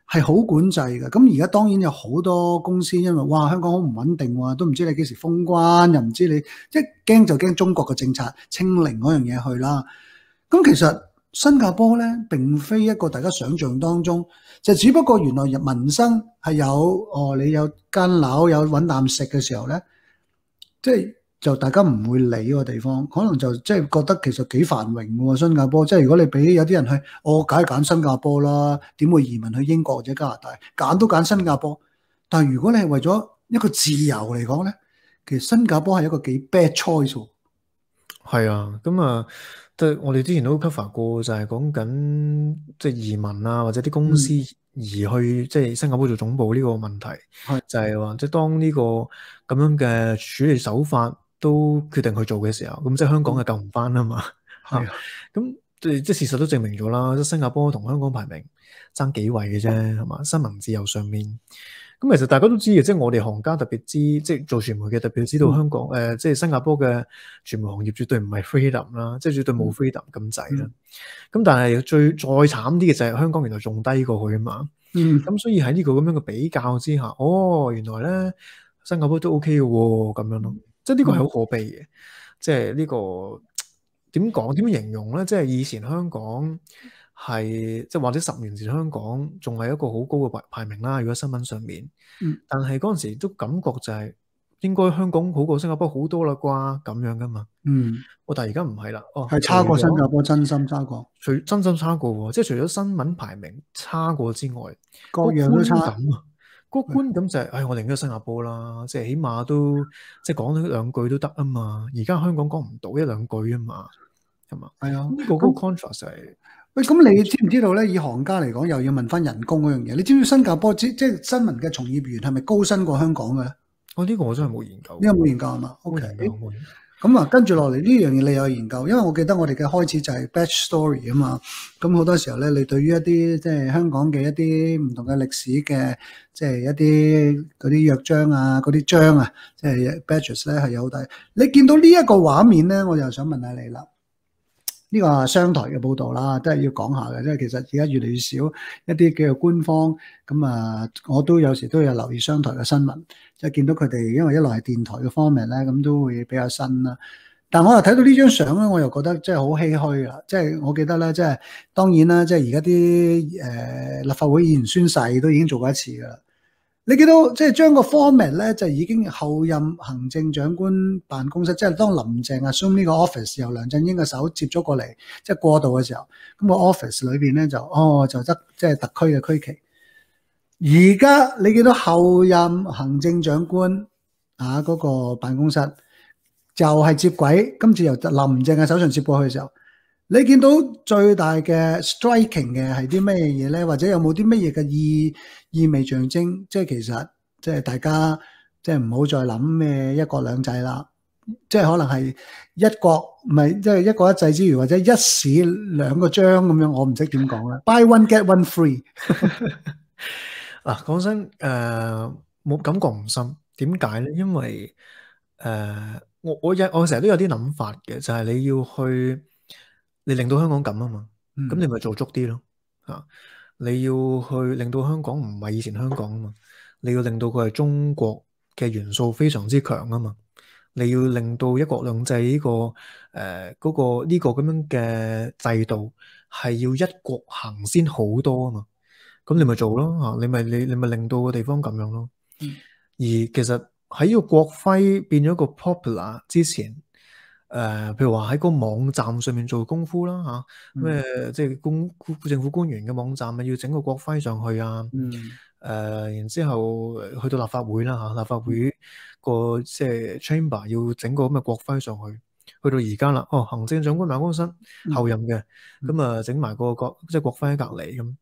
係好管制嘅。咁而家當然有好多公司，因為哇香港好唔穩定喎，都唔知你幾時封關，又唔知你即係驚就驚中國嘅政策清零嗰樣嘢去啦。咁其實新加坡咧並非一個大家想象當中，就只不過原來民生係有你有間樓有揾啖食嘅時候咧，即係就大家唔會理個地方，可能就即係覺得其實幾繁榮喎新加坡。即係如果你俾有啲人去，我梗係揀新加坡啦，點會移民去英國或者加拿大？揀都揀新加坡。但係如果你係為咗一個自由嚟講咧，其實新加坡係一個幾 bad choice 喎。 係啊，咁啊，即係我哋之前都 cover 過，就係講緊即係移民啊，或者啲公司移去即係新加坡做總部呢個問題，就係話即係當呢個咁樣嘅處理手法都決定去做嘅時候，咁即係香港係救唔翻啊嘛。係啊，咁即係事實都證明咗啦，即係新加坡同香港排名爭幾位嘅啫，係嘛？新聞自由上面。咁其實大家都知嘅，即係我哋行家特別知，即係做傳媒嘅特別知道香港即係新加坡嘅傳媒行業絕對唔係 freedom 啦，即係絕對冇 freedom 咁滯啦。咁但係再慘啲嘅就係香港原來仲低過去啊嘛。咁所以喺呢個咁樣嘅比較之下，原來咧新加坡都 OK 嘅喎，咁樣咯。即係呢個係好可悲嘅，即係呢個點講點樣形容咧？即係以前香港。係即係或者10年前香港仲係一個好高嘅排名啦，如果新聞上面，但係嗰陣時都感覺就係應該香港好過新加坡好多啦啩咁樣噶嘛。但係而家唔係啦， 係差過新加坡，真心差過， 真心差過喎。即係除咗新聞排名差過之外， 各樣都差。 嗰個觀感就係，我寧願新加坡啦，即係起碼都即係講兩句都得啊嘛。而家香港講唔到一兩句啊嘛，係嘛？ 係啊， 呢個 contrast 係。 喂，咁你知唔知道咧？以行家嚟講，又要問翻人工嗰樣嘢。你知唔知新加坡即係新聞嘅從業員係咪高薪過香港嘅咧？ 呢個我真係冇研究。 呢個冇研究係嘛 ？OK。咁啊，跟住落嚟呢樣嘢你有研究，因為我記得我哋嘅開始就係 batch story 啊嘛。咁好多時候咧，你對於一啲即係香港嘅一啲唔同嘅歷史嘅，即係一啲嗰啲約章啊、嗰啲章啊，即係 batches 咧係有好大。你見到呢一個畫面咧，我就想問下你啦。呢個係商台嘅報導啦，都係要講下嘅，即係其實而家越嚟越少一啲叫做官方咁啊，我都有時都有留意商台嘅新聞，即係見到佢哋因為一來係電台嘅方面咧，咁都會比較新啦。但我又睇到呢張相咧，我又覺得真係好唏噓啦。即係我記得咧，即係當然啦，即係而家啲立法會議員宣誓都已經做過一次噶啦。你見到即係將個 format 咧，就已經後任行政長官辦公室，即係當林鄭 assume 呢個 office 由梁振英嘅手接咗過嚟，即係過渡嘅時候，咁個 office 裏邊咧就得即係特區嘅區旗。而家你見到後任行政長官嗰個辦公室就係接軌，今次由林鄭嘅手上接過去嘅時候，你見到最大嘅 striking 嘅係啲咩嘢咧？或者有冇啲乜嘢嘅意味象徵？即係其實即係大家即係唔好再諗咩一國兩制啦，即係可能係一國唔係即係一國一制之餘，或者一市兩個章咁樣，我唔識點講啦。Buy one get one free 嗱，講真冇感覺唔深，點解咧？因為我成日都有啲諗法嘅，就係你要去。你令到香港咁啊嘛，咁你咪做足啲咯嚇！你要去令到香港唔係以前香港啊嘛，你要令到佢係中國嘅元素非常之強啊嘛，你要令到一國兩制呢個嗰個呢個咁樣嘅制度係要一國行先好多啊嘛，咁你咪做咯嚇，你咪令到個地方咁樣咯。而其實喺呢個國徽變咗個 popular 之前。譬如話喺個網站上面做功夫啦嚇，咩即係政府官員嘅網站要整個國徽上去啊，然之後去到立法會啦嚇，立法會個即係 chamber 要整個咁嘅國徽上去，去到而家啦，行政長官辦公室後任嘅，咁啊整埋個即係國徽喺隔離咁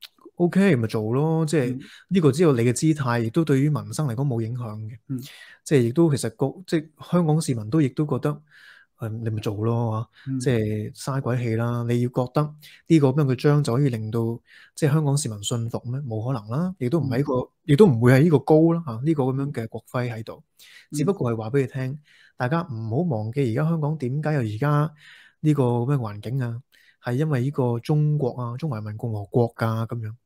，OK 咪做咯，即係呢個只有你嘅姿態，亦都對於民生嚟講冇影響嘅，即係亦都其實即係香港市民都亦都覺得。你咪做咯即係嘥鬼氣啦！你要覺得呢個咁樣嘅章就可以令到即係香港市民信服咩？冇可能啦！亦都唔係亦都唔會係呢個高啦呢個咁樣嘅國徽喺度，只不過係話俾你聽，大家唔好忘記而家香港點解有而家呢個咩環境啊？係因為呢個中國啊，中華人民共和國㗎咁樣。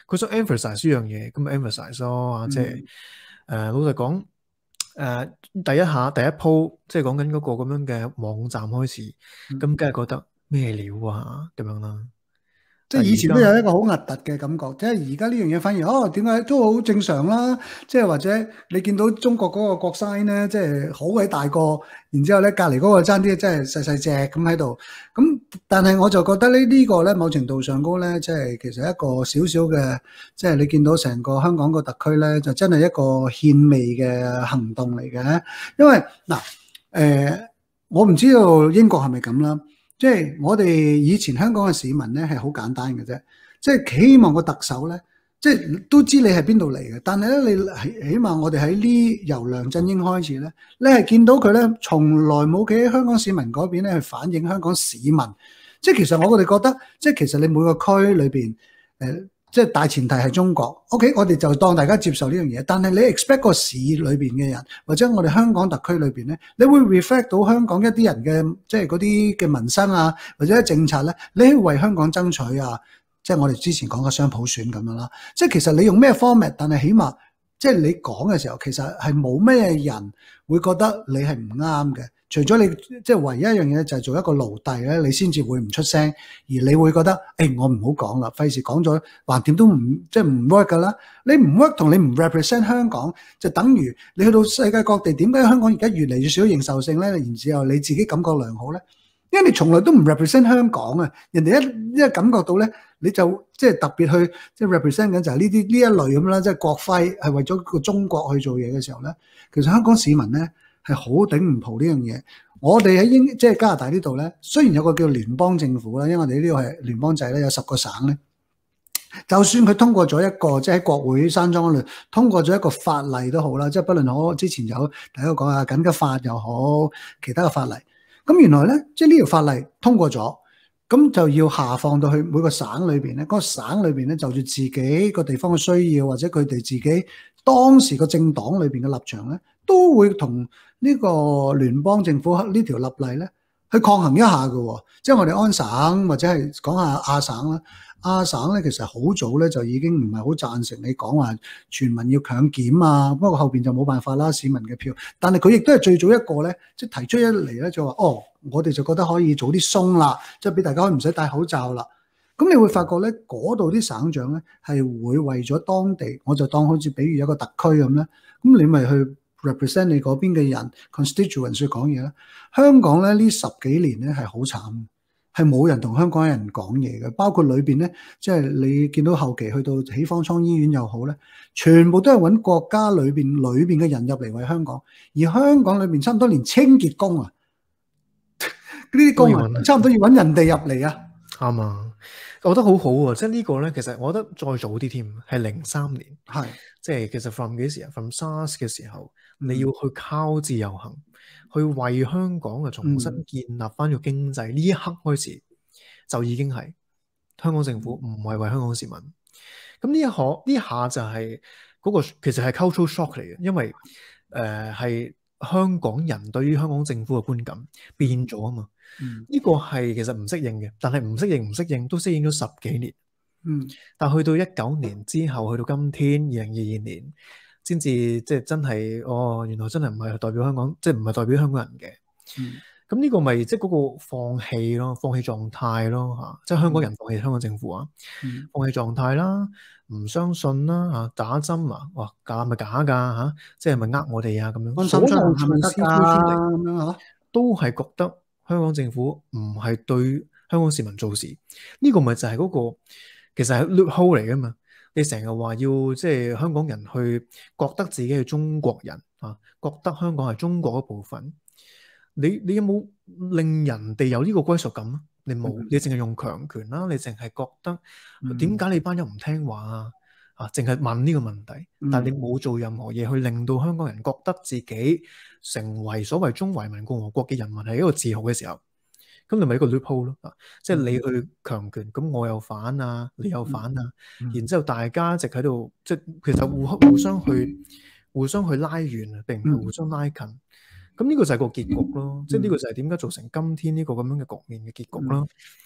佢想 emphasize 呢樣嘢，咁咪 emphasize 咯，即係老實講，第一鋪即係講緊嗰個咁樣嘅網站開始，咁梗係覺得咩料啊咁樣啦。 即係以前都有一個好核突嘅感覺，即係而家呢樣嘢反而點解都好正常啦？即係或者你見到中國嗰個國徽咧，即係好鬼大個，然之後咧隔離嗰個爭啲真係細細隻咁喺度。咁但係我就覺得呢個咧某程度上高咧，即係其實一個少少嘅，即係你見到成個香港個特區咧，就真係一個獻媚嘅行動嚟嘅。因為我唔知道英國係咪咁啦。即係我哋以前香港嘅市民咧係好簡單嘅啫，即係希望個特首咧，即係都知你係邊度嚟嘅，但係咧你起碼我哋喺呢由梁振英開始咧，你係見到佢咧從來冇企喺香港市民嗰邊咧去反映香港市民，即係其實我哋覺得，即係其實你每個區裏邊即係大前提係中國 ，OK， 我哋就當大家接受呢樣嘢。但係你 expect 個市裏邊嘅人，或者我哋香港特區裏邊咧，你會 reflect 到香港一啲人嘅，即係嗰啲嘅民生啊，或者政策咧，你去為香港爭取啊，即係我哋之前講嘅雙普選咁樣啦。即係其實你用咩 format， 但係起碼即係你講嘅時候，其實係冇咩人會覺得你係唔啱嘅。除咗你即係唯一一樣嘢就係做一個奴隸咧，你先至會唔出聲，而你會覺得我唔好講啦，費事講咗橫掂都唔即係唔 work 噶啦。你唔 work 同你唔 represent 香港，就等於你去到世界各地，點解香港而家越嚟越少認受性咧？然之後你自己感覺良好咧，因為你從來都唔 represent 香港啊。人哋一感覺到咧，你就即係特別去即係 represent 緊就係呢一類咁啦，即係國徽係為咗個中國去做嘢嘅時候咧，其實香港市民咧係好頂唔蒲呢樣嘢。我哋喺即係加拿大呢度咧，雖然有個叫聯邦政府啦，因為我哋呢度係聯邦制咧，有10個省咧。就算佢通過咗一個即係喺國會山莊嗰度通過咗一個法例都好啦，即係不論我之前有大家講下緊急法又好，其他嘅法例。咁原來咧，即係呢條法例通過咗，咁就要下放到去每個省裏邊咧，嗰個省裏邊咧就住自己個地方嘅需要，或者佢哋自己當時個政黨裏邊嘅立場咧，都會同呢個聯邦政府呢條立例咧去抗衡一下嘅。即係我哋安省或者係講下亞省啦，亞省咧其實好早咧就已經唔係好贊成你講話全民要強檢啊，不過後邊就冇辦法啦，市民嘅票。但係佢亦都係最早一個咧，即係提出一嚟咧就話我哋就覺得可以早啲鬆啦，即係俾大家可以唔使戴口罩啦。咁你會發覺咧，嗰度啲省長咧係會為咗當地，我就當好似比如一個特區咁咧，咁你咪去 represent 你嗰邊嘅人 constituents 去講嘢啦。香港咧呢10幾年咧係好慘，係冇人同香港人講嘢嘅，包括裏邊咧，即係你見到後期去到起方艙醫院又好咧，全部都係揾國家裏邊嘅人入嚟為香港，而香港裏邊差唔多連清潔工啊，呢啲工人差唔多要揾人哋入嚟啊。 啱啊，我覺得好好啊，即係呢個咧，其實我覺得再早啲添，係03年，係即係其實 from 幾時啊 ？from SARS 嘅時候，你要去靠自由行，去為香港嘅重新建立翻個經濟，呢一刻開始就已經係香港政府唔係為香港市民。咁呢下就係嗰個其實係 cultural shock 嚟嘅，因為係香港人對於香港政府嘅觀感變咗啊嘛。呢個係其實唔適應嘅，但係唔適應都適應咗10幾年。但去到19年之後，去到今天2022年，先至即係真係原來真係唔係代表香港，即係唔係代表香港人嘅。咁呢個咪即係嗰個放棄咯，放棄狀態咯嚇，即係香港人放棄香港政府啊，放棄狀態啦，唔相信啦嚇，打針啊，哇假咪假㗎嚇，即係咪呃我哋啊咁樣，所有係咪得㗎咁樣嚇，都係覺得香港政府唔係對香港市民做事，呢個咪就係嗰個其實係 loophole 嚟㗎嘛。你成日話要即係香港人去覺得自己係中國人啊，覺得香港係中國一部分。你有冇令人哋有呢個歸屬感啊？你冇，你淨係用強權啦，你淨係覺得點解你班人唔聽話啊？淨係問呢個問題，但係你冇做任何嘢去令到香港人覺得自己成為所謂中華人民共和國嘅人民係一個自豪嘅時候，咁你咪一個 loophole 咯，即係你去強權，咁我又反啊，你又反啊，然之後大家一直喺度，即係其實互相去拉遠啊，並唔係互相拉近。咁呢個就係個結局咯，即係呢個就係點解造成今天呢個咁樣嘅局面嘅結局咯。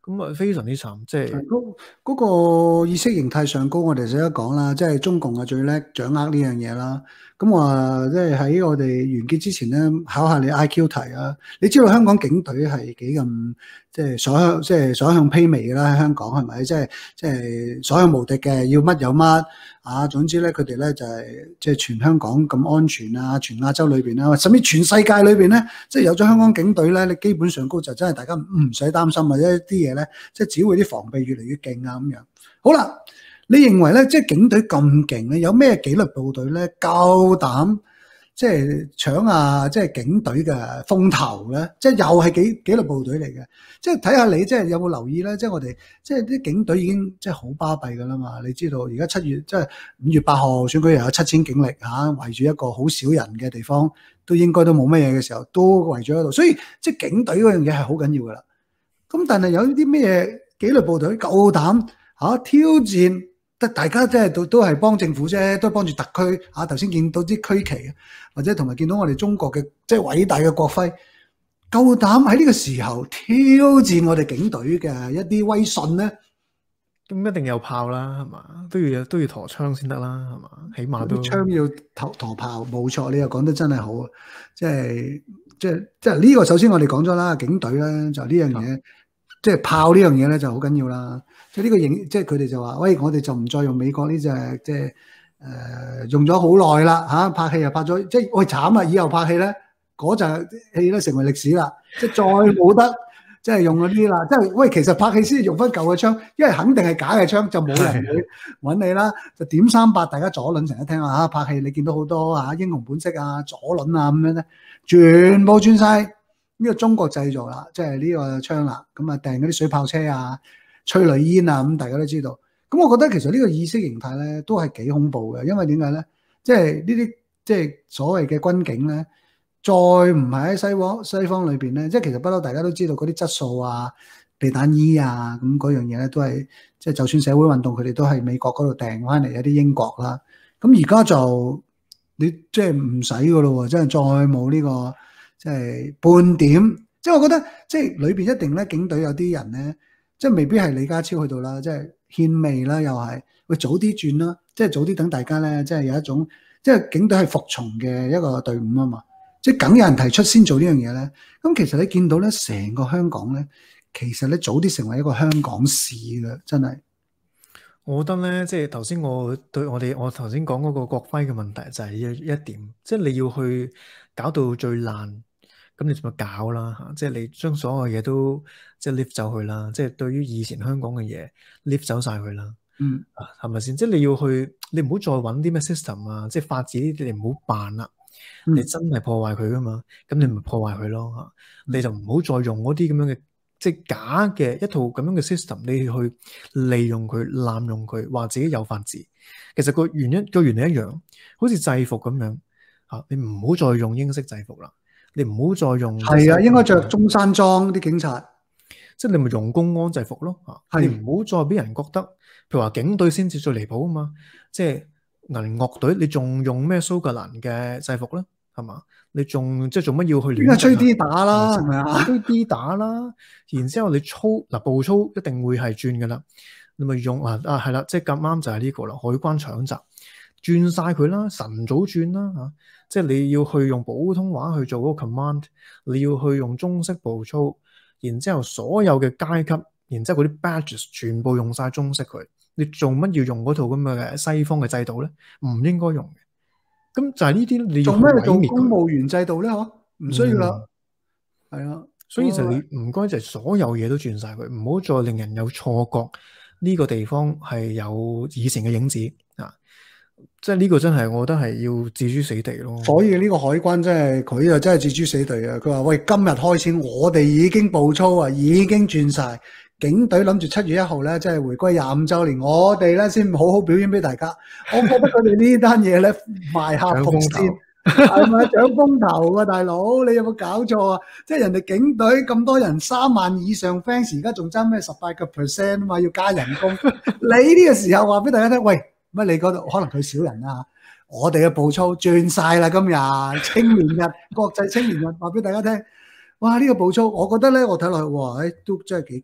咁啊非常之慘，即係嗰個意識形態上高，我哋成日講啦，即係中共係最叻掌握呢樣嘢啦。咁我即係喺我哋完結之前咧，考下你 IQ 題啊！你知道香港警隊係幾咁即係所向披靡嘅啦？喺香港係咪？即係所向無敵嘅，要乜有乜啊！總之咧，佢哋咧就係即係全香港咁安全啊，全亞洲裏邊啦，甚至全世界裏邊咧，即係有咗香港警隊咧，你基本上高就真係大家唔使擔心，或者啲嘢咧，即係只會啲防備越嚟越勁啊咁樣。好啦。你認為咧，即係警隊咁勁咧，有咩紀律部隊咧夠膽即係搶啊？即係警隊嘅風頭咧，即係又係紀律部隊嚟嘅。即係睇下你即係有冇留意咧？即係我哋即係啲警隊已經即係好巴閉㗎啦嘛。你知道而家7月即係5月8號選舉又有7000警力嚇，圍住一個好少人嘅地方，都應該都冇乜嘢嘅時候，都圍住喺度。所以即係警隊嗰樣嘢係好緊要㗎啦。咁但係有啲咩紀律部隊夠膽挑戰？大家即係都係幫政府啫，都係幫住特區啊！頭先見到啲區旗，或者同埋見到我哋中國嘅即係偉大嘅國徽，夠膽喺呢個時候挑戰我哋警隊嘅一啲威信咧？ 咁一定有炮啦，係嘛？都要陀槍先得啦，係嘛？起碼都槍要陀炮，冇錯，你又講得真係好啊！即係呢個首先我哋講咗啦，警隊咧就呢樣嘢，即係炮呢樣嘢咧就好緊要啦。即係呢個即係佢哋就話，喂，我哋就唔再用美國呢隻，即係用咗好耐啦嚇，拍戲又拍咗，即係喂慘啊！以後拍戲咧，嗰陣戲咧成為歷史啦，即係再冇得即係用嗰啲啦。即係喂，其實拍戲先用翻舊嘅槍，因為肯定係假嘅槍，就冇人會揾你啦。就點300，大家左輪成日聽啊！拍戲你見到好多英雄本色啊、左輪啊咁樣咧，全部轉晒呢個中國製造啦，即係呢個槍啦。咁啊訂嗰啲水炮車啊、催淚煙啊，咁大家都知道。咁我覺得其實呢個意識形態咧都係幾恐怖嘅，因為點解咧？即係呢啲即係所謂嘅軍警咧，再唔係喺西方裏邊咧，即係其實不嬲大家都知道嗰啲質素啊、避彈衣啊，咁嗰樣嘢咧都係即係就算社會運動佢哋都係美國嗰度訂翻嚟，有啲英國啦。咁而家就你即係唔使噶咯喎，即係再冇呢個即係半點。即係我覺得即係裏邊一定咧警隊有啲人咧。即係未必係李家超去到啦，即係獻媚啦，又係會早啲轉啦，即係早啲等大家咧，即係有一種即係警隊係服從嘅一個隊伍啊嘛，即係梗有人提出先做呢樣嘢咧。咁其實你見到咧，成個香港咧，其實咧早啲成為一個香港市嘅，真係。 我覺得咧，即係頭先我頭先講嗰個國徽嘅問題就係一點，即係你要去搞到最爛。咁你就咪搞啦嚇，即係你將所有嘢都即係 lift 走去啦，即係對於以前香港嘅嘢 lift 走晒佢啦，係咪先？即係你要去，你唔好再揾啲咩 system 啊，即係法治呢啲你唔好扮啦，你真係破壞佢噶嘛，咁你咪破壞佢咯嚇，你就唔好再用嗰啲咁樣嘅即係假嘅一套咁樣嘅 system，你去利用佢、濫用佢，話自己有法治，其實個原理一樣，好似制服咁樣嚇，你唔好再用英式制服啦。你唔好再用係啊，應該着中山裝啲警察， 即係你咪用公安制服咯嚇。你唔好再俾人覺得，譬如話警隊先至最離譜啊嘛。即係銀樂隊，你仲用咩蘇格蘭嘅制服咧？係嘛？你仲即係做乜要去亂？ 應該吹 D 打啦，係咪啊？ 吹 D 打啦，然之後你步操一定會係轉噶啦。你咪用係啦，即係咁啱就係呢個啦。海關搶閘轉晒佢啦，晨早轉啦嚇。即係你要去用普通話去做嗰個 command， 你要去用中式步操，然之後所有嘅階級，然之後嗰啲 badges 全部用晒中式佢。你做乜要用嗰套咁嘅西方嘅制度咧？唔應該用嘅。咁就係呢啲你要做咩做公務員制度咧？嗬，唔需要啦。係啊， 所以就你唔該就係所有嘢都轉晒佢，唔好再令人有錯覺呢個地方係有以前嘅影子啊！即係呢個真係，我覺得係要置諸死地咯。 所以呢個海關真係佢就真係置諸死地啊！佢話：喂，今日開始我哋已經步操啊，已經轉晒警隊，諗住7月1號咧，即係回歸25週年，我哋咧先好好表演俾大家。我覺得佢哋呢單嘢咧賣客服先，係咪搶風頭啊，大佬？你有冇搞錯啊？即係人哋警隊咁多人3萬以上 fans， 而家仲爭咩18% 啊嘛，要加人工。你呢個時候話俾大家聽，喂！乜你嗰度可能佢少人啦，我哋嘅步操轉晒啦，今日青年日國際青年日，話俾大家聽，哇！呢個步操，我覺得咧，我睇落去，哇！都真係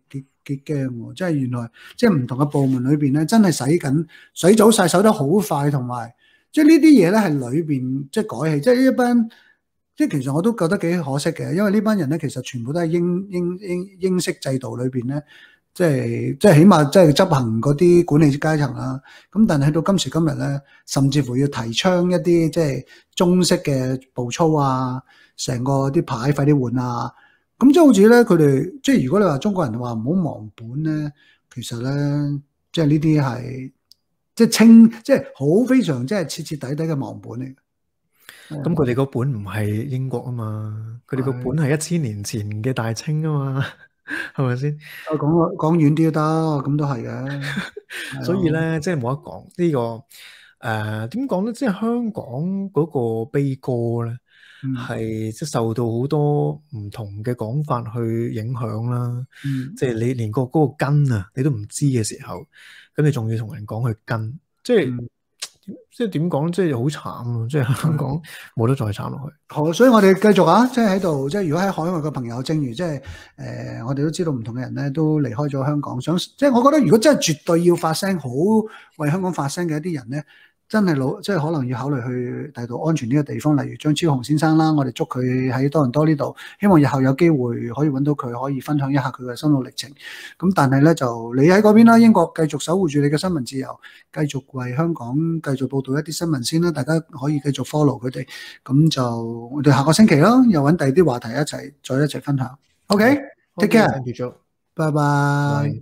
幾驚喎！即係原來即係唔同嘅部門裏邊咧，真係洗緊水走晒，手得好快，同埋即係呢啲嘢咧係裏邊即係改起，即係一班即係其實我都覺得幾可惜嘅，因為呢班人咧其實全部都係英式制度裏邊咧。即係起碼即係執行嗰啲管理階層啦，咁但係到今時今日咧，甚至乎要提倡一啲即係中式嘅步操啊，成個啲牌快啲換啊，咁即係好似咧佢哋即係如果你話中國人話唔好忘本咧，其實咧即係呢啲係即係即係好非常即係徹徹底底嘅忘本嚟。 咁佢哋個本唔係英國啊嘛，佢哋個本係1000年前嘅大清啊嘛。係咪先？ 講遠啲都得，咁都係嘅。 所以咧，即係冇得講呢個點講咧？即係香港嗰個悲歌咧，係即係受到好多唔同嘅講法去影響啦。即係你連嗰個根啊，你都唔知嘅時候，咁你仲要同人講去跟，即係點講？即係好慘咯！即係香港冇得再慘落去。 好，所以我哋繼續啊！即係喺度，即係如果喺海外嘅朋友，正如即係我哋都知道唔同嘅人咧，都離開咗香港，想即係我覺得，如果真係絕對要發聲，好為香港發聲嘅一啲人咧，真係即係可能要考慮去第度安全呢個地方，例如張超雄先生啦，我哋祝佢喺多倫多呢度，希望日後有機會可以揾到佢，可以分享一下佢嘅心路歷程。咁但係咧就你喺嗰邊啦，英國繼續守護住你嘅新聞自由，繼續為香港繼續報導一啲新聞先啦，大家可以繼續 follow 佢哋。咁就我哋下個星期啦，又揾第二啲話題再一齊分享。OK，take care，拜拜。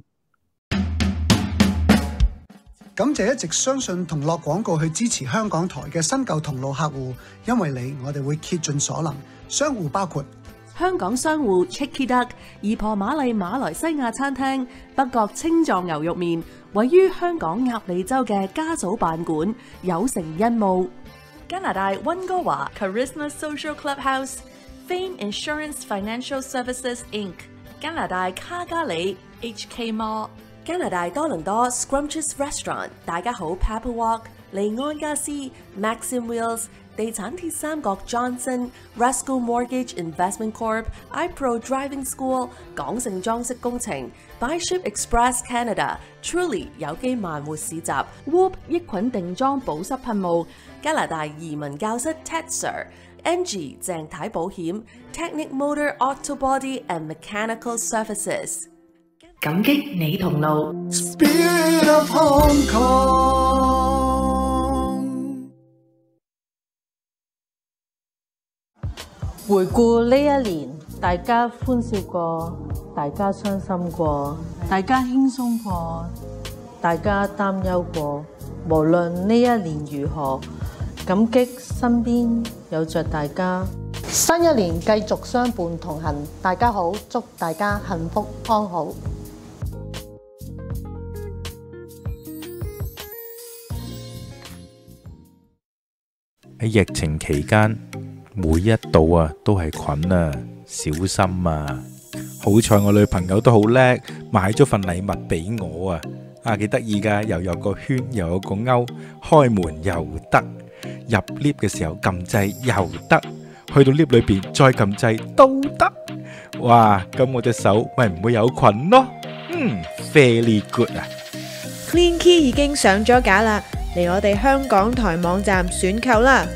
感謝一直相信同落廣告去支持香港台嘅新舊同路客戶，因為你，我哋會竭盡所能。商戶包括香港商戶 Chicky Duck、姨婆瑪麗馬來西亞餐廳、北角青藏牛肉麵，位於香港鴨脷洲嘅家族辦館，有誠殷務。加拿大溫哥華 Charisma Social Clubhouse、Fame Insurance Financial Services Inc、加拿大卡加里 HK Mall、加拿大多倫多 Scrumptious Restaurant、大家好 Pepper Walk、利安家私 Maxim Wheels、地產鐵三角 Johnson、Rascal Mortgage Investment Corp、iPro Driving School、港盛裝飾工程、Byship Express Canada、Truly 有機慢活市集、Whoop 益菌定妝保濕噴霧、加拿大移民教室 Tetser、NG 鄭太保險、Technic Motor Auto Body and Mechanical Services。感激你同路。 Spirit of Hong Kong。 回顧呢一年，大家歡笑過，大家傷心過，大家輕鬆過，大家擔憂過。無論呢一年如何，感激身邊有着大家。新一年繼續相伴同行，大家好，祝大家幸福安好。 喺疫情期間，每一度啊都係菌啊，小心啊！好彩我女朋友都好叻，買咗份禮物俾我啊！幾得意噶，又有個圈，又有個勾，開門又得，入 lift 嘅時候撳掣又得，去到 lift 裏邊再撳掣都得。哇！咁我隻手咪唔會有菌咯。Very good 啊 ！Clean Key 已經上咗架啦。嚟我哋香港台網站選購啦！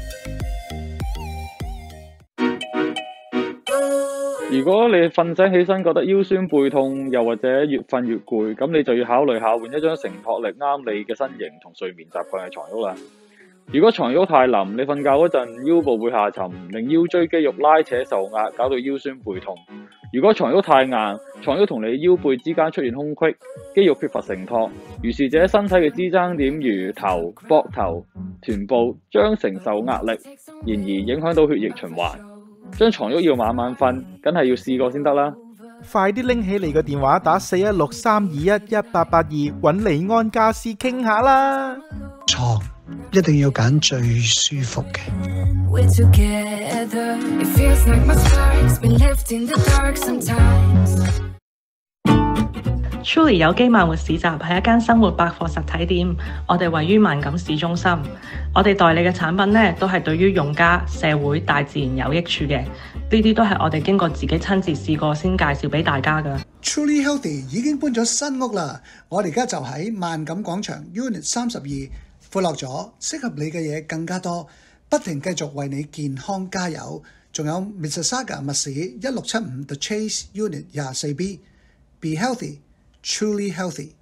如果你瞓醒起身覺得腰酸背痛，又或者越瞓越攰，咁你就要考慮下換一張承托力啱你嘅身形同睡眠習慣嘅床褥啦。如果床褥太腍，你瞓覺嗰陣腰部會下沉，令腰椎肌肉拉扯受壓，搞到腰酸背痛。如果床褥太硬，床褥同你腰背之間出現空隙，肌肉缺乏承托，如是者身體嘅支撐點如頭、膊頭、臀部將承受壓力，然而影響到血液循環。張床褥要晚晚瞓，梗係要試過先得啦。 快啲拎起你個電話打4163211882揾利安家私傾下啦。 床一定要揀最舒服嘅。 We're together. It feels like my sparks been left in the dark sometimes. Truly 有機慢活市集係一間生活百貨實體店，我哋位於萬錦市中心。我哋代理嘅產品呢，都係對於用家、社會、大自然有益處嘅。呢啲都係我哋經過自己親自試過先介紹俾大家㗎。 Truly Healthy 已經搬咗新屋啦，我哋而家就喺萬錦廣場 Unit 32，闊落咗，適合你嘅嘢更加多，不停繼續為你健康加油。仲有 Mississauga 密市1675 The Chase Unit 24B。Be healthy, truly healthy.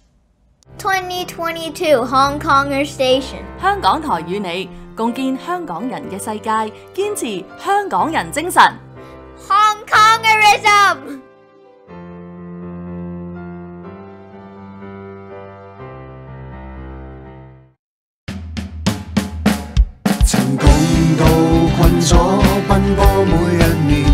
2022 Hong Konger Station， 香港台與你共建香港人嘅世界，堅持香港人精神。 Hong Kongerism。 曾共度困咗奔波每一年，